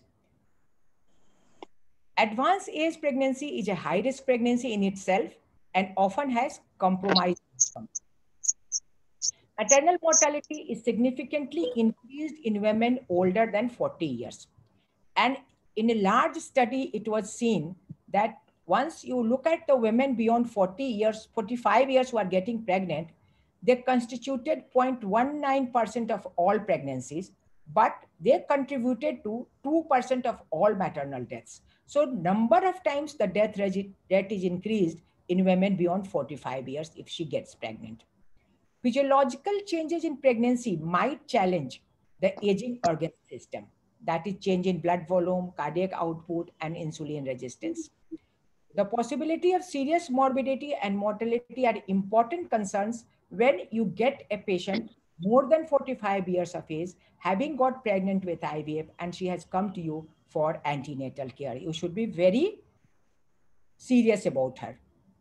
Advanced age pregnancy is a high-risk pregnancy in itself and often has compromised outcomes. Maternal mortality is significantly increased in women older than forty years. And in a large study, it was seen that once you look at the women beyond forty years, forty-five years who are getting pregnant, they constituted zero point one nine percent of all pregnancies, but they contributed to two percent of all maternal deaths. So number of times the death rate is increased in women beyond forty-five years if she gets pregnant. Physiological changes in pregnancy might challenge the aging organ system. That is change in blood volume, cardiac output, and insulin resistance. The possibility of serious morbidity and mortality are important concerns when you get a patient more than forty-five years of age, having got pregnant with I V F, and she has come to you for antenatal care. You should be very serious about her.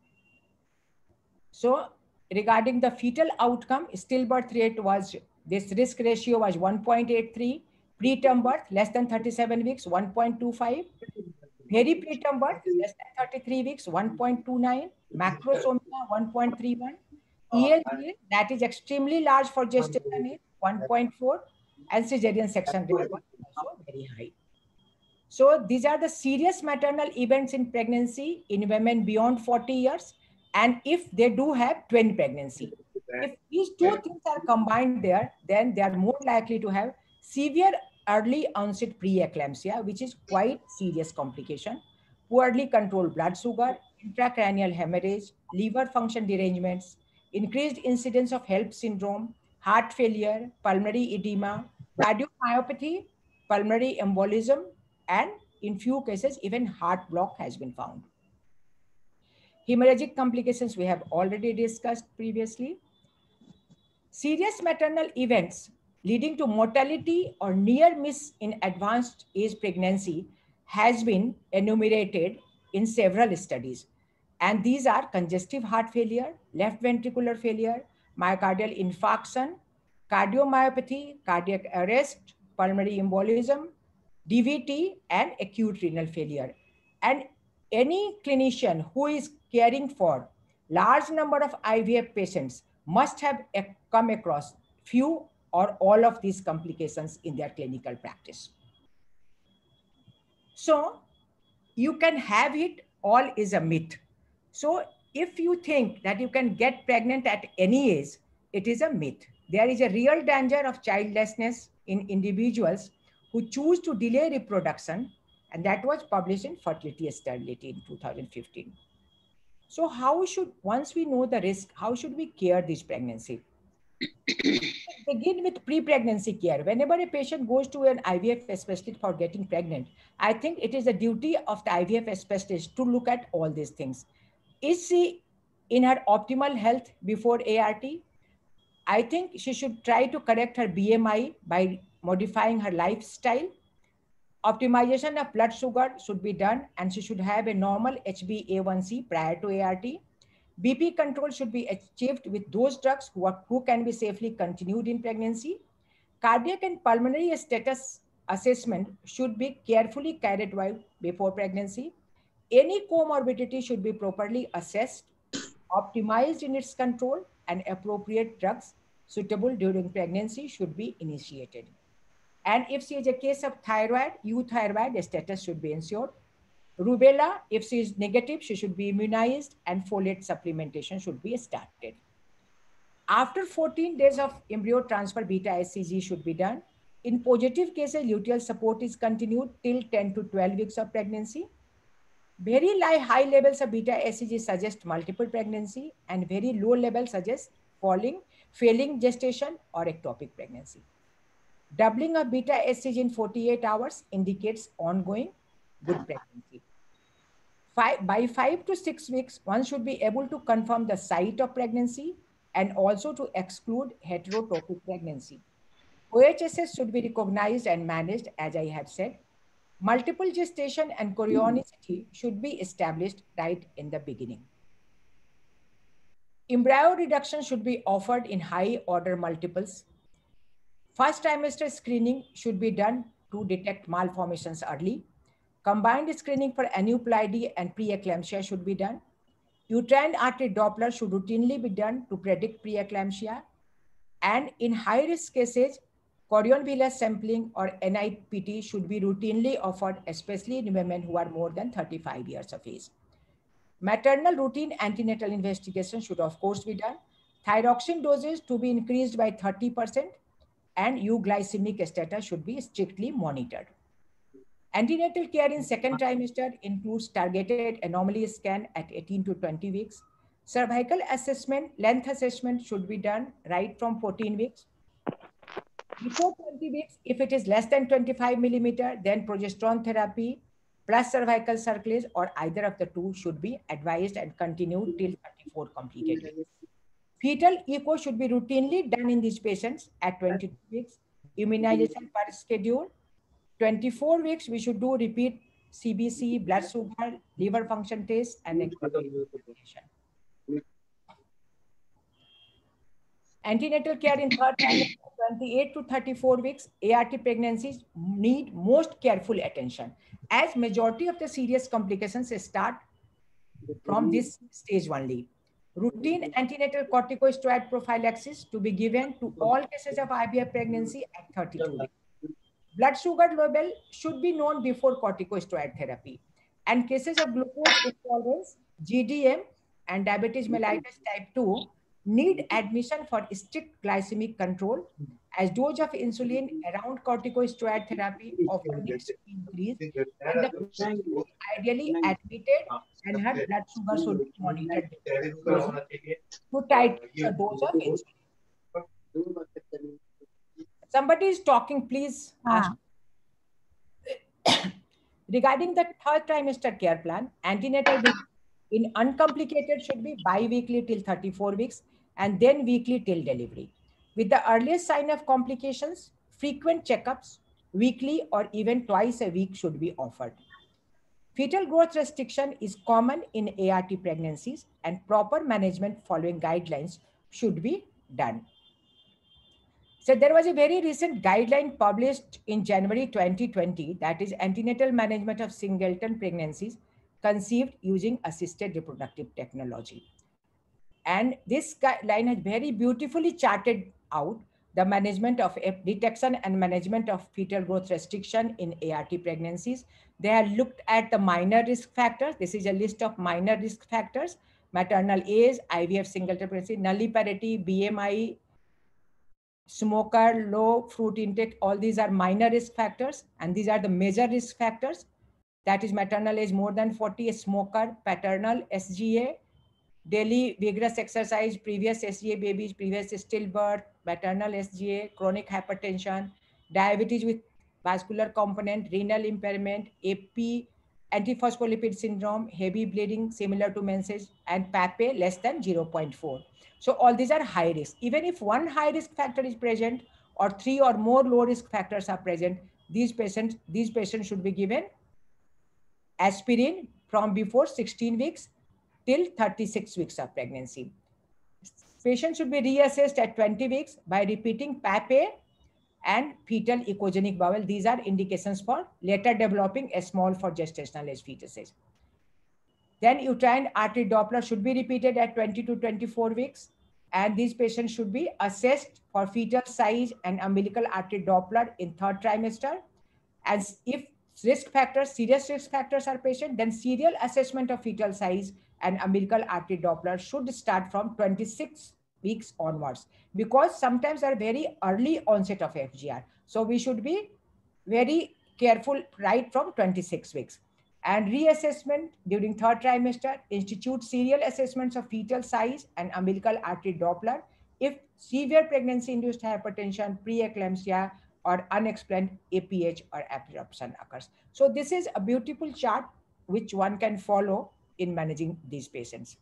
So regarding the fetal outcome, stillbirth rate was, this risk ratio was one point eight three, preterm birth less than thirty-seven weeks, one point two five, very preterm birth less than thirty-three weeks, one point two nine, macrosomia one point three one, E L D, that is extremely large for gestation age, one point four, and cesarean section rate was also very high. So these are the serious maternal events in pregnancy in women beyond forty years, and if they do have twin pregnancy. If these two things are combined there, then they are more likely to have severe early onset preeclampsia, which is quite serious complication, poorly controlled blood sugar, intracranial hemorrhage, liver function derangements, increased incidence of HELLP syndrome, heart failure, pulmonary edema, cardiomyopathy, pulmonary embolism, and in few cases, even heart block has been found. Hemorrhagic complications we have already discussed previously. Serious maternal events leading to mortality or near miss in advanced age pregnancy has been enumerated in several studies. And these are congestive heart failure, left ventricular failure, myocardial infarction, cardiomyopathy, cardiac arrest, pulmonary embolism, D V T, and acute renal failure. And any clinician who is caring for large number of I V F patients must have come across few or all of these complications in their clinical practice. So you can have it, all is a myth. So if you think that you can get pregnant at any age, it is a myth. There is a real danger of childlessness in individuals who choose to delay reproduction, and that was published in Fertility and Sterility in two thousand fifteen. So how should, once we know the risk, how should we care this pregnancy? Begin with pre-pregnancy care. Whenever a patient goes to an I V F specialist for getting pregnant, I think it is a duty of the I V F specialist to look at all these things. Is she in her optimal health before A R T? I think she should try to correct her B M I by modifying her lifestyle. Optimization of blood sugar should be done, and she should have a normal H b A one C prior to A R T. B P control should be achieved with those drugs who, are, who can be safely continued in pregnancy. Cardiac and pulmonary status assessment should be carefully carried out before pregnancy. Any comorbidity should be properly assessed, optimized in its control, and appropriate drugs suitable during pregnancy should be initiated. And if she is a case of thyroid, euthyroid status should be ensured. Rubella, if she is negative, she should be immunized, and folate supplementation should be started. After fourteen days of embryo transfer, beta H C G should be done. In positive cases, luteal support is continued till ten to twelve weeks of pregnancy. Very high levels of beta H C G suggest multiple pregnancy, and very low levels suggest falling, failing gestation or ectopic pregnancy. Doubling of beta H C G in forty-eight hours indicates ongoing good pregnancy. Five, by five to six weeks, one should be able to confirm the site of pregnancy and also to exclude heterotopic pregnancy. O H S S should be recognized and managed, as I have said. Multiple gestation and chorionicity should be established right in the beginning. Embryo reduction should be offered in high order multiples. First trimester screening should be done to detect malformations early. Combined screening for aneuploidy and preeclampsia should be done. Uterine artery Doppler should routinely be done to predict preeclampsia. And in high-risk cases, chorion villus sampling or N I P T should be routinely offered, especially in women who are more than thirty-five years of age. Maternal routine antenatal investigation should of course be done. Thyroxine doses to be increased by thirty percent, and euglycemic status should be strictly monitored. Antenatal care in second trimester includes targeted anomaly scan at eighteen to twenty weeks. Cervical assessment, length assessment should be done right from fourteen weeks. Before twenty weeks, if it is less than twenty-five millimeter, then progesterone therapy plus cervical circlage or either of the two should be advised and continued till thirty-four completed weeks. Fetal echo should be routinely done in these patients at twenty-two weeks. Immunization per schedule. twenty-four weeks, we should do repeat C B C, blood sugar, liver function test, and examination. Antenatal care in third trimester, twenty-eight to thirty-four weeks, A R T pregnancies need most careful attention, as majority of the serious complications start from this stage only. Routine antenatal corticosteroid prophylaxis to be given to all cases of I V F pregnancy at thirty-two weeks. Blood sugar level should be known before corticosteroid therapy. And cases of glucose intolerance, G D M, and diabetes mellitus type two need admission for strict glycemic control as dose of insulin around corticosteroid therapy often needs to be increased, and the patient is ideally admitted and her blood sugar should be monitored to titrate the dose of insulin. Somebody is talking, please. Ah. Regarding the third trimester care plan, antenatal in uncomplicated should be bi-weekly till thirty-four weeks and then weekly till delivery. With the earliest sign of complications, frequent checkups, weekly or even twice a week should be offered. Fetal growth restriction is common in A R T pregnancies and proper management following guidelines should be done. So there was a very recent guideline published in January twenty twenty, that is antenatal management of singleton pregnancies conceived using assisted reproductive technology. And this guideline has very beautifully charted out the management of detection and management of fetal growth restriction in A R T pregnancies. They have looked at the minor risk factors. This is a list of minor risk factors: maternal age, I V F singleton pregnancy, nulliparity, B M I, smoker, low fruit intake. All these are minor risk factors, and these are the major risk factors. That is maternal age more than forty, a smoker, paternal S G A, daily vigorous exercise, previous S G A babies, previous stillbirth, maternal S G A, chronic hypertension, diabetes with vascular component, renal impairment, A P, antiphospholipid syndrome, heavy bleeding similar to menses, and P A P A less than zero point four. So all these are high risk. Even if one high risk factor is present or three or more low risk factors are present, these patients, these patients should be given aspirin from before sixteen weeks till thirty-six weeks of pregnancy. Patients should be reassessed at twenty weeks by repeating P A P A and fetal echogenic bowel. These are indications for later developing a small for gestational age fetuses. Then uterine artery Doppler should be repeated at twenty to twenty-four weeks. And these patients should be assessed for fetal size and umbilical artery Doppler in third trimester. And if risk factors, serious risk factors are present, then serial assessment of fetal size and umbilical artery Doppler should start from twenty-six weeks onwards, because sometimes are very early onset of F G R. So we should be very careful right from twenty-six weeks. And reassessment during third trimester, institute serial assessments of fetal size and umbilical artery Doppler if severe pregnancy-induced hypertension, preeclampsia, or unexplained A P H or abruption occurs. So this is a beautiful chart which one can follow in managing these patients.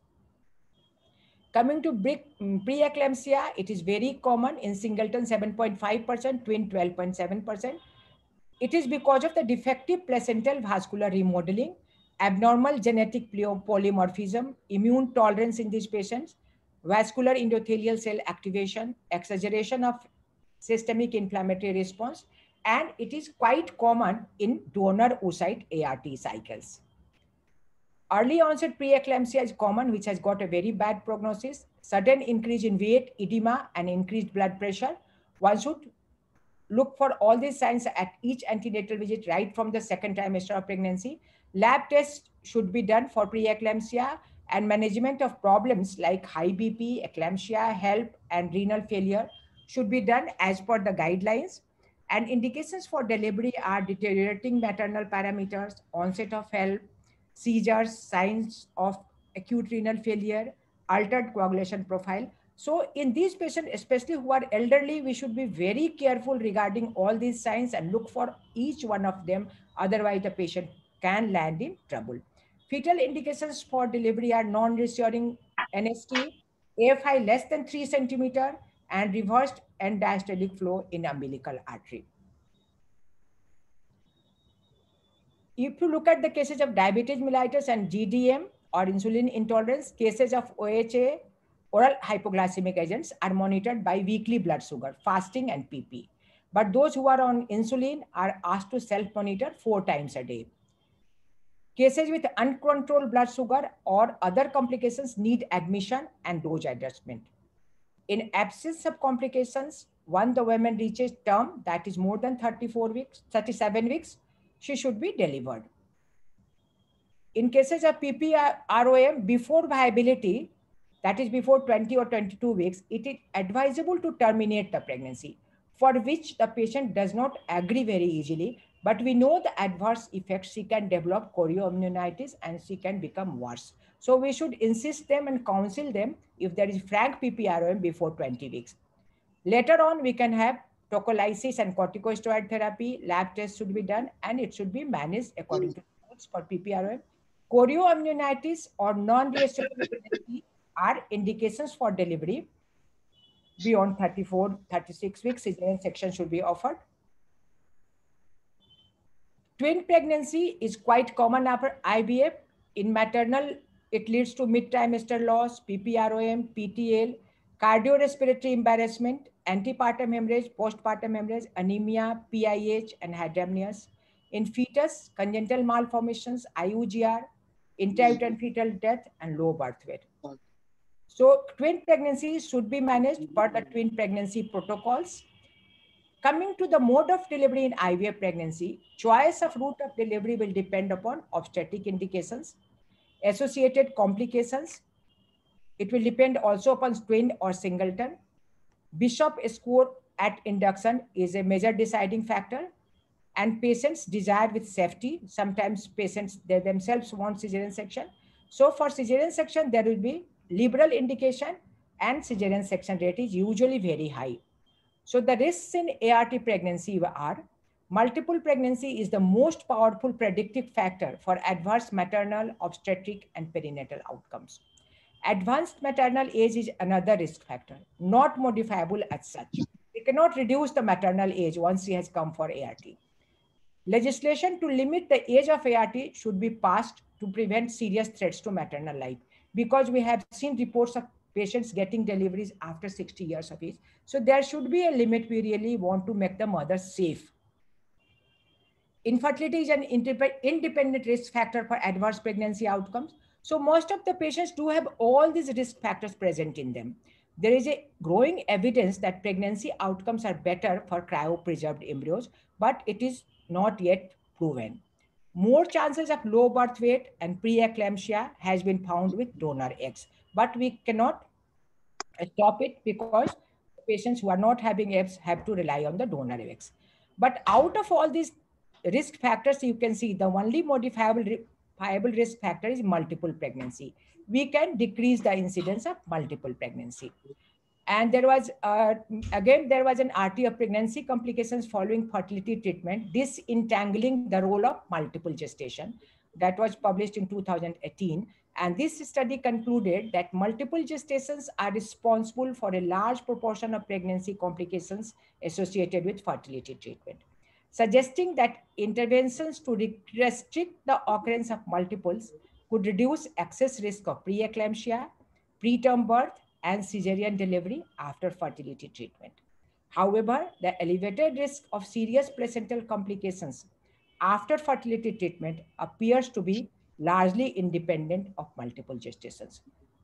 Coming to preeclampsia, it is very common in singleton seven point five percent, twin twelve point seven percent. It is because of the defective placental vascular remodeling, abnormal genetic polymorphism, immune tolerance in these patients, vascular endothelial cell activation, exaggeration of systemic inflammatory response, and it is quite common in donor oocyte A R T cycles. Early onset preeclampsia is common, which has got a very bad prognosis, sudden increase in weight, edema, and increased blood pressure. One should look for all these signs at each antenatal visit right from the second trimester of pregnancy. Lab tests should be done for preeclampsia, and management of problems like high B P, eclampsia, HELLP, and renal failure should be done as per the guidelines. And indications for delivery are deteriorating maternal parameters, onset of HELLP, seizures, signs of acute renal failure, altered coagulation profile. So in these patients, especially who are elderly, we should be very careful regarding all these signs and look for each one of them. Otherwise, the patient can land in trouble. Fetal indications for delivery are non-reassuring N S T, A F I less than three centimeter, and reversed end diastolic flow in umbilical artery. If you look at the cases of diabetes mellitus and G D M or insulin intolerance, cases of O H A, oral hypoglycemic agents, are monitored by weekly blood sugar, fasting, and P P. But those who are on insulin are asked to self-monitor four times a day. Cases with uncontrolled blood sugar or other complications need admission and dose adjustment. In absence of complications, once the woman reaches term, that is more than thirty-four weeks, thirty-seven weeks, she should be delivered. In cases of P P R O M before viability, that is before twenty or twenty-two weeks, it is advisable to terminate the pregnancy. for which the patient does not agree very easily, but we know the adverse effects. She can develop chorioamnionitis and she can become worse. So we should insist them and counsel them if there is frank P P R O M before twenty weeks. Later on, we can have tocolysis and corticosteroid therapy. Lab tests should be done and it should be managed according to rules for P P R O M. Chorioamnionitis or non-restrictive pregnancy are indications for delivery. Beyond thirty-four, thirty-six weeks, cesarean section should be offered. Twin pregnancy is quite common after I V F. In maternal, it leads to mid-trimester loss, P P R O M, P T L, cardiorespiratory embarrassment, antepartum hemorrhage, postpartum hemorrhage, anemia, P I H, and hydramnios. In fetus, congenital malformations, I U G R, intrauterine fetal death, and low birth weight. So twin pregnancies should be managed per the twin pregnancy protocols. Coming to the mode of delivery in I V F pregnancy, choice of route of delivery will depend upon obstetric indications, associated complications. It will depend also upon twin or singleton. Bishop score at induction is a major deciding factor, and patients desire with safety. Sometimes patients they themselves want cesarean section. So for cesarean section, there will be liberal indication and cesarean section rate is usually very high. So the risks in A R T pregnancy are: multiple pregnancy is the most powerful predictive factor for adverse maternal, obstetric, and perinatal outcomes. Advanced maternal age is another risk factor, not modifiable as such. We cannot reduce the maternal age once she has come for A R T. Legislation to limit the age of A R T should be passed to prevent serious threats to maternal life, because we have seen reports of patients getting deliveries after sixty years of age. So there should be a limit. We really want to make the mother safe. Infertility is an independent risk factor for adverse pregnancy outcomes. So most of the patients do have all these risk factors present in them. There is a growing evidence that pregnancy outcomes are better for cryopreserved embryos, but it is not yet proven. More chances of low birth weight and preeclampsia has been found with donor eggs, but we cannot stop it because patients who are not having eggs have to rely on the donor eggs. But out of all these risk factors, you can see the only modifiable viable risk factor is multiple pregnancy. We can decrease the incidence of multiple pregnancy. And there was, uh, again, there was an R T of pregnancy complications following fertility treatment, disentangling the role of multiple gestation. That was published in two thousand eighteen. And this study concluded that multiple gestations are responsible for a large proportion of pregnancy complications associated with fertility treatment, suggesting that interventions to restrict the occurrence of multiples could reduce excess risk of preeclampsia, preterm birth, and cesarean delivery after fertility treatment. However, the elevated risk of serious placental complications after fertility treatment appears to be largely independent of multiple gestations.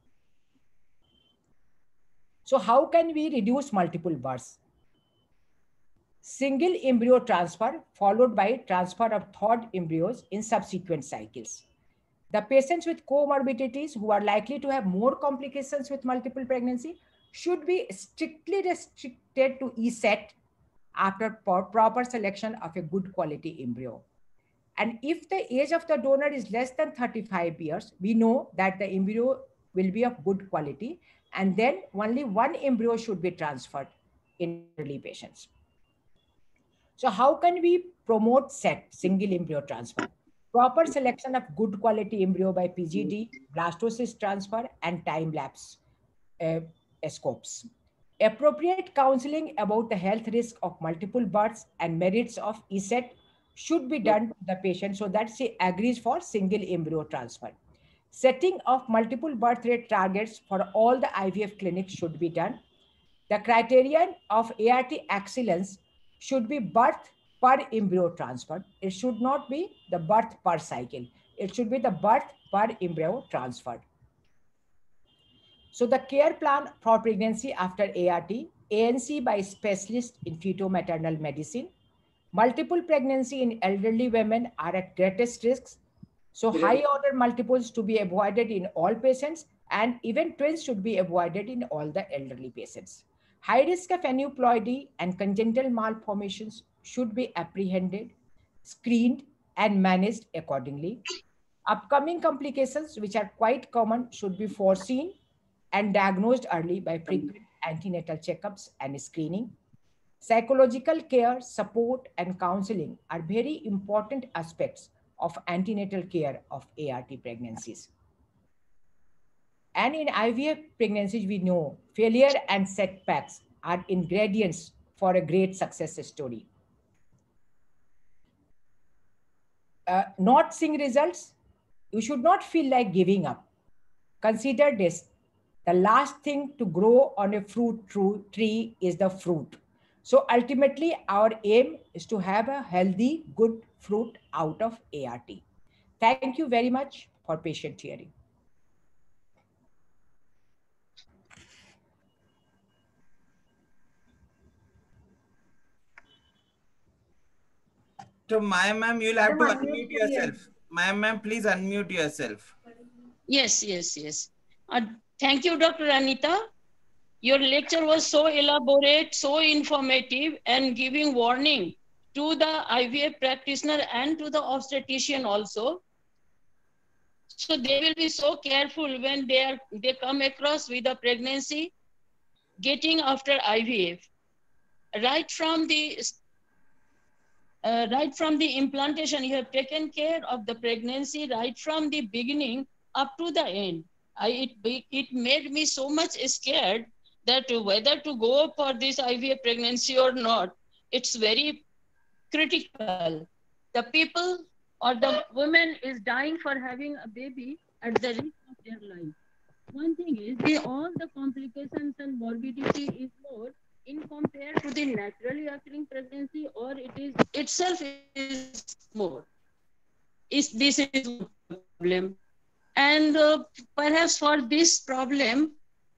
So how can we reduce multiple births? Single embryo transfer followed by transfer of third embryos in subsequent cycles. The patients with comorbidities who are likely to have more complications with multiple pregnancy should be strictly restricted to E S E T after proper selection of a good quality embryo. And if the age of the donor is less than thirty-five years, we know that the embryo will be of good quality, and then only one embryo should be transferred in early patients. So how can we promote S E T, single embryo transfer? Proper selection of good quality embryo by P G D, blastocyst transfer, and time-lapse uh, scopes. Appropriate counseling about the health risk of multiple births and merits of E S E T should be done to the patient so that she agrees for single embryo transfer. Setting of multiple birth rate targets for all the I V F clinics should be done. The criterion of A R T excellence should be birth per embryo transfer. It should not be the birth per cycle. It should be the birth per embryo transferred. So the care plan for pregnancy after A R T, A N C by specialists in feto-maternal medicine. Multiple pregnancy in elderly women are at greatest risks. So high order multiples to be avoided in all patients, and even twins should be avoided in all the elderly patients. High risk of aneuploidy and congenital malformations should be apprehended, screened, and managed accordingly. Upcoming complications, which are quite common, should be foreseen and diagnosed early by frequent antenatal checkups and screening. Psychological care, support, and counseling are very important aspects of antenatal care of A R T pregnancies. And in I V F pregnancies, we know failure and setbacks are ingredients for a great success story. Uh, not seeing results, you should not feel like giving up. Consider this: the last thing to grow on a fruit tree is the fruit. So ultimately, our aim is to have a healthy, good fruit out of A R T. Thank you very much for patient hearing. So, Maya ma'am, you'll have to unmute yourself. Maya ma'am, please unmute yourself. Yes, yes, yes. Uh, thank you, Doctor Anita. Your lecture was so elaborate, so informative, and giving warning to the I V F practitioner and to the obstetrician also. So they will be so careful when they are they come across with a pregnancy getting after I V F. Right from the uh, right from the implantation, you have taken care of the pregnancy right from the beginning up to the end. I, it, it made me so much scared that whether to go for this I V F pregnancy or not, it's very critical. The people or the woman is dying for having a baby at the risk of their life. One thing is, they, all the complications and morbidity is more in compared to the naturally occurring pregnancy, or it is itself is more. Is this is one problem, and uh, perhaps for this problem,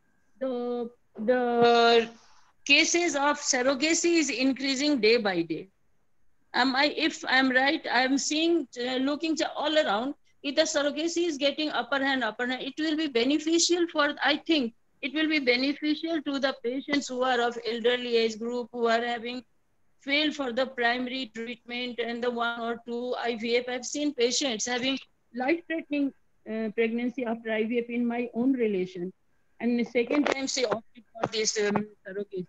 the the cases of surrogacy is increasing day by day. Am I, if I'm right, I'm seeing, uh, looking all around, if the surrogacy is getting upper hand, upper hand, it will be beneficial for, I think, it will be beneficial to the patients who are of elderly age group, who are having failed for the primary treatment and the one or two I V F. I've seen patients having life-threatening uh, pregnancy after I V F in my own relation. And the second time she opted for this um, surrogacy.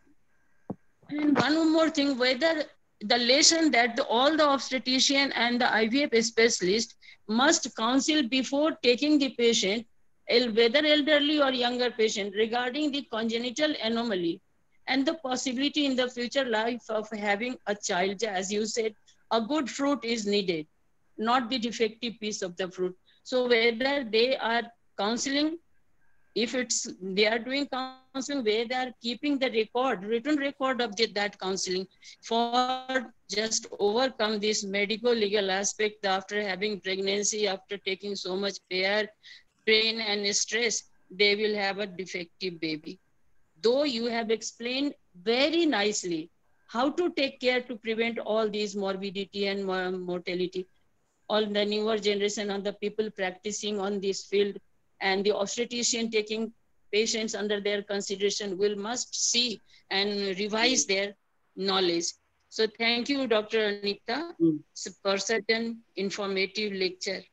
And one more thing, whether the lesson that the, all the obstetrician and the I V F specialist must counsel before taking the patient, whether elderly or younger patient, regarding the congenital anomaly and the possibility in the future life of having a child. As you said, a good fruit is needed, not the defective piece of the fruit. So whether they are counseling, if it's they are doing counseling, where they are keeping the record, written record of the, that counseling, for just overcome this medical legal aspect after having pregnancy, after taking so much pain, pain and stress, they will have a defective baby. Though you have explained very nicely how to take care to prevent all these morbidity and mortality, all the newer generation and the people practicing on this field, and the obstetrician taking patients under their consideration will must see and revise their knowledge. So thank you, Doctor Anita, mm. for certain informative lecture.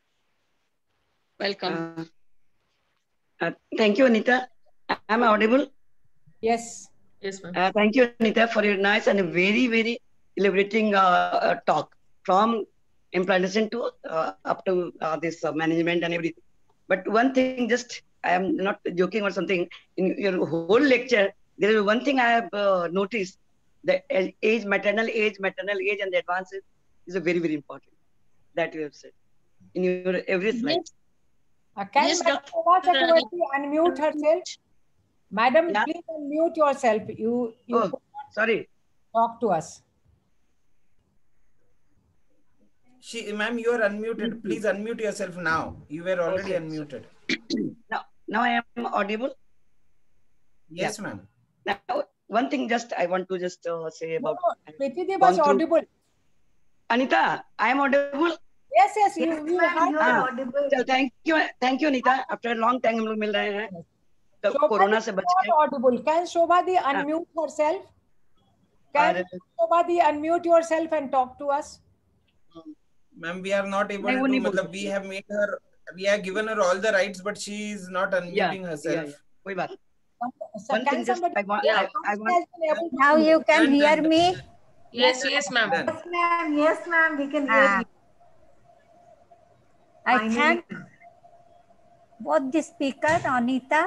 Welcome. Uh, uh, thank you, Anita. Am I audible? Yes. Yes, ma'am. Uh, thank you, Anita, for your nice and very, very elaborating uh, uh, talk from implantation to uh, up to uh, this uh, management and everything. But one thing, just I am not joking or something, in your whole lecture, there is one thing I have uh, noticed: the age, maternal age, maternal age, and the advances is a very, very important. That you have said in your every slide. Yes. Uh, can yes, Madam Chakravarti unmute herself? Madam, yeah. Please unmute yourself. You, you oh, sorry. Talk to us. She, ma'am, you are unmuted. Please unmute yourself now. You were already okay. unmuted. Now, now I am audible. Yes, yeah. ma'am. Now, one thing, just I want to just uh, say about. No, Preeti was audible. Anita, I am audible. Yes, yes, you, you are ah, audible. So thank you, thank you, Anita. After a long time, हम लोग मिल रहे हैं. तो Shobha corona Di से is बच not के audible. Can Shobha Di unmute herself? Can अरे Shobha Di unmute yourself and talk to us? Ma'am, we are not able नहीं वो to. नहीं बोल मतलब we सकती। have made her, we have given her all the rights, but she is not या unmuting या herself. या कोई बात। So One can thing just somebody? I want Yeah. I, I want Has been able to Now you unmute. can Done, hear done, me. Yes, yes, ma'am. done. Yes, ma'am. Yes, ma'am. We can hear Ah, you. I Finally. thank both the speaker, Anita,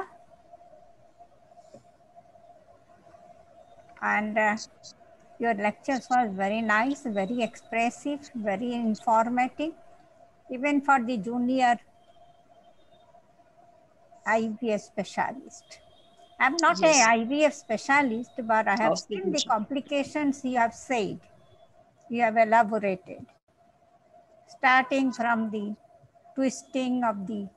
and uh, your lectures was very nice, very expressive, very informative, even for the junior I V F specialist. I'm not Yes. a I V F specialist, but I have seen the Obstetrician. complications you have said, you have elaborated, starting from the twisting of the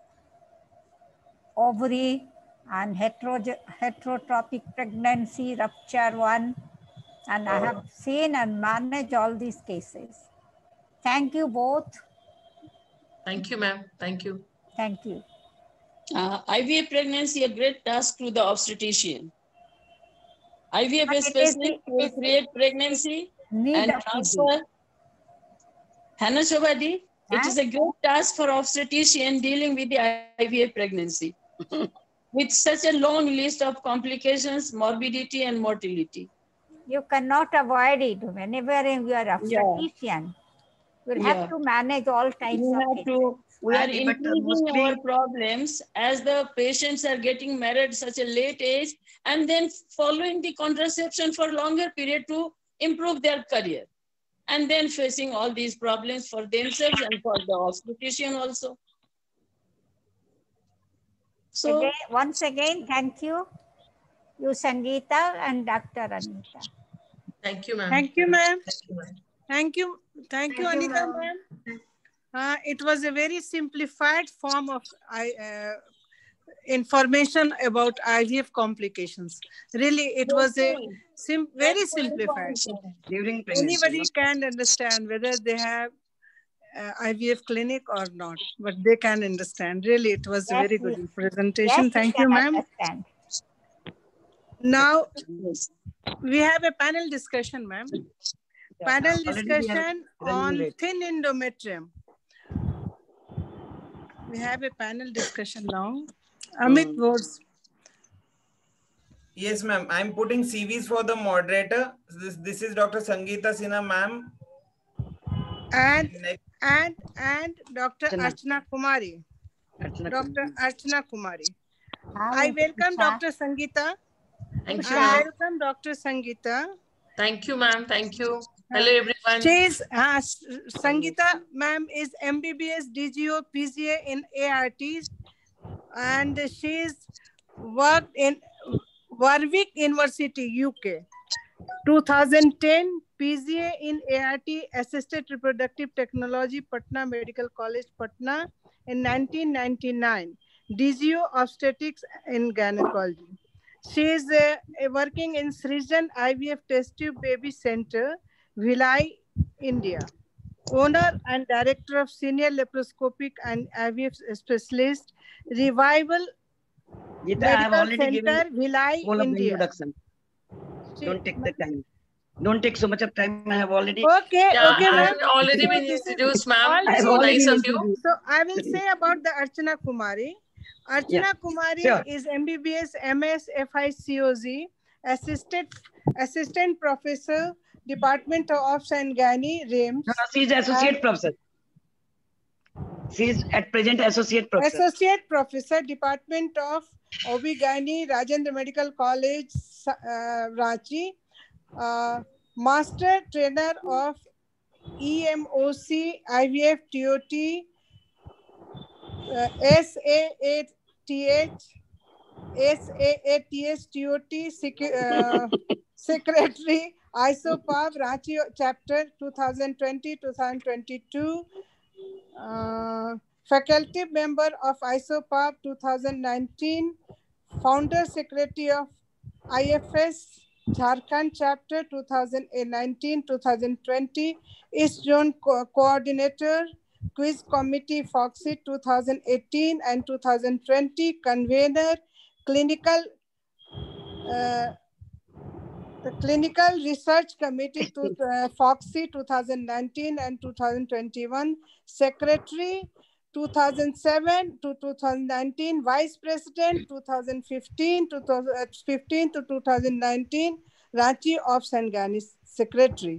ovary and hetero- heterotropic pregnancy, rupture one, and I have seen and managed all these cases. Thank you both. Thank you, ma'am. Thank you. Thank you. Uh, I V F pregnancy a great task to the obstetrician. I V F But it is specialist the, will it is create pregnancy need and of the transfer. Hannah Shobadi, it Huh? is a great task for obstetrician dealing with the I V F pregnancy with such a long list of complications, morbidity, and mortality. You cannot avoid it. Whenever you are Yeah, obstetrician, you will yeah. have to manage all types We of have cases. to, we are And but uh, increasing mostly our problems as the patients are getting married at such a late age and then following the contraception for longer period to improve their career. And then facing all these problems for themselves and for the obstetrician also. So, Again, once again, thank you, you Sangeeta and Doctor Anita. Thank you, ma'am. Thank you, ma'am. Thank you, ma'am. Thank you. Thank you, Thank you, Anita, ma'am. ma'am. Uh, it was a very simplified form of I, uh, information about I V F complications. Really, it was a sim very simplified. during pregnancy, Anybody no? can understand whether they have uh, I V F clinic or not, but they can understand. Really, it was a Yes, very we, good presentation. yes, we Thank can you, ma'am. understand. Now, yes. we have a panel discussion, ma'am. Yeah, Panel already we are discussion running on late. thin endometrium. We have a panel discussion now. Amit, Hmm. words. Yes, ma'am. I'm putting C Vs for the moderator. This this is Doctor Sangeeta Sinha, ma'am. And Next, and and Doctor Archana. Archana Kumari. Archana Doctor Kumar. Archana Kumari. Hi, I welcome Usha. Doctor Sangeeta. Thank you, I ma'am. welcome Doctor Sangeeta. Thank you, ma'am. Thank you. Uh, Hello, everyone. She is uh, Sangeeta, ma'am, is M B B S, D G O, P G A in A R Ts, and she is worked in Warwick University, U K. two thousand ten P G A in A R T, Assisted Reproductive Technology, Patna Medical College, Patna in nineteen ninety-nine. D G O Obstetrics in Gynecology. She is uh, working in Srijan I V F Test Tube Baby Center, Bhilai, India. Owner and director of Senior Laparoscopic and I V F Specialist, Revival Geeta, I have Medical already given Center, Bhilai, all of the India. introduction. She- Don't take the time. Don't take so much of time. I have already. Okay, Yeah, okay, I ma'am. have already So been this is introduced, ma'am. all I have So very already nice of you. introduced. So I will say about the Archana Kumari. Archana Yeah, Kumari sure. is M B B S, M S, F I C O Z, assistant, assistant professor, Department of Obs and Gynae, R A I M No, S. no, she is associate professor. She is at present associate professor. Associate professor, Department of O B G Y N, Rajendra Medical College, uh, Ranchi. Uh, master trainer of E M O C, I V F, T O T, uh, S A A T H, S A A T H, T O T, uh, Secretary, ISOPAV, Ranchi Chapter twenty twenty to twenty twenty-two, uh, Faculty Member of ISOPAV twenty nineteen, Founder Secretary of I F S, Jharkhand Chapter twenty nineteen to twenty twenty, East Zone Co Coordinator, Quiz Committee Foxy twenty eighteen and twenty twenty, Convener, clinical uh, the Clinical Research Committee to uh, FOXI two thousand nineteen and two thousand twenty-one, Secretary two thousand seven to two thousand nineteen, Vice President two thousand fifteen to two thousand fifteen to two thousand nineteen, Ranchi of Sangani Secretary.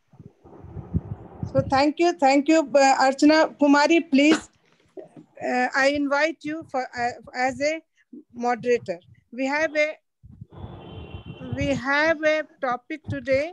So thank you, thank you, uh, Archana Kumari. Please, uh, I invite you for uh, as a moderator. We have a we have a topic today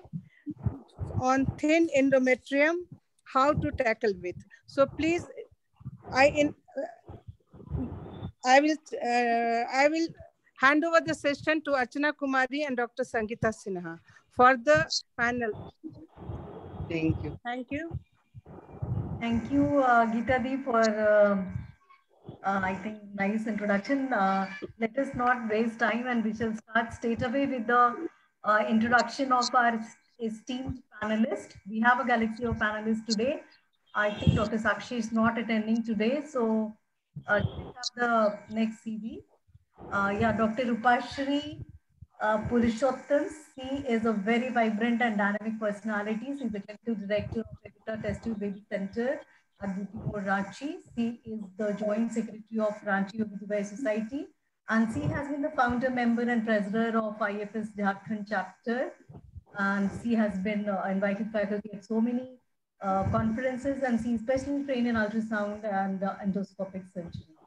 on thin endometrium, how to tackle with. So please, I in uh, I will uh, I will hand over the session to Archana Kumari and Doctor Sangeeta Sinha for the panel. Thank you. Thank you. Thank you, uh, Geeta Di, for uh, uh, I think nice introduction. Uh, let us not waste time, and we shall start straight away with the uh, introduction of our esteemed panelists. We have a galaxy of panelists today. I think Doctor Sakshi is not attending today, so uh, can we have the next C V. Uh, yeah, Doctor Rupashri uh, Purushottam. He is a very vibrant and dynamic personality. He is the Executive Director of Evita Test Tube Baby Center at B P O Ranchi. He is the Joint Secretary of Ranchi O B G Y Society. And she has been the founder, member and president of I F S Jharkhand chapter. And she has been uh, invited faculty at so many uh, conferences, and she is specially trained in ultrasound and uh, endoscopic surgery.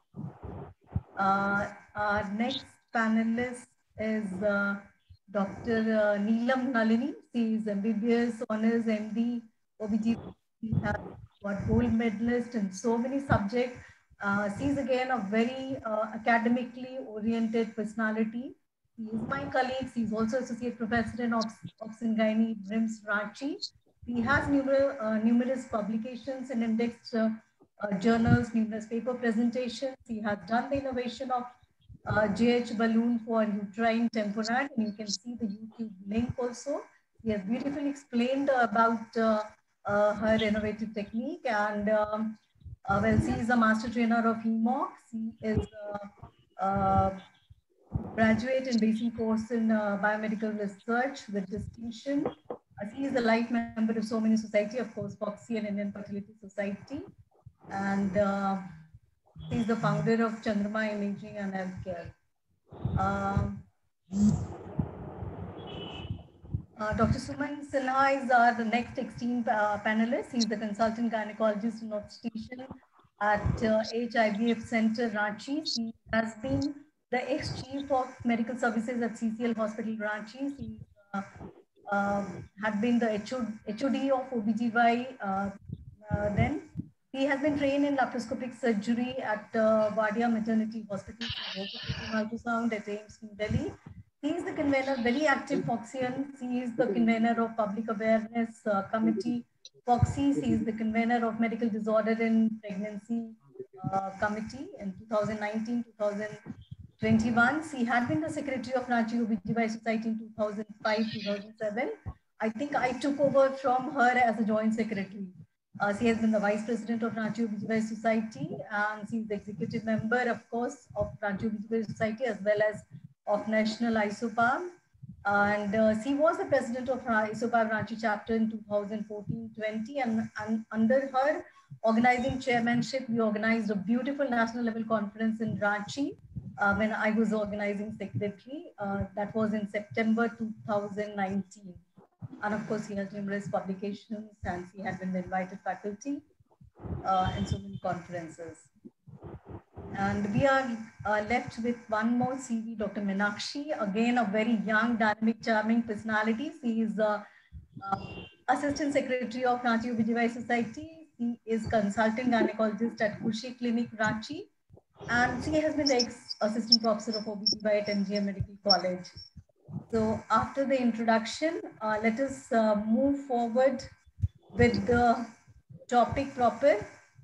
Uh, our next panelist is uh, Doctor Uh, Neelam Nalini. She is M B B S, Honors, M D, O B G Y. She has got gold medalist in so many subjects. Uh, she is again a very uh, academically oriented personality. He is my colleague. He is also Associate Professor in Obs and Gynae, R I M S Ranchi. He has numerous, uh, numerous publications in indexed uh, uh, journals, numerous paper presentations. He has done the innovation of uh, J H balloon for uterine tamponade, and you can see the YouTube link also. He has beautifully explained about uh, uh, her innovative technique, and um, uh, well, she is a master trainer of E M O X. He is uh, uh, graduate in basic course in uh, biomedical research with distinction. Uh, he is a life member of so many society, of course, FOXI and Indian Fertility Society. And uh, he is the founder of Chandrama Imaging and Healthcare. Um, uh, Doctor Suman Sinha is our the next esteemed uh, panelist. He is the consultant gynecologist and obstetrician at uh, H I V F Center, Ranchi. He has been the ex-chief of medical services at C C L Hospital, Ranchi. He uh, uh, had been the H O D of O B G Y uh, uh, then. He has been trained in laparoscopic surgery at uh, Wadia Maternity Hospital. He also taking ultrasound at A I M S New Delhi. He is the convener, very active FOXian. He is the convener of Public Awareness uh, Committee, FOXI. He is the convener of Medical Disorder in Pregnancy uh, Committee in two thousand nineteen to two thousand twenty-one. He had been the secretary of Ranchi O B G Y Society in two thousand five to two thousand seven. I think I took over from her as a joint secretary. Uh, she has been the vice president of Ranchi O B G Y Society, and she is the executive member, of course, of Ranchi O B G Y Society as well as of National ISOPAM. And uh, she was the president of ISOPAM Ranchi chapter in two thousand fourteen twenty, and, and under her organizing chairmanship, we organized a beautiful national level conference in Ranchi uh, when I was organizing secretary. Uh, that was in September two thousand nineteen. And of course, he has numerous publications, and he had been the invited faculty uh, in so many conferences. And we are uh, left with one more C V, Doctor Meenakshi, again a very young, dynamic, charming personality. She is the uh, Assistant Secretary of Ranchi O B G Y Society. She is consultant gynecologist at Kushi Clinic, Ranchi. And she has been the ex-assistant professor of O B G Y at M G M Medical College. So after the introduction, uh, let us uh, move forward with the topic proper.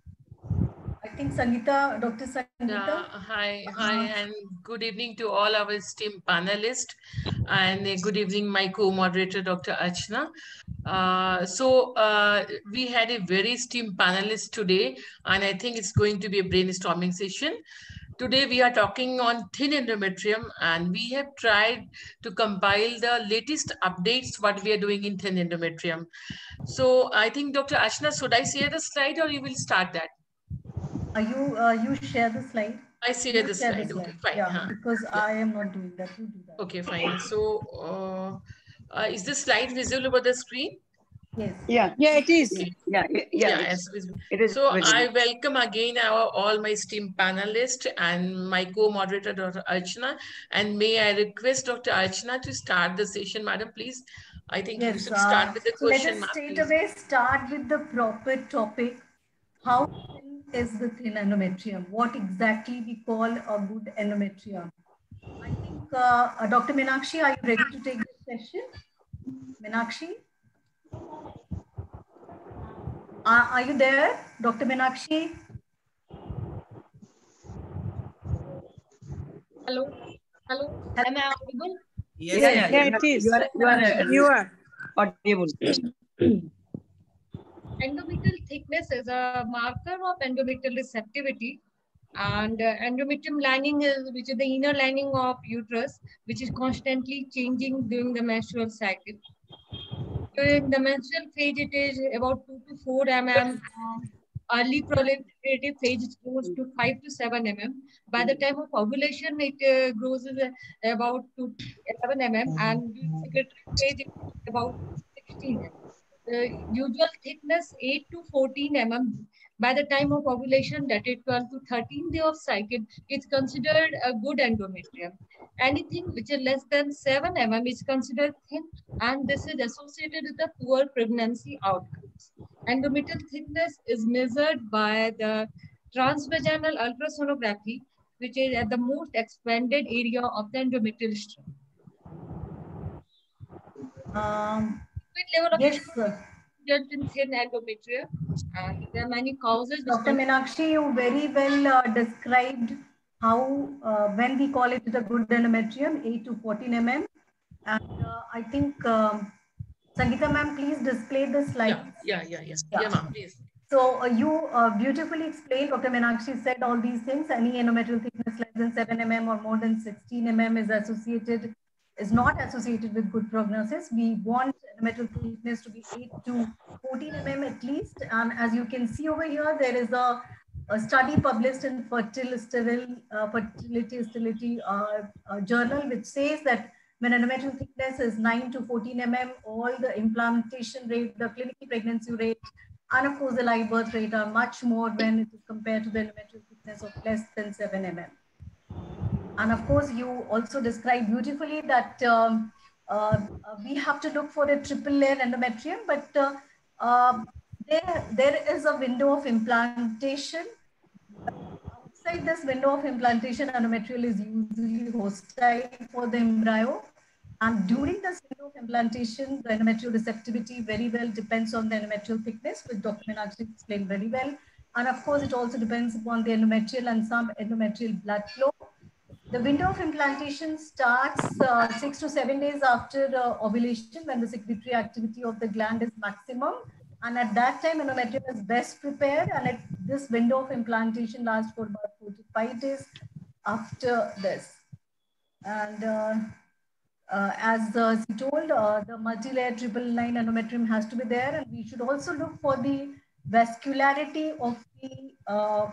I think Sangeeta, Doctor Sangeeta. Yeah, hi, hi, and good evening to all our esteemed panelists, and uh, good evening, my co-moderator, Doctor Archana. Uh, so uh, we had a very esteemed panelist today, and I think it's going to be a brainstorming session. Today we are talking on thin endometrium, and we have tried to compile the latest updates what we are doing in thin endometrium. So I think Doctor Archana, should I share the slide or you will start that? Are you uh, you share the slide? I share You the share slide. the slide. Okay, fine. Yeah, Huh. because Yeah. I am not doing that. You do that. Okay, fine. So uh, uh, is the slide visible over the screen? Yes. Yeah. Yeah, it is. Yeah. Yeah. Yeah. Yeah, It's, it's visible. it is So visible. I welcome again our all my esteemed panelists and my co-moderator, Doctor Archana. And may I request Doctor Archana to start the session, madam, please. I think Yes, you should start uh, with the so let question, us ma'am, straight please. away start with the proper topic. How thin is the thin endometrium? What exactly we call a good endometrium? I think uh, uh, Doctor Meenakshi, are you ready to take this session? Meenakshi? Uh, are you there, Doctor Meenakshi? Hello, hello. Am I audible? Yes, yeah, yeah, yeah, you it are, is. you are, you are, uh, You are. audible. Endometrial thickness is a marker of endometrial receptivity, and uh, endometrium lining is which is the inner lining of uterus, which is constantly changing during the menstrual cycle. During the menstrual phase, it is about two to four millimeters. And early proliferative phase it goes to five to seven millimeters. By the time of ovulation, it uh, grows is, uh, about to eleven millimeters, and during secretory phase, it is about sixteen millimeters. The usual thickness eight to fourteen millimeters. By the time of ovulation, that is twelve to thirteen day of cycle, it's considered a good endometrium. Anything which is less than seven millimeters is considered thin, and this is associated with the poor pregnancy outcomes. Endometrial thickness is measured by the transvaginal ultrasonography, which is at the most expanded area of the endometrial structure. Um, level of yes, sir. in thin endometrium, and there are many causes. Doctor Meenakshi, you very well uh, described how, uh, when we call it the good endometrium, eight to fourteen millimeters. And uh, I think, um, Sangeeta ma'am, please display the slides. Yeah, yeah, yeah, yeah. Yeah, yeah ma'am, please. So uh, you uh, beautifully explained, Doctor Meenakshi said all these things. Any endometrial thickness less than seven millimeters or more than sixteen millimeters is associated, is not associated with good prognosis. We want endometrial thickness to be eight to fourteen millimeters at least. And as you can see over here, there is a, a study published in Fertile Sterile, uh, Fertility Sterility uh, uh, Journal, which says that when endometrial thickness is nine to fourteen millimeters, all the implantation rate, the clinical pregnancy rate, and of course the live birth rate are much more when it is compared to the endometrial thickness of less than seven millimeters. And of course, you also described beautifully that um, uh, we have to look for a triple layer endometrium, but uh, uh, there, there is a window of implantation. Outside this window of implantation, endometrial is usually hostile for the embryo. And during this window of implantation, the endometrial receptivity very well depends on the endometrial thickness, which Doctor Meenakshi explained very well. And of course, it also depends upon the endometrial and some endometrial blood flow. The window of implantation starts uh, six to seven days after uh, ovulation, when the secretory activity of the gland is maximum. And at that time, endometrium is best prepared. And it, this window of implantation lasts for about four to five days after this. And uh, uh, as uh, she told, uh, the multi-layer triple line endometrium has to be there. And we should also look for the vascularity of the uh,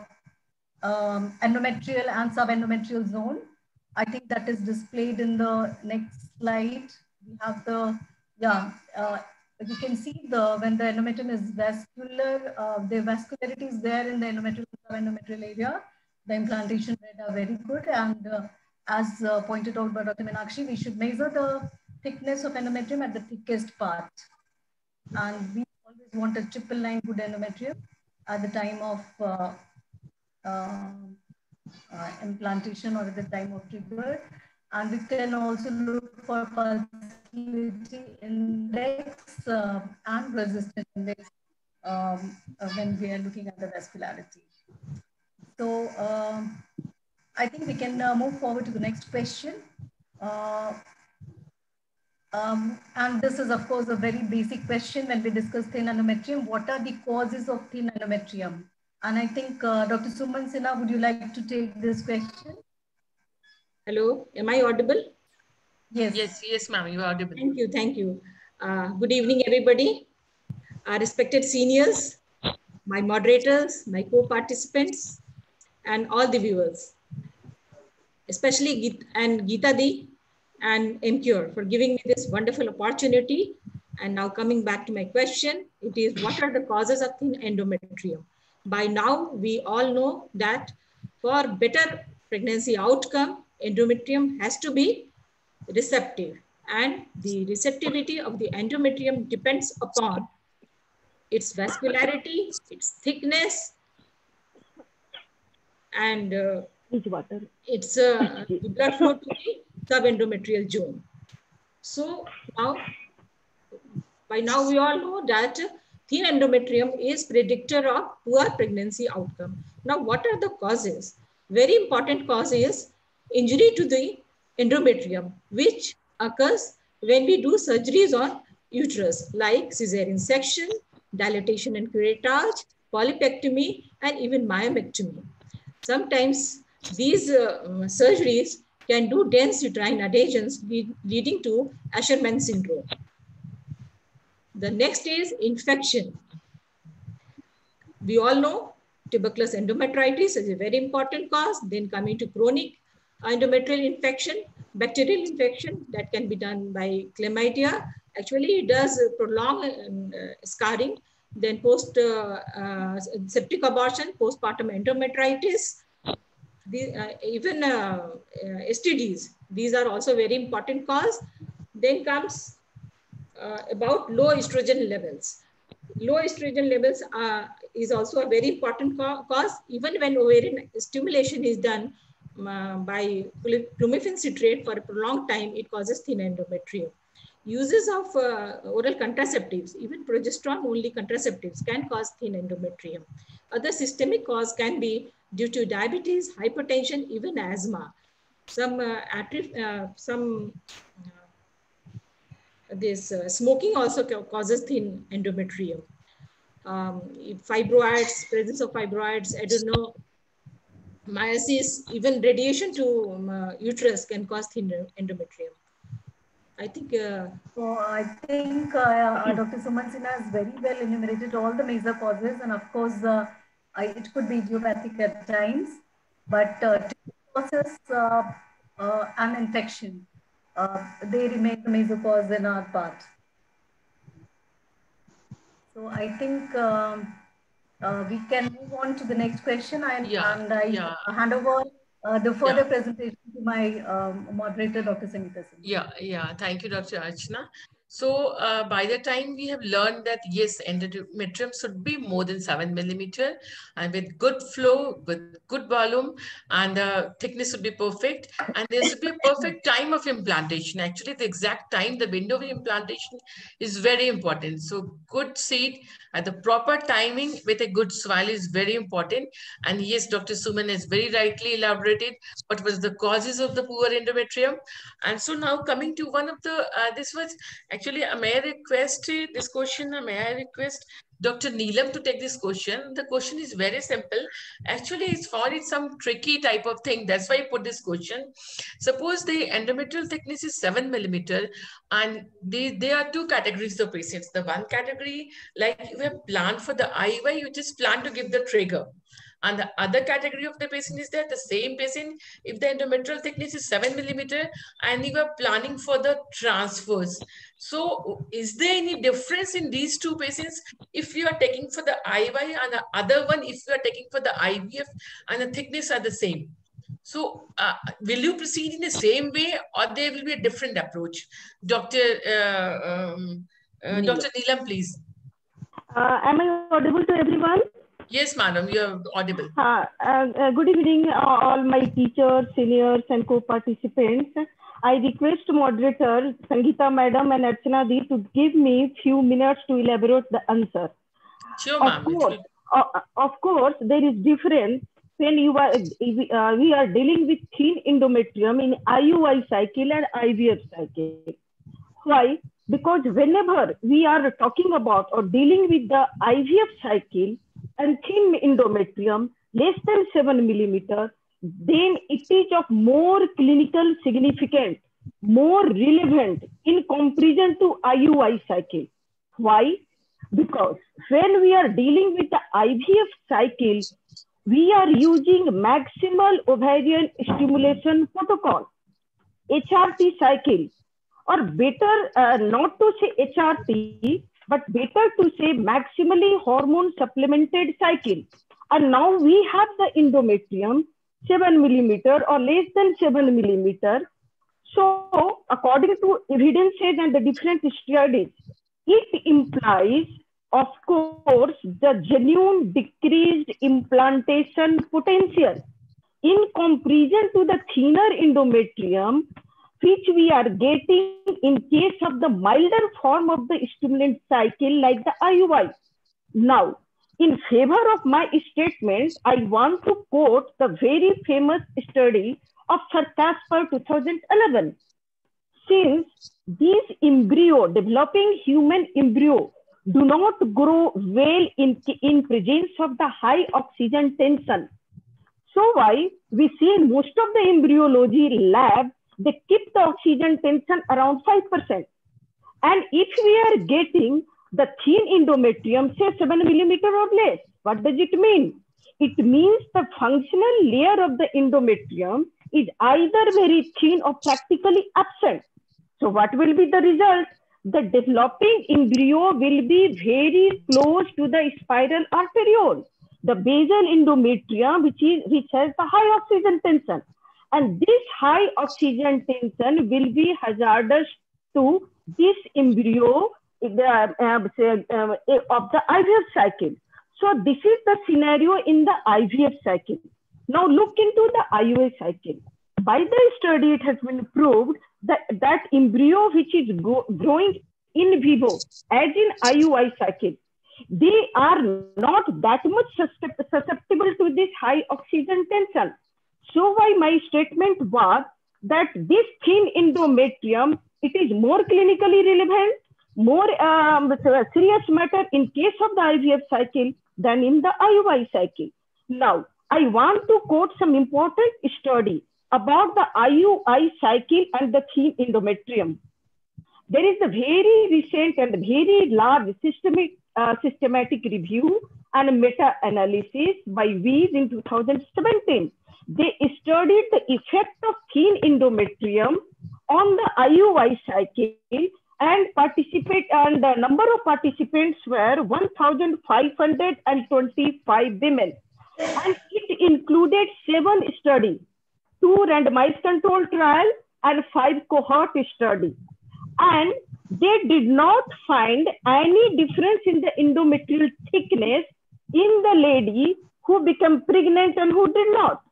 um, endometrial and subendometrial zone. I think that is displayed in the next slide. We have the, yeah, uh, you can see the, when the endometrium is vascular, uh, the vascularity is there in the endometrial and subendometrial area. The implantation rate are very good. And uh, as uh, pointed out by Doctor Meenakshi, we should measure the thickness of endometrium at the thickest part. And we always want a triple line good endometrium at the time of uh, uh, uh, implantation or at the time of trigger. And we can also look for fertility index uh, and resistance index um, uh, when we are looking at the vascularity. So um, I think we can uh, move forward to the next question. Uh, um, and this is, of course, a very basic question when we discuss thin endometrium. What are the causes of thin endometrium? And I think uh, Doctor Suman Sinha, would you like to take this question? Hello, am I audible? Yes. Yes, yes, ma'am, you are audible. Thank you, thank you. Uh, good evening, everybody. Our respected seniors, my moderators, my co-participants, and all the viewers, especially Geet and Geeta Di and M Cure for giving me this wonderful opportunity. And now coming back to my question, it is what are the causes of thin endometrium? By now, we all know that for better pregnancy outcome, endometrium has to be receptive, and the receptivity of the endometrium depends upon its vascularity, its thickness, and uh, its uh, the blood flow to the subendometrial zone. So now, by now we all know that thin endometrium is predictor of poor pregnancy outcome. Now, what are the causes? Very important cause is injury to the endometrium, which occurs when we do surgeries on uterus, like cesarean section, dilatation and curettage, polypectomy, and even myomectomy. Sometimes these uh, surgeries can do dense uterine adhesions, lead, leading to Asherman syndrome. The next is infection. We all know tuberculous endometritis is a very important cause. Then coming to chronic endometrial infection, bacterial infection that can be done by chlamydia. Actually, it does prolong uh, scarring. Then post uh, uh, septic abortion, postpartum endometritis, the, uh, even uh, uh, S T Ds. These are also very important cause. Then comes uh, about low estrogen levels. Low estrogen levels uh, is also a very important cause. Even when ovarian stimulation is done uh, by clomiphene citrate for a prolonged time, it causes thin endometrium. Uses of uh, oral contraceptives, even progesterone-only contraceptives, can cause thin endometrium. Other systemic cause can be due to diabetes, hypertension, even asthma. Some uh, uh, some uh, this uh, smoking also causes thin endometrium. Um, fibroids, presence of fibroids, adenomyosis, even radiation to um, uh, uterus can cause thin endometrium. I think. Uh, so I think uh, uh, Doctor Suman Sinha has very well enumerated all the major causes, and of course, uh, I, it could be idiopathic at times, but uh, tuberculosis uh, uh, and infection, uh, they remain the major cause in our part. So I think um, uh, we can move on to the next question, and, yeah, and I yeah. hand over uh, the further yeah. presentation to my um, moderator, Doctor Samita Singh. Yeah, yeah. Thank you, Doctor Archana. So uh, by the time we have learned that, yes, endometrium should be more than seven millimeter and with good flow, with good volume, and the thickness should be perfect. And there should be a perfect time of implantation. Actually, the exact time, the window of implantation is very important. So good seed at the proper timing with a good swell is very important. And yes, Doctor Suman has very rightly elaborated what was the causes of the poor endometrium. And so now coming to one of the, uh, this was actually, uh, may I request this question, uh, may I request Doctor Neelam to take this question. The question is very simple. Actually, it's found it's some tricky type of thing. That's why I put this question. Suppose the endometrial thickness is seven millimeter, and they, there are two categories of patients. The one category, like you have planned for the I U I, you just plan to give the trigger. And the other category of the patient is that the same patient, if the endometrial thickness is seven millimeter and you are planning for the transfers. So is there any difference in these two patients if you are taking for the I U I and the other one if you are taking for the I V F and the thickness are the same? So uh, will you proceed in the same way or there will be a different approach? Doctor Uh, um, uh, Doctor Neelam, please. Uh, am I audible to everyone? Yes, madam, you're audible. Uh, uh, uh, good evening, uh, all my teachers, seniors, and co-participants. I request moderator Sangeeta madam and Archana Di to give me few minutes to elaborate the answer. Sure, ma'am. Of course, uh, of course, there is difference when you are uh, we are dealing with thin endometrium in I U I cycle and I V F cycle. Why? Because whenever we are talking about or dealing with the I V F cycle, and thin endometrium less than seven millimeter, then it is of more clinical significance, more relevant in comparison to I U I cycle. Why? Because when we are dealing with the I V F cycle, we are using maximal ovarian stimulation protocol, H R T cycle, or better uh, not to say H R T, but better to say maximally hormone supplemented cycle. And now we have the endometrium seven millimeter or less than seven millimeter. So according to evidences and the different studies, it implies, of course, the genuine decreased implantation potential in comparison to the thinner endometrium, which we are getting in case of the milder form of the stimulant cycle like the I U I. Now, in favor of my statement, I want to quote the very famous study of Sir Casper two thousand eleven. Since these embryo, developing human embryo, do not grow well in, in presence of the high oxygen tension. So why we see in most of the embryology lab, they keep the oxygen tension around five percent. And if we are getting the thin endometrium, say seven millimeter or less, what does it mean? It means the functional layer of the endometrium is either very thin or practically absent. So what will be the result? The developing embryo will be very close to the spiral arteriole, the basal endometrium, which is which has the high oxygen tension. And this high oxygen tension will be hazardous to this embryo the, uh, uh, of the I V F cycle. So this is the scenario in the I V F cycle. Now look into the I U I cycle. By the study, it has been proved that that embryo which is go, growing in vivo, as in I U I cycle, they are not that much susceptible to this high oxygen tension. So why my statement was that this thin endometrium, it is more clinically relevant, more um, serious matter in case of the I V F cycle than in the I U I cycle. Now, I want to quote some important study about the I U I cycle and the thin endometrium. There is a very recent and very large systemic, uh, systematic review and meta-analysis by Weiss in two thousand seventeen. They studied the effect of thin endometrium on the I U I cycle, and participate and the number of participants were one thousand five hundred twenty-five women, and it included seven studies, two randomized control trial and five cohort study. And they did not find any difference in the endometrial thickness in the lady who became pregnant and who did not.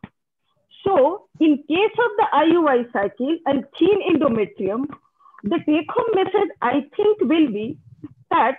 So in case of the I U I cycle and thin endometrium, the take-home message I think will be that,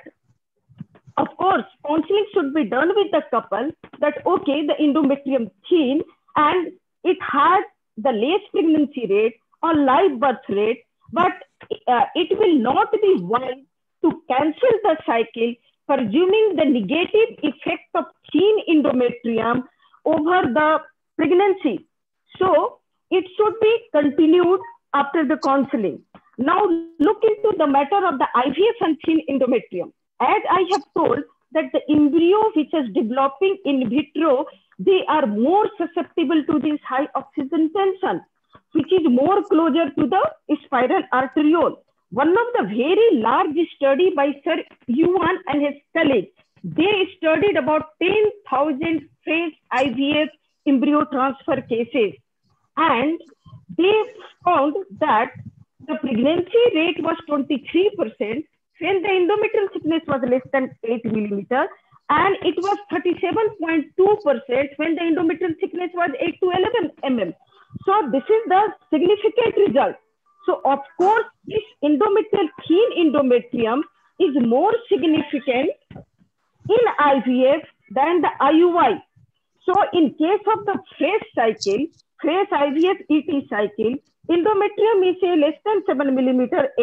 of course, counseling should be done with the couple that, okay, the endometrium thin and it has the less pregnancy rate or live birth rate, but uh, it will not be wise to cancel the cycle, presuming the negative effect of thin endometrium over the pregnancy. So it should be continued after the counseling. Now look into the matter of the I V F and thin endometrium. As I have told that the embryo which is developing in vitro, they are more susceptible to this high oxygen tension, which is more closer to the spiral arteriole. One of the very large study by Sir Yuan and his colleagues, they studied about ten thousand phase I V F embryo transfer cases, and they found that the pregnancy rate was twenty-three percent when the endometrial thickness was less than eight millimeter, and it was thirty-seven point two percent when the endometrial thickness was eight to eleven millimeters. So this is the significant result. So of course, this endometrial thin endometrium is more significant in I V F than the I U I. So in case of the phase cycle, phase I V F E T cycle, endometrium is say less than seven millimeter, eight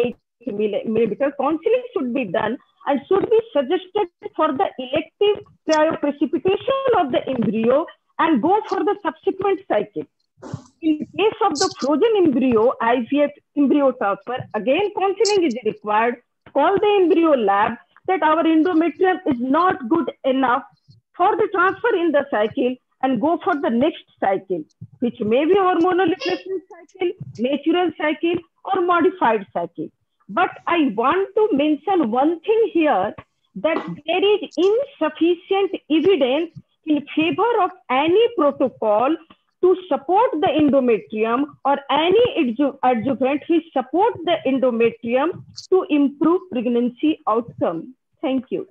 medical counseling should be done and should be suggested for the elective cryoprecipitation of the embryo and go for the subsequent cycle. In case of the frozen embryo, I V F embryo transfer, again counseling is required. Call the embryo lab that our endometrium is not good enough for the transfer in the cycle and go for the next cycle, which may be hormonal replacement cycle, natural cycle, or modified cycle. But I want to mention one thing here, that there is insufficient evidence in favor of any protocol to support the endometrium or any adjuvant which support the endometrium to improve pregnancy outcome. Thank you.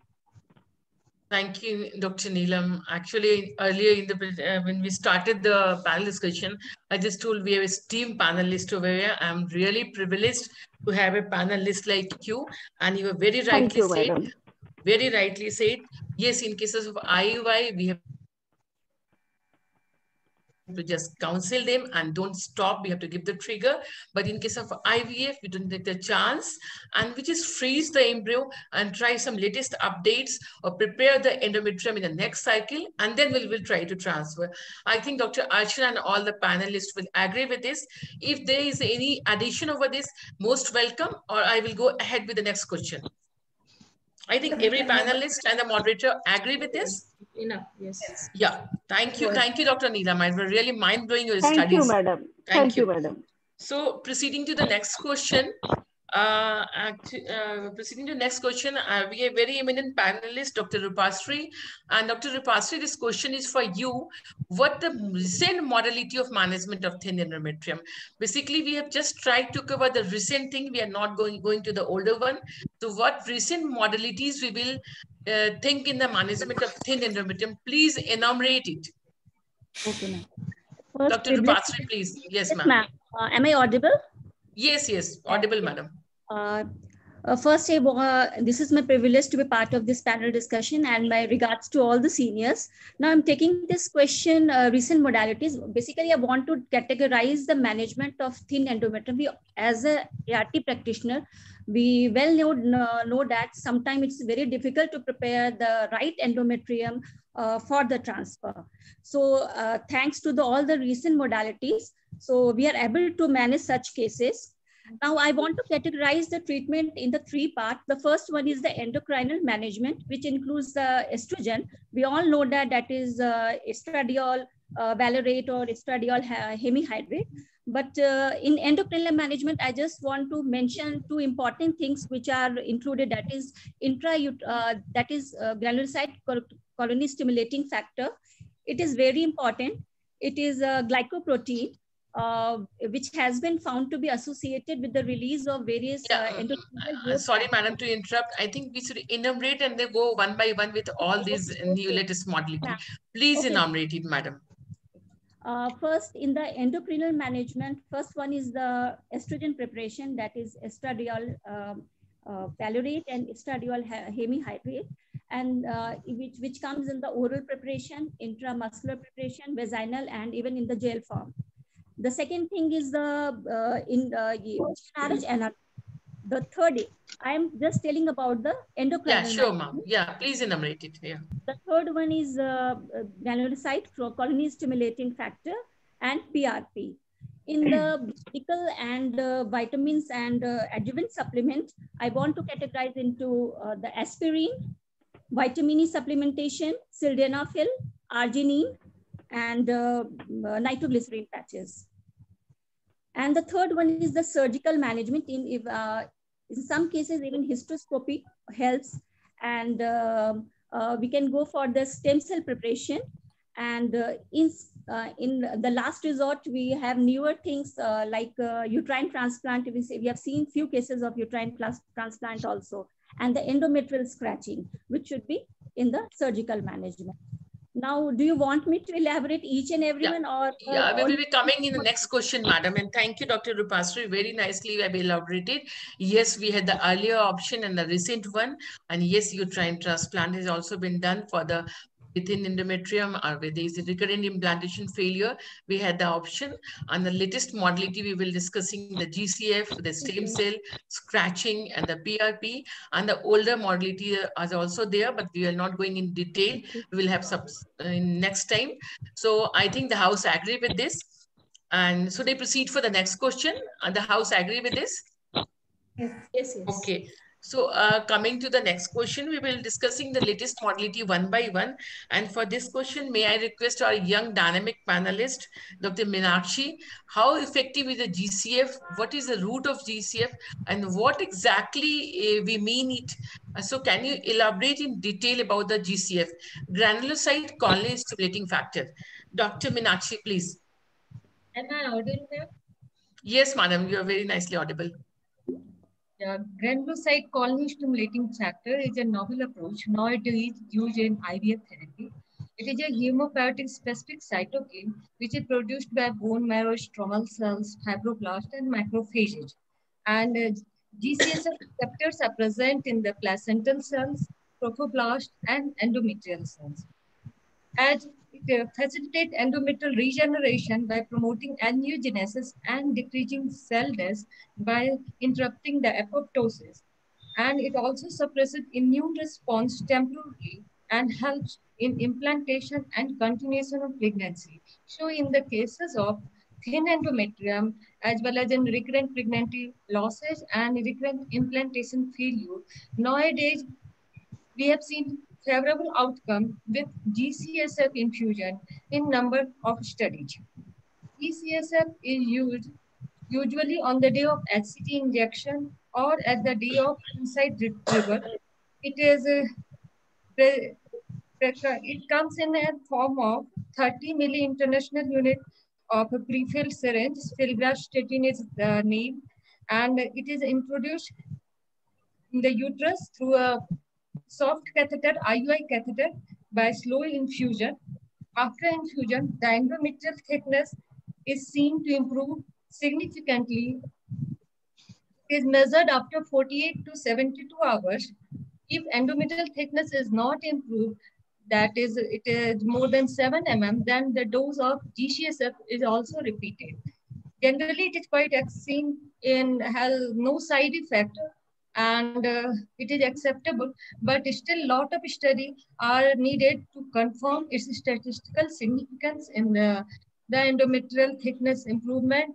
Thank you, Doctor Neelam. Actually, earlier in the uh, when we started the panel discussion, I just told we have a esteemed panelist over here. I'm really privileged to have a panelist like you, and you have very rightly you, said, madam. very rightly said, yes, in cases of I U I, we have to just counsel them and don't stop. We have to give the trigger. But in case of I V F, we don't take the chance, and we just freeze the embryo and try some latest updates or prepare the endometrium in the next cycle, and then we'll, we'll try to transfer. I think Doctor Archana and all the panelists will agree with this. If there is any addition over this, most welcome, or I will go ahead with the next question. I think every panelist and the moderator agree with this. Enough, yes. Yeah, thank you. Thank you, Doctor Neelam. It was really mind-blowing your Thank studies. you, madam. Thank, Thank you. you, madam. So proceeding to the next question, uh, uh, proceeding to the next question, uh, we have very eminent panelist, Doctor Rupasri. And Doctor Rupasri, this question is for you. What the recent modality of management of thin endometrium? Basically, we have just tried to cover the recent thing. We are not going, going to the older one. So what recent modalities we will uh, think in the management of thin endometrium? Please enumerate it. Okay, ma'am. Doctor Rupasri, please. Yes, Yes, ma'am. ma'am. Uh, am I audible? Yes, yes, audible, madam. Uh, uh, first, I, uh, this is my privilege to be part of this panel discussion, and my regards to all the seniors. Now, I'm taking this question, uh, recent modalities. Basically, I want to categorize the management of thin endometrium. We, as a A R T practitioner, we well know, know, know that sometimes it's very difficult to prepare the right endometrium uh, for the transfer. So, uh, thanks to the, all the recent modalities, so we are able to manage such cases. Now, I want to categorize the treatment in the three parts. The first one is the endocrinal management, which includes the estrogen. We all know that that is uh, estradiol, uh, valerate, or estradiol hemihydrate. But uh, in endocrinal management, I just want to mention two important things which are included. That is intra, uh, that is uh, granulocyte colony stimulating factor. It is very important. It is a glycoprotein, uh, which has been found to be associated with the release of various Yeah, uh, endocrine uh, sorry, madam, to interrupt. I think we should enumerate and then go one by one with all these new latest modality. Please Okay. enumerate it, madam. Uh, first, in the endocrinal management, first one is the estrogen preparation, that is estradiol um, uh, valerate and estradiol hemihydrate, and uh, which, which comes in the oral preparation, intramuscular preparation, vaginal, and even in the gel form. The second thing is the uh, in the uh, the third, I am just telling about the endocrinal. Yeah, sure, ma'am. Yeah, please enumerate it. Yeah. The third one is uh, granulocyte colony stimulating factor and P R P. In the medical and uh, vitamins and uh, adjuvant supplement, I want to categorize into uh, the aspirin, vitamin E supplementation, sildenafil, arginine, and uh, uh, nitroglycerin patches. And the third one is the surgical management. In, if, uh, in some cases, even hysteroscopy helps. And uh, uh, we can go for the stem cell preparation. And uh, in, uh, in the last resort, we have newer things uh, like uh, uterine transplant. We, say, we have seen few cases of uterine transplant also. And the endometrial scratching, which should be in the surgical management. Now, do you want me to elaborate each and every Yeah. one, or? Yeah, uh, we will be coming in the next question, madam. And thank you, Doctor Rupasri. Very nicely we have elaborated. Yes, we had the earlier option and the recent one. And yes, uterine transplant has also been done for the within endometrium or where there is a recurrent implantation failure, we had the option. And the latest modality, we will discussing the G C F, the stem cell, scratching, and the P R P. And the older modality are also there, but we are not going in detail. We will have some in next time. So I think the House agree with this. And so they proceed for the next question. And the House agree with this? Yes, yes, yes. Okay. So uh, coming to the next question, we will discussing the latest modality one by one. And for this question, may I request our young dynamic panelist, Doctor Meenakshi, how effective is the G C F? What is the root of G C F? And what exactly uh, we mean it? Uh, so can you elaborate in detail about the G C F? Granulocyte colony stimulating factor. Doctor Meenakshi, please. Am I audible, ma'am? Yes, madam, you are very nicely audible. The granulocyte colony stimulating factor is a novel approach nowadays used in I V F therapy. It is a hematopoietic specific cytokine which is produced by bone marrow, stromal cells, fibroblasts, and macrophages. And uh, G C S F receptors are present in the placental cells, trophoblasts, and endometrial cells. As it uh, facilitates endometrial regeneration by promoting angiogenesis and decreasing cell death by interrupting the apoptosis. And it also suppresses immune response temporarily and helps in implantation and continuation of pregnancy. So in the cases of thin endometrium, as well as in recurrent pregnancy losses and recurrent implantation failure, nowadays we have seen favorable outcome with G C S F infusion in number of studies. G C S F is used usually on the day of H C T injection or at the day of inside retrieval. It is a, it comes in a form of thirty milli international unit of a prefilled syringe. Filgrastim is the name, and it is introduced in the uterus through a soft catheter, I U I catheter, by slow infusion. After infusion, the endometrial thickness is seen to improve significantly. It is measured after forty-eight to seventy-two hours. If endometrial thickness is not improved, that is, it is more than seven millimeters, then the dose of G C S F is also repeated. Generally, it is quite seen in has no side effect, and uh, it is acceptable, but still a lot of study are needed to confirm its statistical significance in the, the endometrial thickness improvement.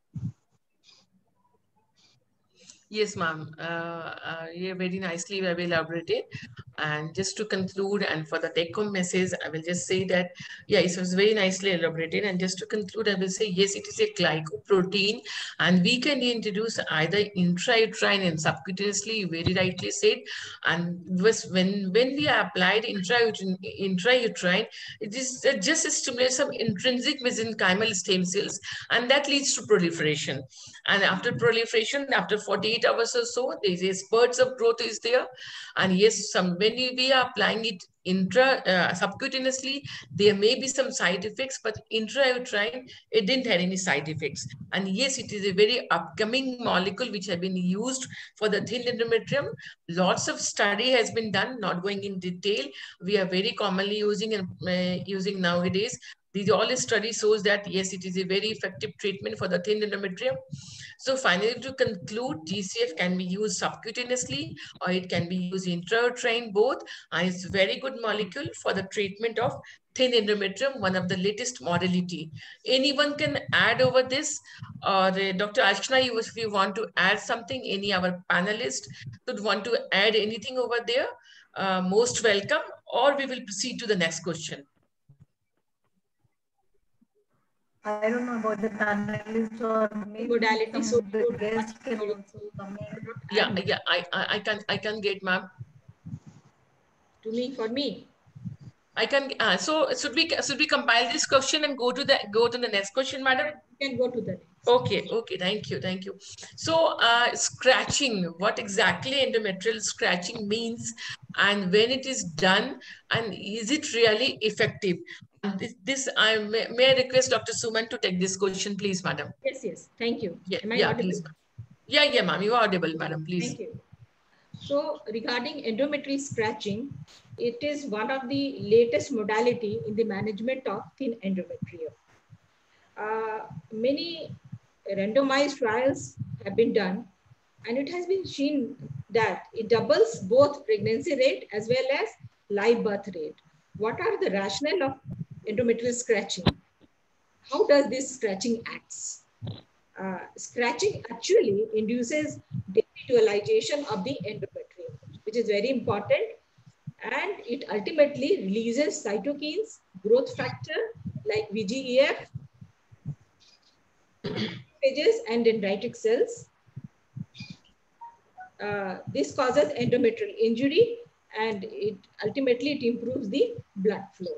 Yes, ma'am. Uh, uh, yeah, very nicely well elaborated. And just to conclude, and for the take-home message, I will just say that, yeah, it was very nicely elaborated. And just to conclude, I will say, yes, it is a glycoprotein, and we can introduce either intrauterine and subcutaneously, you very rightly said. And was when, when we applied intrauterine, intrauterine, it is uh, just stimulates some intrinsic mesenchymal stem cells, and that leads to proliferation. And after proliferation, after forty-eight hours or so, there is a spurts of growth is there. And yes, some when we are applying it intra uh, subcutaneously, there may be some side effects, but intrauterine, it didn't have any side effects. And yes, it is a very upcoming molecule which have been used for the thin endometrium. Lots of study has been done, not going in detail. We are very commonly using and uh, using nowadays. These all study shows that yes, it is a very effective treatment for the thin endometrium. So finally, to conclude, G C F can be used subcutaneously or it can be used intrauterine both, and it's a very good molecule for the treatment of thin endometrium, one of the latest modality. Anyone can add over this, or uh, Doctor Archana, you, if you want to add something, any of our panelists would want to add anything over there, uh, most welcome, or we will proceed to the next question. I don't know about the panelists or maybe modality, so the guests can also come in. Yeah, yeah, I, I, I can, I can get, ma'am. To me, for me. I can. Uh, so should we should we compile this question and go to the go to the next question, madam? You can go to the. Okay, okay, thank you, thank you. So uh, scratching, what exactly endometrial scratching means, and when it is done, and is it really effective? And this, this I may, may I request Doctor Suman to take this question, please, madam. Yes, yes, thank you. Yeah, Am I yeah, audible? please. Yeah, yeah, ma'am, you are audible, madam, please. Thank you. So regarding endometrial scratching, it is one of the latest modality in the management of thin endometrium. Uh, many randomized trials have been done, and it has been seen that it doubles both pregnancy rate as well as live birth rate. What are the rationale of endometrial scratching? How does this scratching acts? Uh, scratching actually induces devisualization of the endometrium, which is very important, and it ultimately releases cytokines, growth factor like V G E F, phages and dendritic cells. Uh, this causes endometrial injury, and it ultimately it improves the blood flow.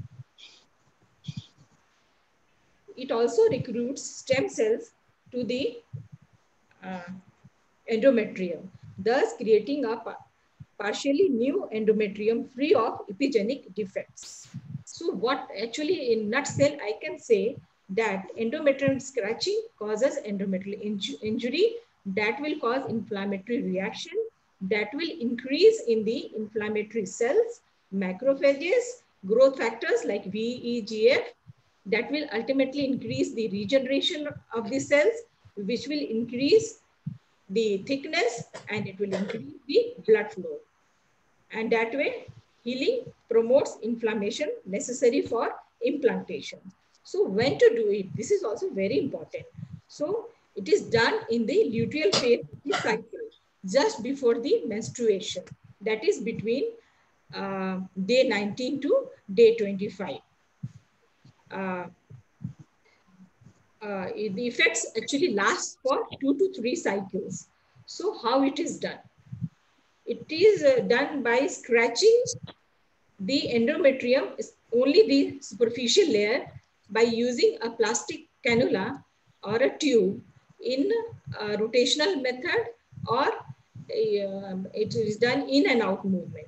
It also recruits stem cells to the uh, endometrium, thus creating a partially new endometrium free of epigenic defects. So what actually in nutshell I can say that endometrium scratching causes endometrial inju injury that will cause inflammatory reaction, that will increase in the inflammatory cells, macrophages, growth factors like V E G F, that will ultimately increase the regeneration of the cells, which will increase the thickness, and it will increase the blood flow. And that way, healing promotes inflammation necessary for implantation. So when to do it? This is also very important. So it is done in the luteal phase of the cycle, just before the menstruation. That is between uh, day nineteen to day twenty-five. Uh, uh, the effects actually last for two to three cycles. So how it is done? It is uh, done by scratching the endometrium, only the superficial layer, by using a plastic cannula or a tube in a rotational method, or a, uh, it is done in and out movement.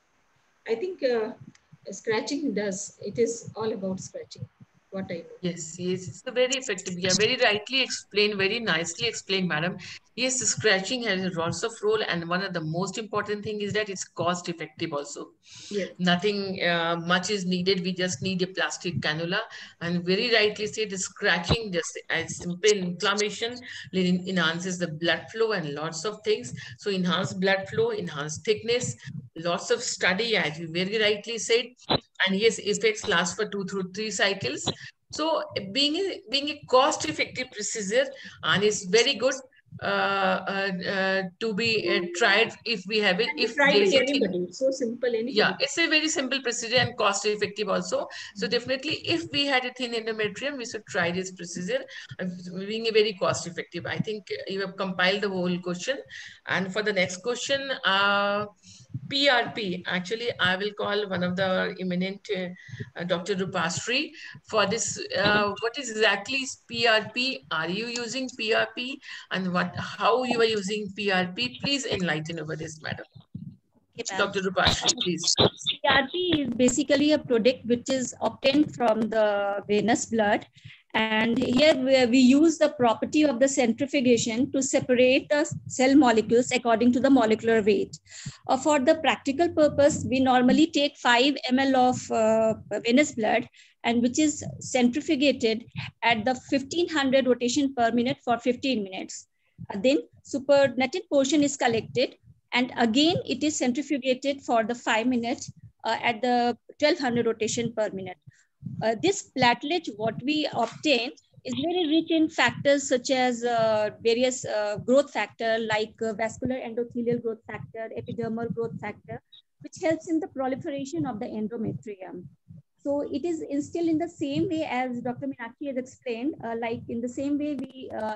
I think uh, scratching does, it is all about scratching. What I know. Yes, yes, it's a very effective. Yeah, very rightly explained, very nicely explained, madam. Yes, the scratching has lots of role, and one of the most important thing is that it's cost effective also. Yes. Nothing uh, much is needed. We just need a plastic cannula, and very rightly said, the scratching just as simple inflammation enhances the blood flow and lots of things. So enhanced blood flow, enhanced thickness, lots of study, as you very rightly said. And yes, effects last for two through three cycles. So being a, being a cost-effective procedure, and it's very good uh, uh, uh, to be uh, tried if we have it. If Try there by is a anybody. It's so simple. Anybody. Yeah, it's a very simple procedure and cost-effective also. So definitely, if we had a thin endometrium, we should try this procedure, uh, being a very cost-effective. I think you have compiled the whole question. And for the next question, uh, P R P. Actually, I will call one of the eminent uh, Doctor Rupasri for this. Uh, what is exactly P R P? Are you using P R P, and what? How you are using P R P? Please enlighten over this, madam. Okay, Doctor Rupasri, please. P R P is basically a product which is obtained from the venous blood. And here we, we use the property of the centrifugation to separate the cell molecules according to the molecular weight. Uh, for the practical purpose, we normally take five milliliters of uh, venous blood, and which is centrifugated at the fifteen hundred rotation per minute for fifteen minutes. Uh, then supernatant portion is collected, and again it is centrifugated for the five minutes uh, at the twelve hundred rotation per minute. Uh, this platelet, what we obtain, is very rich in factors such as uh, various uh, growth factor like uh, vascular endothelial growth factor, epidermal growth factor, which helps in the proliferation of the endometrium. So it is instilled in the same way as Doctor Meenakshi has explained, uh, like in the same way we uh,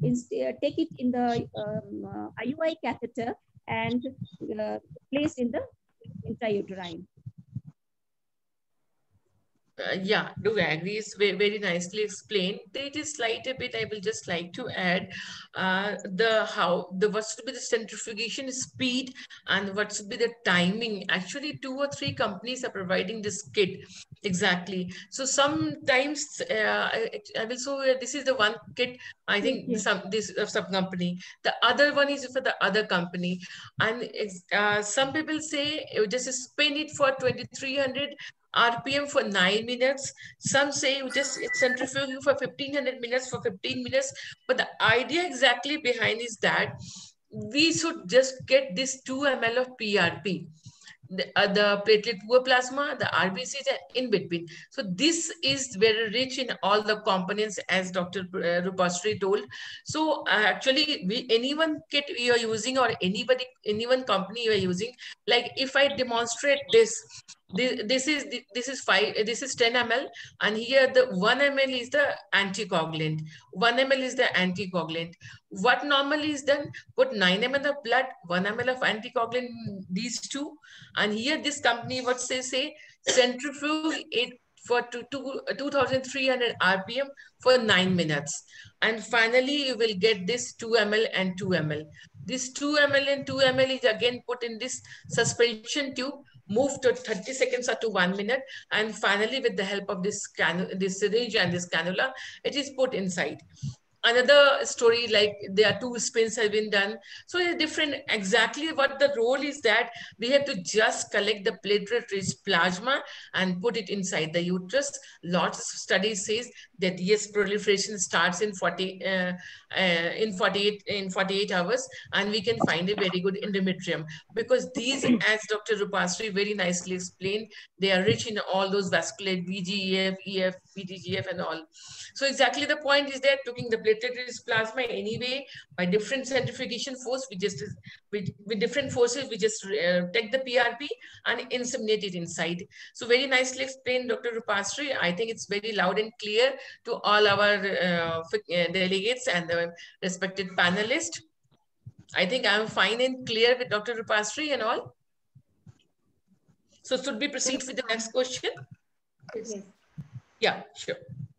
take it in the um, uh, I U I catheter and uh, placed in the intrauterine. Uh, yeah, do agree. It's very, very nicely explained. There is slight a bit I will just like to add uh, the how the what should be the centrifugation speed and what should be the timing. Actually, two or three companies are providing this kit exactly. So sometimes uh, I, I will show you, this is the one kit. I think Yes. some this uh, sub company. The other one is for the other company, and it's, uh, some people say you just spend it for twenty-three hundred R P M for nine minutes. Some say you just centrifuge for fifteen hundred minutes for fifteen minutes. But the idea exactly behind is that we should just get this two milliliters of P R P. The, uh, the platelet poor plasma, the R B Cs, and in between. So this is very rich in all the components, as Doctor Uh, Rupasri told. So uh, actually, we, anyone kit you are using or anybody, anyone company you are using, like if I demonstrate this, this, this is this is five, this is ten milliliters, and here the one milliliter is the anticoagulant. One milliliter is the anticoagulant. What normally is done? Put nine milliliters of blood, one milliliter of anticoagulant, these two. And here this company, what they say, centrifuge it for two, two, two thousand three hundred R P M for nine minutes. And finally, you will get this two milliliters and two milliliters. This two milliliters and two milliliters is again put in this suspension tube, move to thirty seconds or to one minute. And finally, with the help of this, can this syringe and this cannula, it is put inside. Another story, like there are two spins have been done. So it's different. Exactly what the role is that we have to just collect the platelet-rich plasma and put it inside the uterus. Lots of studies says that yes, proliferation starts in forty uh, uh, in forty-eight in forty-eight hours, and we can find a very good endometrium because these, as Doctor Rupasri very nicely explained, they are rich in all those vascular V G F, E F, P T G F, and all. So exactly the point is that taking the platelet-rich plasma anyway by different centrifugation force, we just with, with different forces we just uh, take the P R P and inseminate it inside. So very nicely explained, Doctor Rupasri. I think it's very loud and clear to all our uh, delegates and the respected panelists. I think I'm fine and clear with Doctor Rupasri and all. So should we proceed with the next question? Yes. Yeah, sure.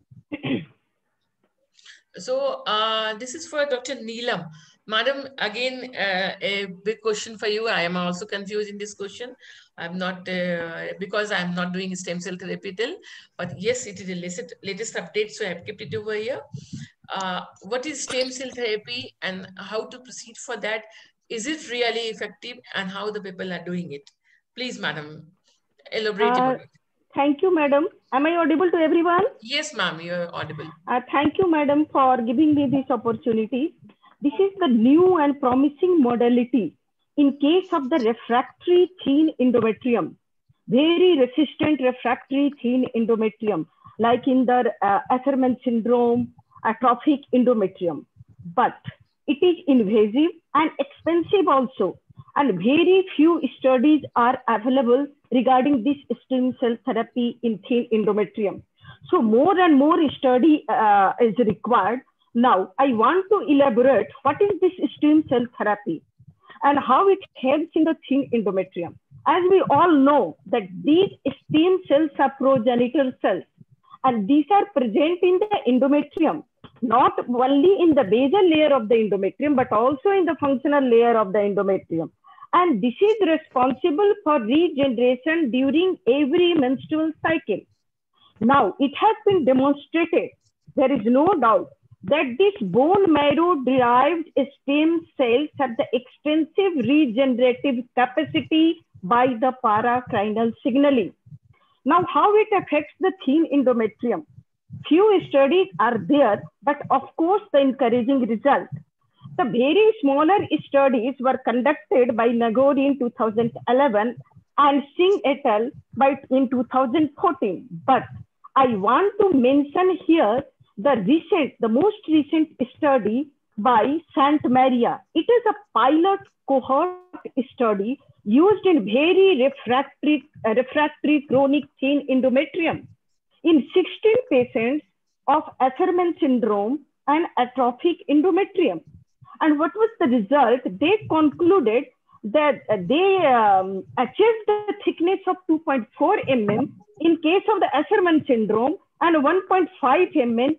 So uh, this is for Doctor Neelam. Madam, again, uh, a big question for you. I am also confused in this question. I'm not, uh, because I'm not doing stem cell therapy till, but yes, it is the latest, latest update, so I've kept it over here. Uh, what is stem cell therapy and how to proceed for that? Is it really effective and how the people are doing it? Please, Madam, elaborate Uh, about it. Thank you, Madam. Am I audible to everyone? Yes, ma'am, you're audible. Uh, thank you, Madam, for giving me this opportunity. This is the new and promising modality in case of the refractory thin endometrium, very resistant refractory thin endometrium, like in the uh, Asherman syndrome, atrophic endometrium. But it is invasive and expensive also, and very few studies are available regarding this stem cell therapy in thin endometrium. So more and more study uh, is required. Now, I want to elaborate what is this stem cell therapy and how it helps in the thin endometrium. As we all know that these stem cells are progenitor cells, and these are present in the endometrium, not only in the basal layer of the endometrium, but also in the functional layer of the endometrium. And this is responsible for regeneration during every menstrual cycle. Now, it has been demonstrated, there is no doubt, that these bone marrow derived stem cells have the extensive regenerative capacity by the paracranial signaling. Now, how it affects the thin endometrium? Few studies are there, but of course, the encouraging result. The very smaller studies were conducted by Nagori in two thousand eleven and Singh et al. By in two thousand fourteen. But I want to mention here the recent, the most recent study by Saint Maria. It is a pilot cohort study used in very refractory, uh, refractory chronic thin endometrium in sixteen patients of Asherman syndrome and atrophic endometrium. And what was the result? They concluded that they um, achieved the thickness of two point four millimeters in case of the Asherman syndrome and one point five millimeters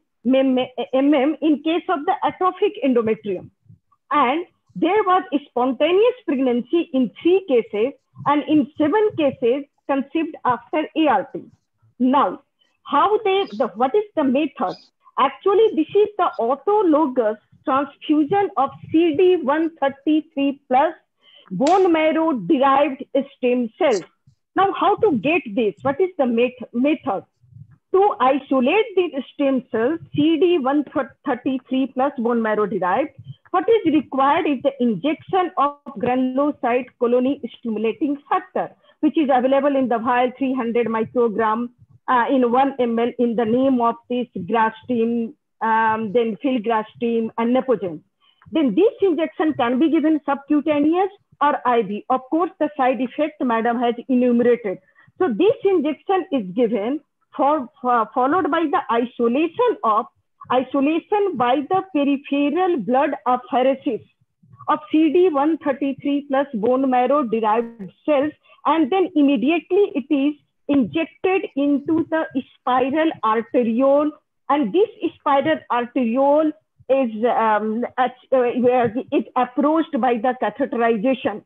in case of the atrophic endometrium. And there was spontaneous pregnancy in three cases and in seven cases conceived after A R T. Now, how they, the, what is the method? Actually, this is the autologous transfusion of C D one thirty-three plus bone marrow derived stem cells. Now, how to get this? What is the method? To isolate these stem cells, C D one thirty-three plus bone marrow derived, what is required is the injection of granulocyte colony stimulating factor, which is available in the vial three hundred microgram uh, in one milliliter in the name of this Grastim, um, then filgrastim and Nepogen. Then this injection can be given subcutaneous or I V. Of course, the side effect Madam has enumerated. So this injection is given for, for followed by the isolation of isolation by the peripheral blood apheresis of C D one thirty-three plus bone marrow derived cells, and then immediately it is injected into the spiral arteriole, and this spiral arteriole is um, at, uh, where it's approached by the catheterization.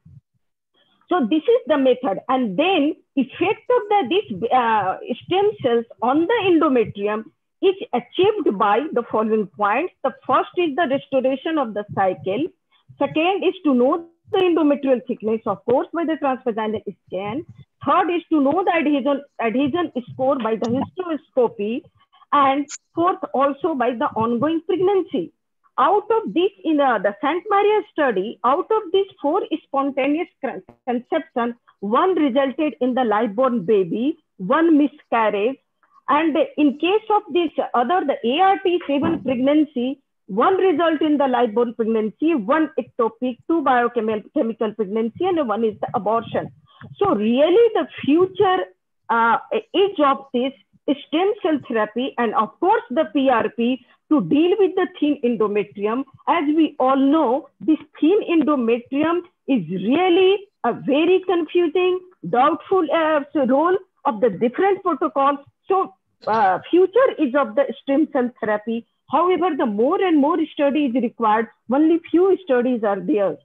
So this is the method, and then effect of the this uh, stem cells on the endometrium is achieved by the following points. The first is the restoration of the cycle. Second is to know the endometrial thickness, of course, by the transvaginal scan. Third is to know the adhesion, adhesion score by the hysteroscopy. And fourth, also by the ongoing pregnancy. Out of this, in uh, the Saint Maria study, out of these four spontaneous conception, one resulted in the live-born baby, one miscarriage, and in case of this other, the A R T seven pregnancy, one result in the live-born pregnancy, one ectopic, two biochemical pregnancy, and one is the abortion. So really the future uh, age of this stem cell therapy, and of course the P R P, to deal with the thin endometrium. As we all know, this thin endometrium is really a very confusing, doubtful uh, role of the different protocols. So uh, future is of the stem cell therapy. However, the more and more study is required. Only few studies are there.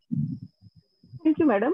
Thank you, Madam.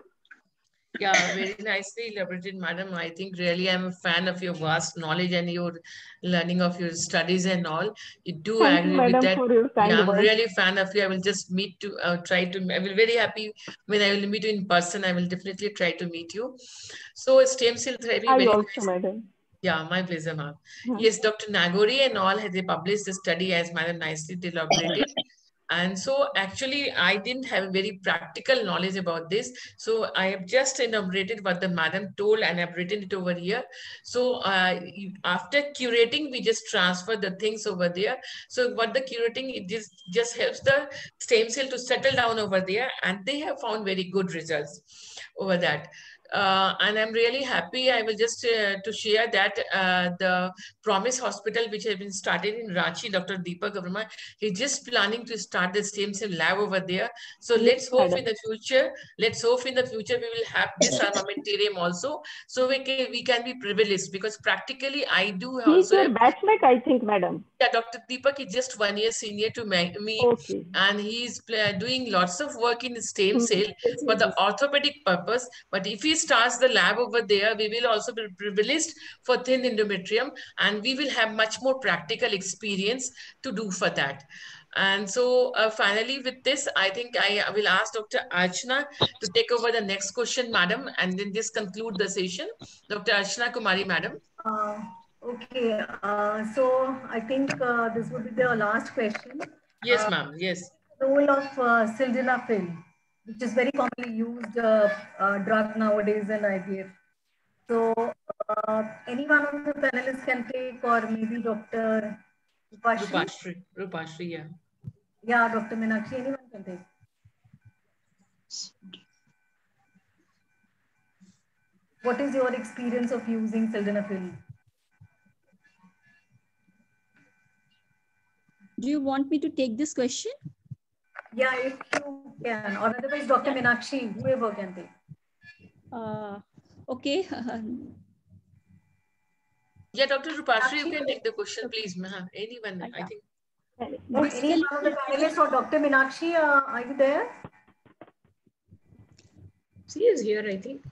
Yeah, very nicely elaborated, Madam. I think really I'm a fan of your vast knowledge and your learning of your studies and all. You do Thank agree you, Madam, with that. for your kind Yeah, I'm words. really a fan of you. I will just meet to uh, try to. I will be very happy when I will meet you in person. I will definitely try to meet you. So stem cell therapy. I very also, nice. Madam. Yeah, my pleasure, ma'am. Hmm. Yes, Doctor Nagori and all, they published the study as Madam nicely elaborated. And so actually, I didn't have very practical knowledge about this. So I have just enumerated what the madam told and I've written it over here. So uh, after curating, we just transfer the things over there. So what the curating, it just, just helps the stem cell to settle down over there. And they have found very good results over that. Uh, and I'm really happy. I will just uh, to share that uh, the Promise Hospital, which has been started in Ranchi, Doctor Deepak Verma, he's just planning to start the stem cell lab over there. So Yes, let's hope madam. in the future, let's hope in the future we will have this armamentarium also. So we can, we can be privileged because practically I do He's also your have, batchmate, I think, Madam. yeah, Doctor Deepak is just one year senior to me, Okay. and he's pl- doing lots of work in stem Hmm. cell for the orthopedic purpose. But if he starts the lab over there, we will also be privileged for thin endometrium, and we will have much more practical experience to do for that. And so uh, finally with this, I think I will ask Doctor Archana to take over the next question, Madam, and then this conclude the session. Doctor Archana Kumari, Madam. Uh, okay, uh, so I think uh, this would be the last question. Yes, uh, ma'am. Yes. Role of uh, sildenafil, which is very commonly used uh, uh, drug nowadays in I V F. So uh, any one of the panelists can take, or maybe Doctor Rupashri. Rupashri, Rupashri, yeah. Yeah, Doctor Meenakshi, anyone can take. What is your experience of using sildenafil? Do you want me to take this question? Yeah, if you can, or otherwise Doctor Meenakshi, whoever can take. Uh, okay. Yeah, Doctor Rupashri, you can take the question, please. Ma'am. Anyone, Uh, I yeah. think. Or any one of the panelists or Doctor Meenakshi, uh, are you there? She is here, I think.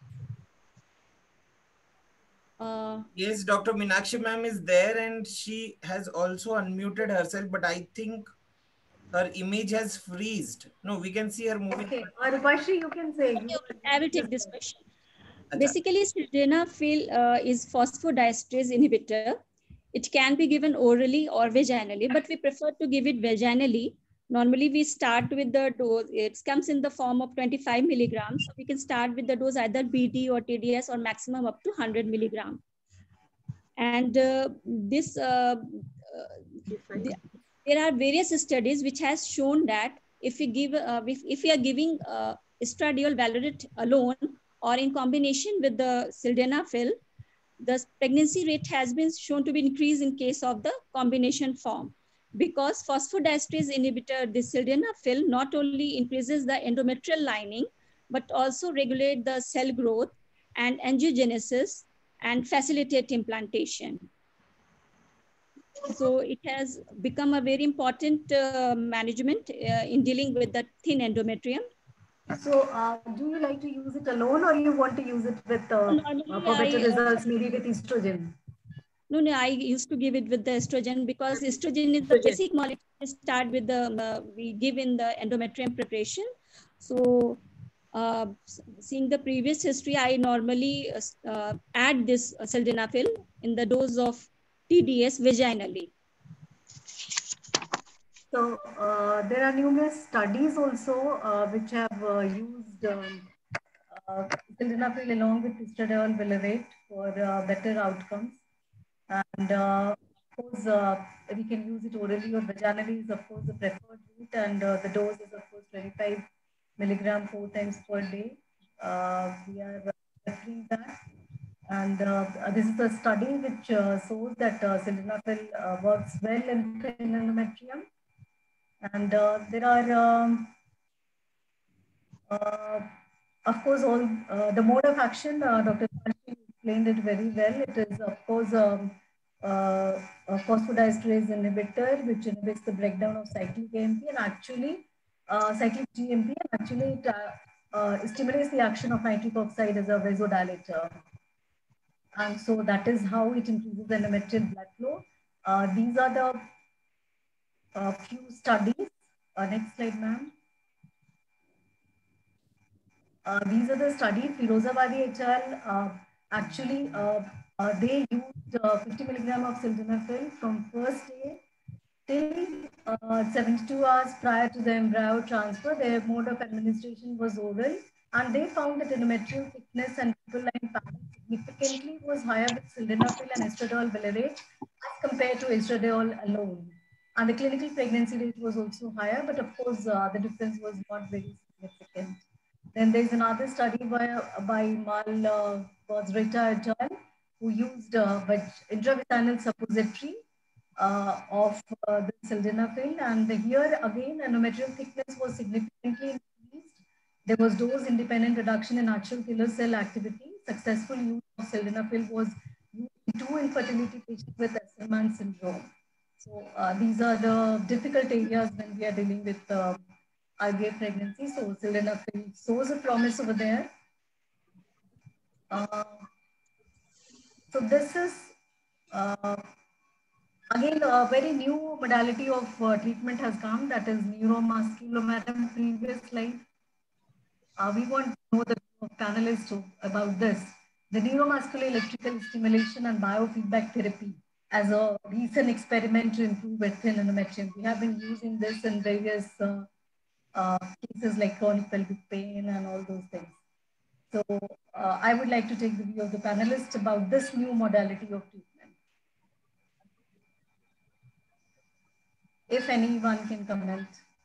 Uh, Yes, Doctor Meenakshi ma'am is there and she has also unmuted herself, but I think her image has freezed. No, we can see her moving. Okay, uh, Rupashri, you can say. okay, okay, I will take this question. Achha. Basically, sildenafil uh, is phosphodiesterase inhibitor. It can be given orally or vaginally, but we prefer to give it vaginally. Normally, we start with the dose. It comes in the form of twenty-five milligrams. So we can start with the dose either B D or T D S or maximum up to one hundred milligram. And uh, this, uh, uh, the, there are various studies which has shown that if we give, uh, if, if we are giving uh, estradiol valeric alone or in combination with the sildenafil, the pregnancy rate has been shown to be increased in case of the combination form, because phosphodiesterase inhibitor, the sildenafil, not only increases the endometrial lining, but also regulate the cell growth and angiogenesis and facilitate implantation. So it has become a very important uh, management uh, in dealing with the thin endometrium. So, uh, do you like to use it alone, or you want to use it with uh, uh, for better I, uh, results, maybe with estrogen? No, no, I used to give it with the estrogen because estrogen is the basic molecule. We start with the, uh, we give in the endometrium preparation. So, uh, seeing the previous history, I normally uh, add this uh, sildenafil in the dose of T D S vaginally. So uh, there are numerous studies also uh, which have uh, used um, uh, sildenafil along with estradiol valerate for uh, better outcomes. And uh, of course, uh, we can use it orally or vaginally is of course the preferred route, and uh, the dose is of course twenty-five milligram four times per day. Uh, we are referring that. And uh, this is a study which uh, shows that uh, sildenafil uh, works well in thin endometrium. And uh, there are, um, uh, of course, all uh, the mode of action. Uh, Doctor explained it very well. It is, of course, um, uh, a phosphodiesterase inhibitor, which inhibits the breakdown of cyclic A M P, and actually, uh, cyclic G M P, and actually it uh, uh, stimulates the action of nitric oxide as a vasodilator. And so that is how it increases the endometrial blood flow. Uh, these are the uh, few studies. Uh, next slide, ma'am. Uh, these are the studies. Firozabadi et al. Uh, actually, uh, uh, they used uh, fifty milligram of sildenafil from first day till uh, seventy-two hours prior to the embryo transfer. Their mode of administration was oral, and they found that endometrial thickness and nipple line pattern significantly was higher with sildenafil and estradiol valerate as compared to estradiol alone. And the clinical pregnancy rate was also higher, but of course, uh, the difference was not very significant. Then there's another study by, by Mal uh, Bozreta et al., who used uh, intravaginal suppository uh, of uh, the sildenafil. And here again, endometrial thickness was significantly increased. There was dose-independent reduction in natural killer cell activity. Successful use of sildenafil was used in two infertility patients with Esselman syndrome. So uh, these are the difficult areas when we are dealing with uh, I V F pregnancy. So sildenafil shows a promise over there. Uh, so this is uh, again a very new modality of uh, treatment has come, that is neuromuscular. Madam, previous slide. Uh, we want to know the panelists about this. The neuromuscular electrical stimulation and biofeedback therapy as a recent experiment to improve thin endometrium. We have been using this in various uh, uh, cases like chronic pelvic pain and all those things. So uh, I would like to take the view of the panelists about this new modality of treatment. If anyone can comment.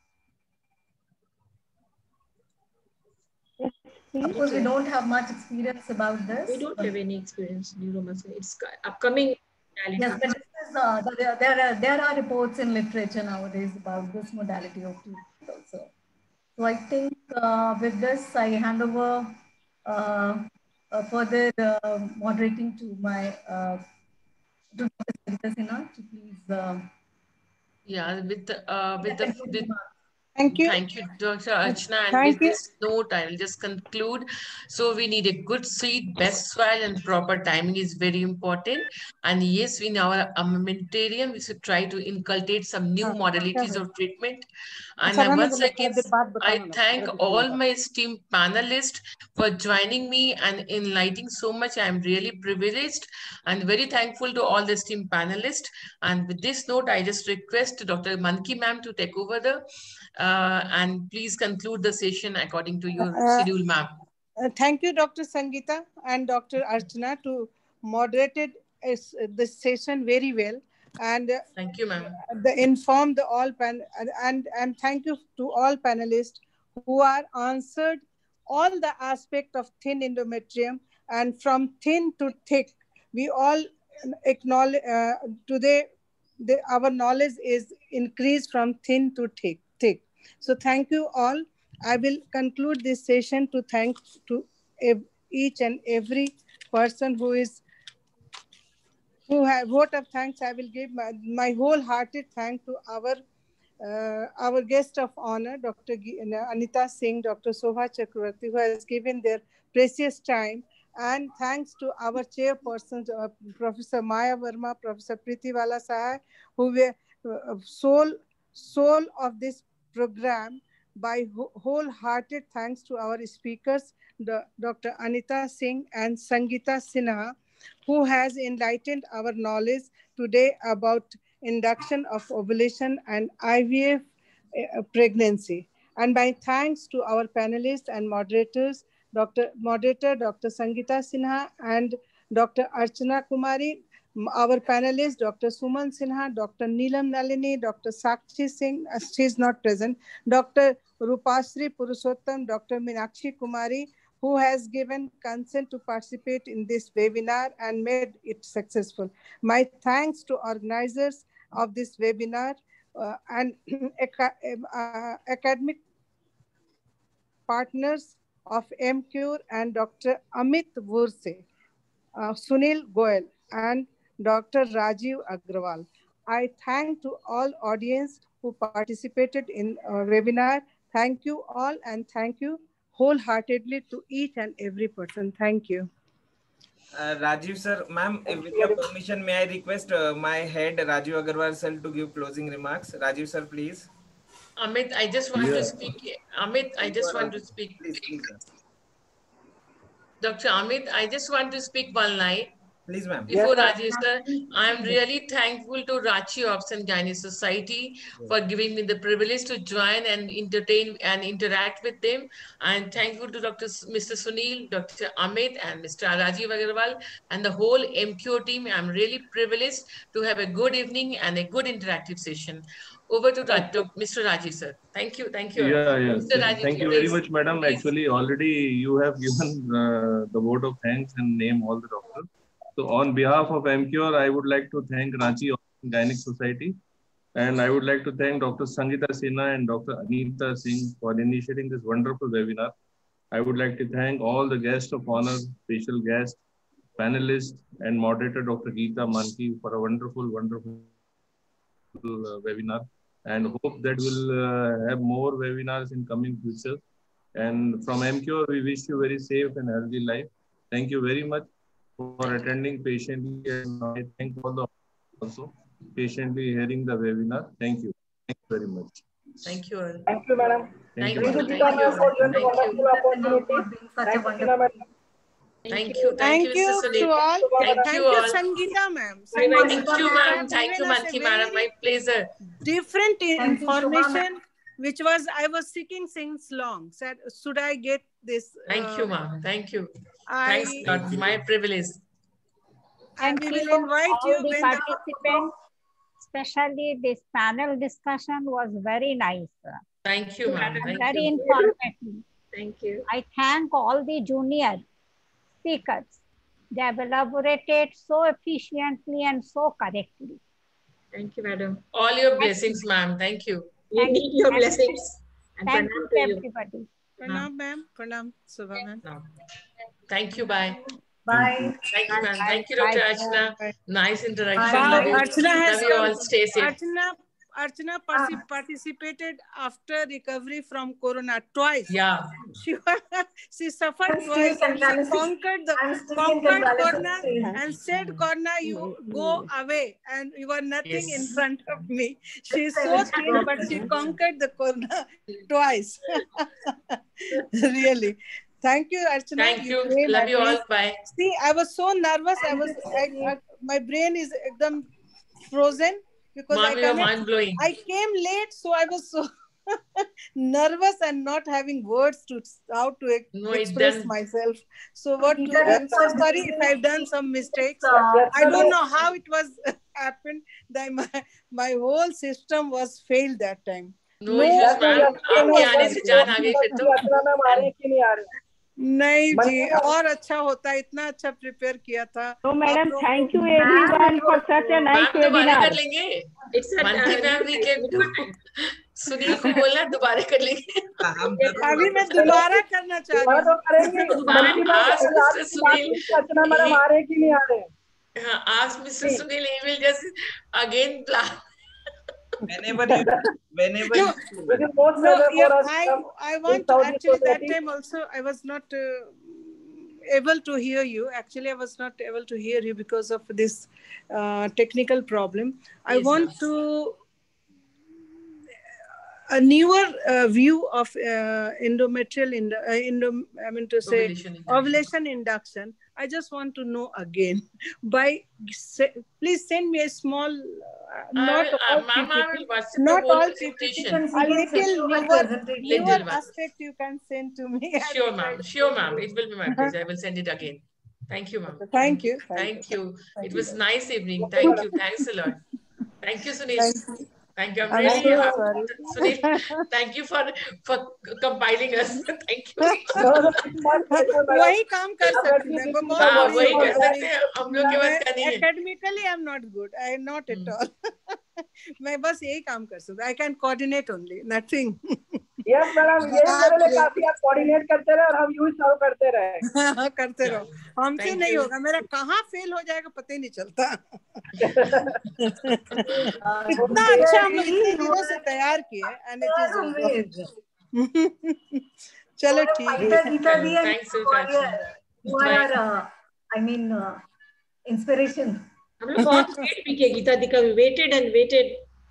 Yes, of course, we don't have much experience about this. We don't have any experience in neuromuscular. It's upcoming. Modality. Yes, but this is, uh, there, there, are, there are reports in literature nowadays about this modality of treatment also. So I think uh, with this, I hand over uh, uh, further uh, moderating to my uh, Please. Uh, Yeah, with the, uh, with the, with, Thank you. Thank you, Doctor Archana. And Thank with you. this note, I will just conclude. So we need a good seed, best soil, and proper timing is very important. And yes, in our armamentarium, we should try to inculcate some new modalities of treatment. And I once again, I thank all my esteemed panelists for joining me and enlightening so much. I am really privileged and very thankful to all the esteemed panelists. And with this note, I just request Doctor Manki ma'am to take over the Uh, and please conclude the session according to your Uh, schedule, ma'am. Uh, thank you, Doctor Sangeeta and Doctor Archana, to moderated is, this session very well. And uh, thank you, ma'am. The inform the all pan and, and and thank you to all panelists who are answered all the aspect of thin endometrium, and from thin to thick. We all acknowledge uh, today the, our knowledge is increased from thin to thick. thick. So thank you all. I will conclude this session to thank to each and every person who is who have vote of thanks. I will give my, my wholehearted thanks to our uh, our guest of honor, Doctor Anita Singh, Doctor Shobha Chakravarti, who has given their precious time. And thanks to our chairpersons, uh, Professor Maya Verma, Professor Pritiwala Sahai, who were uh, soul, soul of this program. By wholehearted thanks to our speakers, the, Doctor Anita Singh and Sangeeta Sinha, who has enlightened our knowledge today about induction of ovulation and I V F uh, pregnancy. And by thanks to our panelists and moderators, Doctor Moderator, Doctor Sangeeta Sinha and Doctor Archana Kumari, our panelists, Doctor Suman Sinha, Doctor Neelam Nalini, Doctor Sakshi Singh, uh, she is not present, Doctor Rupasri Purushottam, Doctor Meenakshi Kumari, who has given consent to participate in this webinar and made it successful. My thanks to organizers of this webinar uh, and uh, academic partners of MCure and Doctor Amit Vurse, uh, Sunil Goel, and Doctor Rajiv Agrawal. I thank to all audience who participated in our webinar. Thank you all, and thank you wholeheartedly to each and every person. Thank you. Uh, Rajiv sir, ma'am, with your permission, may I request uh, my head Rajiv Agarwal sir to give closing remarks? Rajiv sir, please. Amit, I just want yeah. to speak. Amit, I just want to speak. Please, please, Doctor Amit, I just want to speak one line. Please, ma'am. Before Yes, Rajesh sir, I am really thankful to Rachi Obs and Gynae Society yes. for giving me the privilege to join and entertain and interact with them. I am thankful to Doctor Mister Sunil, Doctor Amit, and Mister Rajiv Agarwal and the whole M Q team. I am really privileged to have a good evening and a good interactive session. Over to Raj, Mister Rajiv sir. Thank you. Thank you. Yeah, yeah. Mister Rajiv, thank you very much, madam. Please. Actually, already you have given uh, the vote of thanks and name all the doctors. So on behalf of MCure, I would like to thank Ranchi Gynec Society, and I would like to thank Doctor Sangeeta Sinha and Doctor Anita Singh for initiating this wonderful webinar. I would like to thank all the guests of honor, special guests, panelists, and moderator Doctor Geeta Manki for a wonderful, wonderful uh, webinar. And hope that we'll uh, have more webinars in coming future. And from MCure, we wish you very safe and healthy life. Thank you very much for attending patiently, and I thank all the also patiently hearing the webinar. Thank you. Thank you very much. Thank you all. Thank you, madam. Thank, Thank you. you, Thank you. Thank you. Thank you. Thank you. Thank you. Thank you, Mister to all. Thank, Thank you you, all. Sangeeta ma'am. Thank you, ma'am. Thank you, Manki madam. My pleasure. Different Thank information, you, which was I was seeking since long. Said, should I get this? Thank uh, you, ma'am. Thank you. I, Thanks, God. My privilege. And we Thank will you, invite all you the when participants. Especially this panel discussion was very nice. Thank you, ma'am. Thank Very you. informative. Thank you. I thank all the junior speakers. They have elaborated so efficiently and so correctly. Thank you, madam. All your blessings, ma'am. Thank you. We Thank need you. your Thank blessings. you. And Thank pranam you to to you. everybody. Pranam ma'am. Pranam Subha ma'am. Thank you. Bye. Bye. Thank you, ma'am. Thank you, Bye. Doctor Bye. Archana. Bye. Nice interaction. Wow, Love you. Archana has Love you come. all. Stay safe. Archana, Archana partic- participated after recovery from Corona twice. Yeah. She she suffered I'm still twice and she convalescing. conquered the I'm still in conquered convalescence Corona phase. and said, Corona, you go away and you are nothing in Yes. front of me. She is This so time it's thin, but she conquered the Corona twice. Really. Thank you, Archana. Thank you. came Love at you all. least. Bye. See, I was so nervous. I Thank was, you, I, Susie. I, my brain is ekdam frozen because I Mom, you're connect, mind blowing. I came late, so I was so nervous and not having words to how to ex- No, it express done. myself. So what? To, Geeta, I'm so this sorry is if I've done some mistakes. uh, I don't know how it was happened. That my my whole system was failed that time. No issues, ma'am. आपके आने से जान आ गई फिर तो. नहीं जी और अच्छा होता इतना अच्छा प्रिपेयर किया था. So, madam, आप thank you लोग- everyone for such a nice ma'am दोबारा webinar. कर लेंगे. Monthly ma'am we can do. Sunil को बोला दोबारा कर लेंगे. अभी मैं दोबारा करना चाह रही हूँ. Ask Mister Sunil. मैडम आ रहे कि नहीं आ रहे? हाँ, ask Mister Sunil. He will just again plan. Whenever you, whenever No, you, no, yeah, I, I want to, actually that time also I was not uh, able to hear you. Actually, I was not able to hear you because of this uh, technical problem. I Yes, want ma'am. to a newer uh, view of uh, endometrial, ind- uh, endo, I mean to say Ovulation induction. ovulation induction. I just want to know again. By se- please send me a small, uh, not I will, all uh, ma'am, I P P T, will WhatsApp the not whole all P P T, presentation. a little newer, Little newer one. aspect you can send to me. Sure, ma'am. Sure, ma'am. It will be my pleasure. I will send it again. Thank you, ma'am. Thank you. Thank you. It was nice evening. Thank you. Thanks a lot. Thank you, Sunil. Thank you. Thank you. I'm I'm really so happy. sorry. Sunil, thank you for for compiling us. Thank you. वही काम कर सकते हैं. वो बहुत हाँ, बड़ी वही कर बात सकते हैं. हम लोग के मैं पास का नहीं है. academically I'm not good. I am not at all. मैं बस यही काम कर सकता. I can coordinate only. Nothing. Yes madam ये मेरे लिए काफी आप कोऑर्डिनेट करते रहे और हम यूज सर्व करते रहे. हाँ करते रहो. हमसे Thank नहीं you. होगा. मेरा कहाँ फेल हो जाएगा पता ही नहीं चलता. इतना अच्छा हम लोग इतने दिनों से तैयार किए and it is over. चलो ठीक Gita, है. Gita Di and Thanks so for much. your, you are, uh, I mean, uh, inspiration. हम लोग बहुत वेट भी किए गीता दी का. We waited and waited.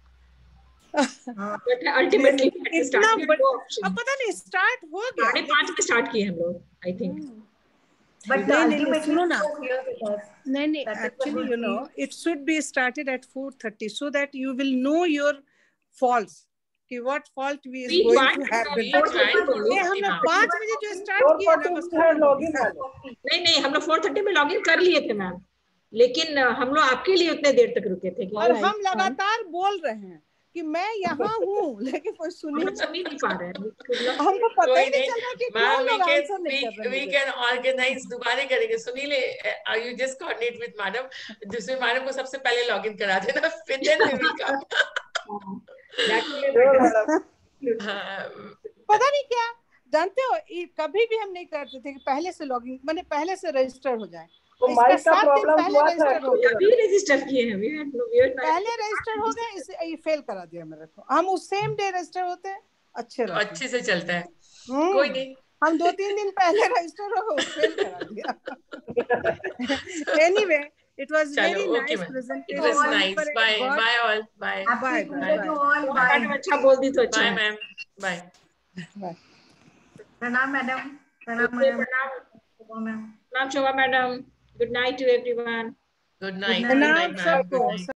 But ultimately we had to इतना start. We had बड़- no option. अब पता नहीं स्टार्ट हो गया. साढ़े पाँच में स्टार्ट किए हम लोग. I think. But नहीं नहीं ultimately, सुनो ना. you here with us. नहीं नहीं That is a actually good you know thing. it should be started at four thirty so that you will know your faults. कि what fault we is We going joined to happen. We joined ये हम लोग ma'am. पाँच बजे जो start किए ना बस लॉगिन वाले नहीं नहीं हम लोग फोर थर्टी में लॉग इन कर लिए थे मैम. लेकिन अ, हम लोग आपके लिए उतने देर तक रुके थे. कि और भाई, हम लगातार बोल रहे हैं कि मैं यहाँ हूँ लेकिन कोई सुन हम ही लोग सुन ही नहीं पा रहे हैं. हमको पता कोई ही नहीं नहीं. चल रहा कि Ma'am, क्यों we लोग can आंसर नहीं we कर रहे we मुझे. can organize. दोबारा करेंगे. Sunil, are you just coordinate with madam? दूसरे मैडम को सबसे पहले लॉगिन करा देना. फिर then we will come. That will be better. हाँ, पता नहीं क्या जानते हो ये कभी भी हम नहीं करते थे कि पहले से लॉगिन मैंने पहले से रजिस्टर हो जाए. तो इसका माइक का सात दिन प्रॉब्लम पहले हुआ था रजिस्टर हो गया. अभी रजिस्टर किए हैं. We had no, we had पहले रजिस्टर हो गया इसे ये फेल करा दिया मेरे को. हम उस सेम डे रजिस्टर होते हैं अच्छे तो रहते अच्छे से चलता है. हैं. कोई नहीं. हम दो तीन दिन पहले रजिस्टर हो गए फेल करा दिया. Anyway, it was चलो, very okay, nice ma'am. It presentation. was All nice. पर Bye. बहुत- Bye all. Bye. Bye. Happy Bye. Tuesday to all. Bye. Madam अच्छा बोल दी तो अच्छा Bye, है. ma'am. Bye. Bye. Pranam, madam. Pranam, Okay, madam. प्रणाम Shubha, ma'am. प्रणाम Shobha madam. Good night to everyone. Good night. night. Good प्रणाम night, ma'am. Good सबको. night.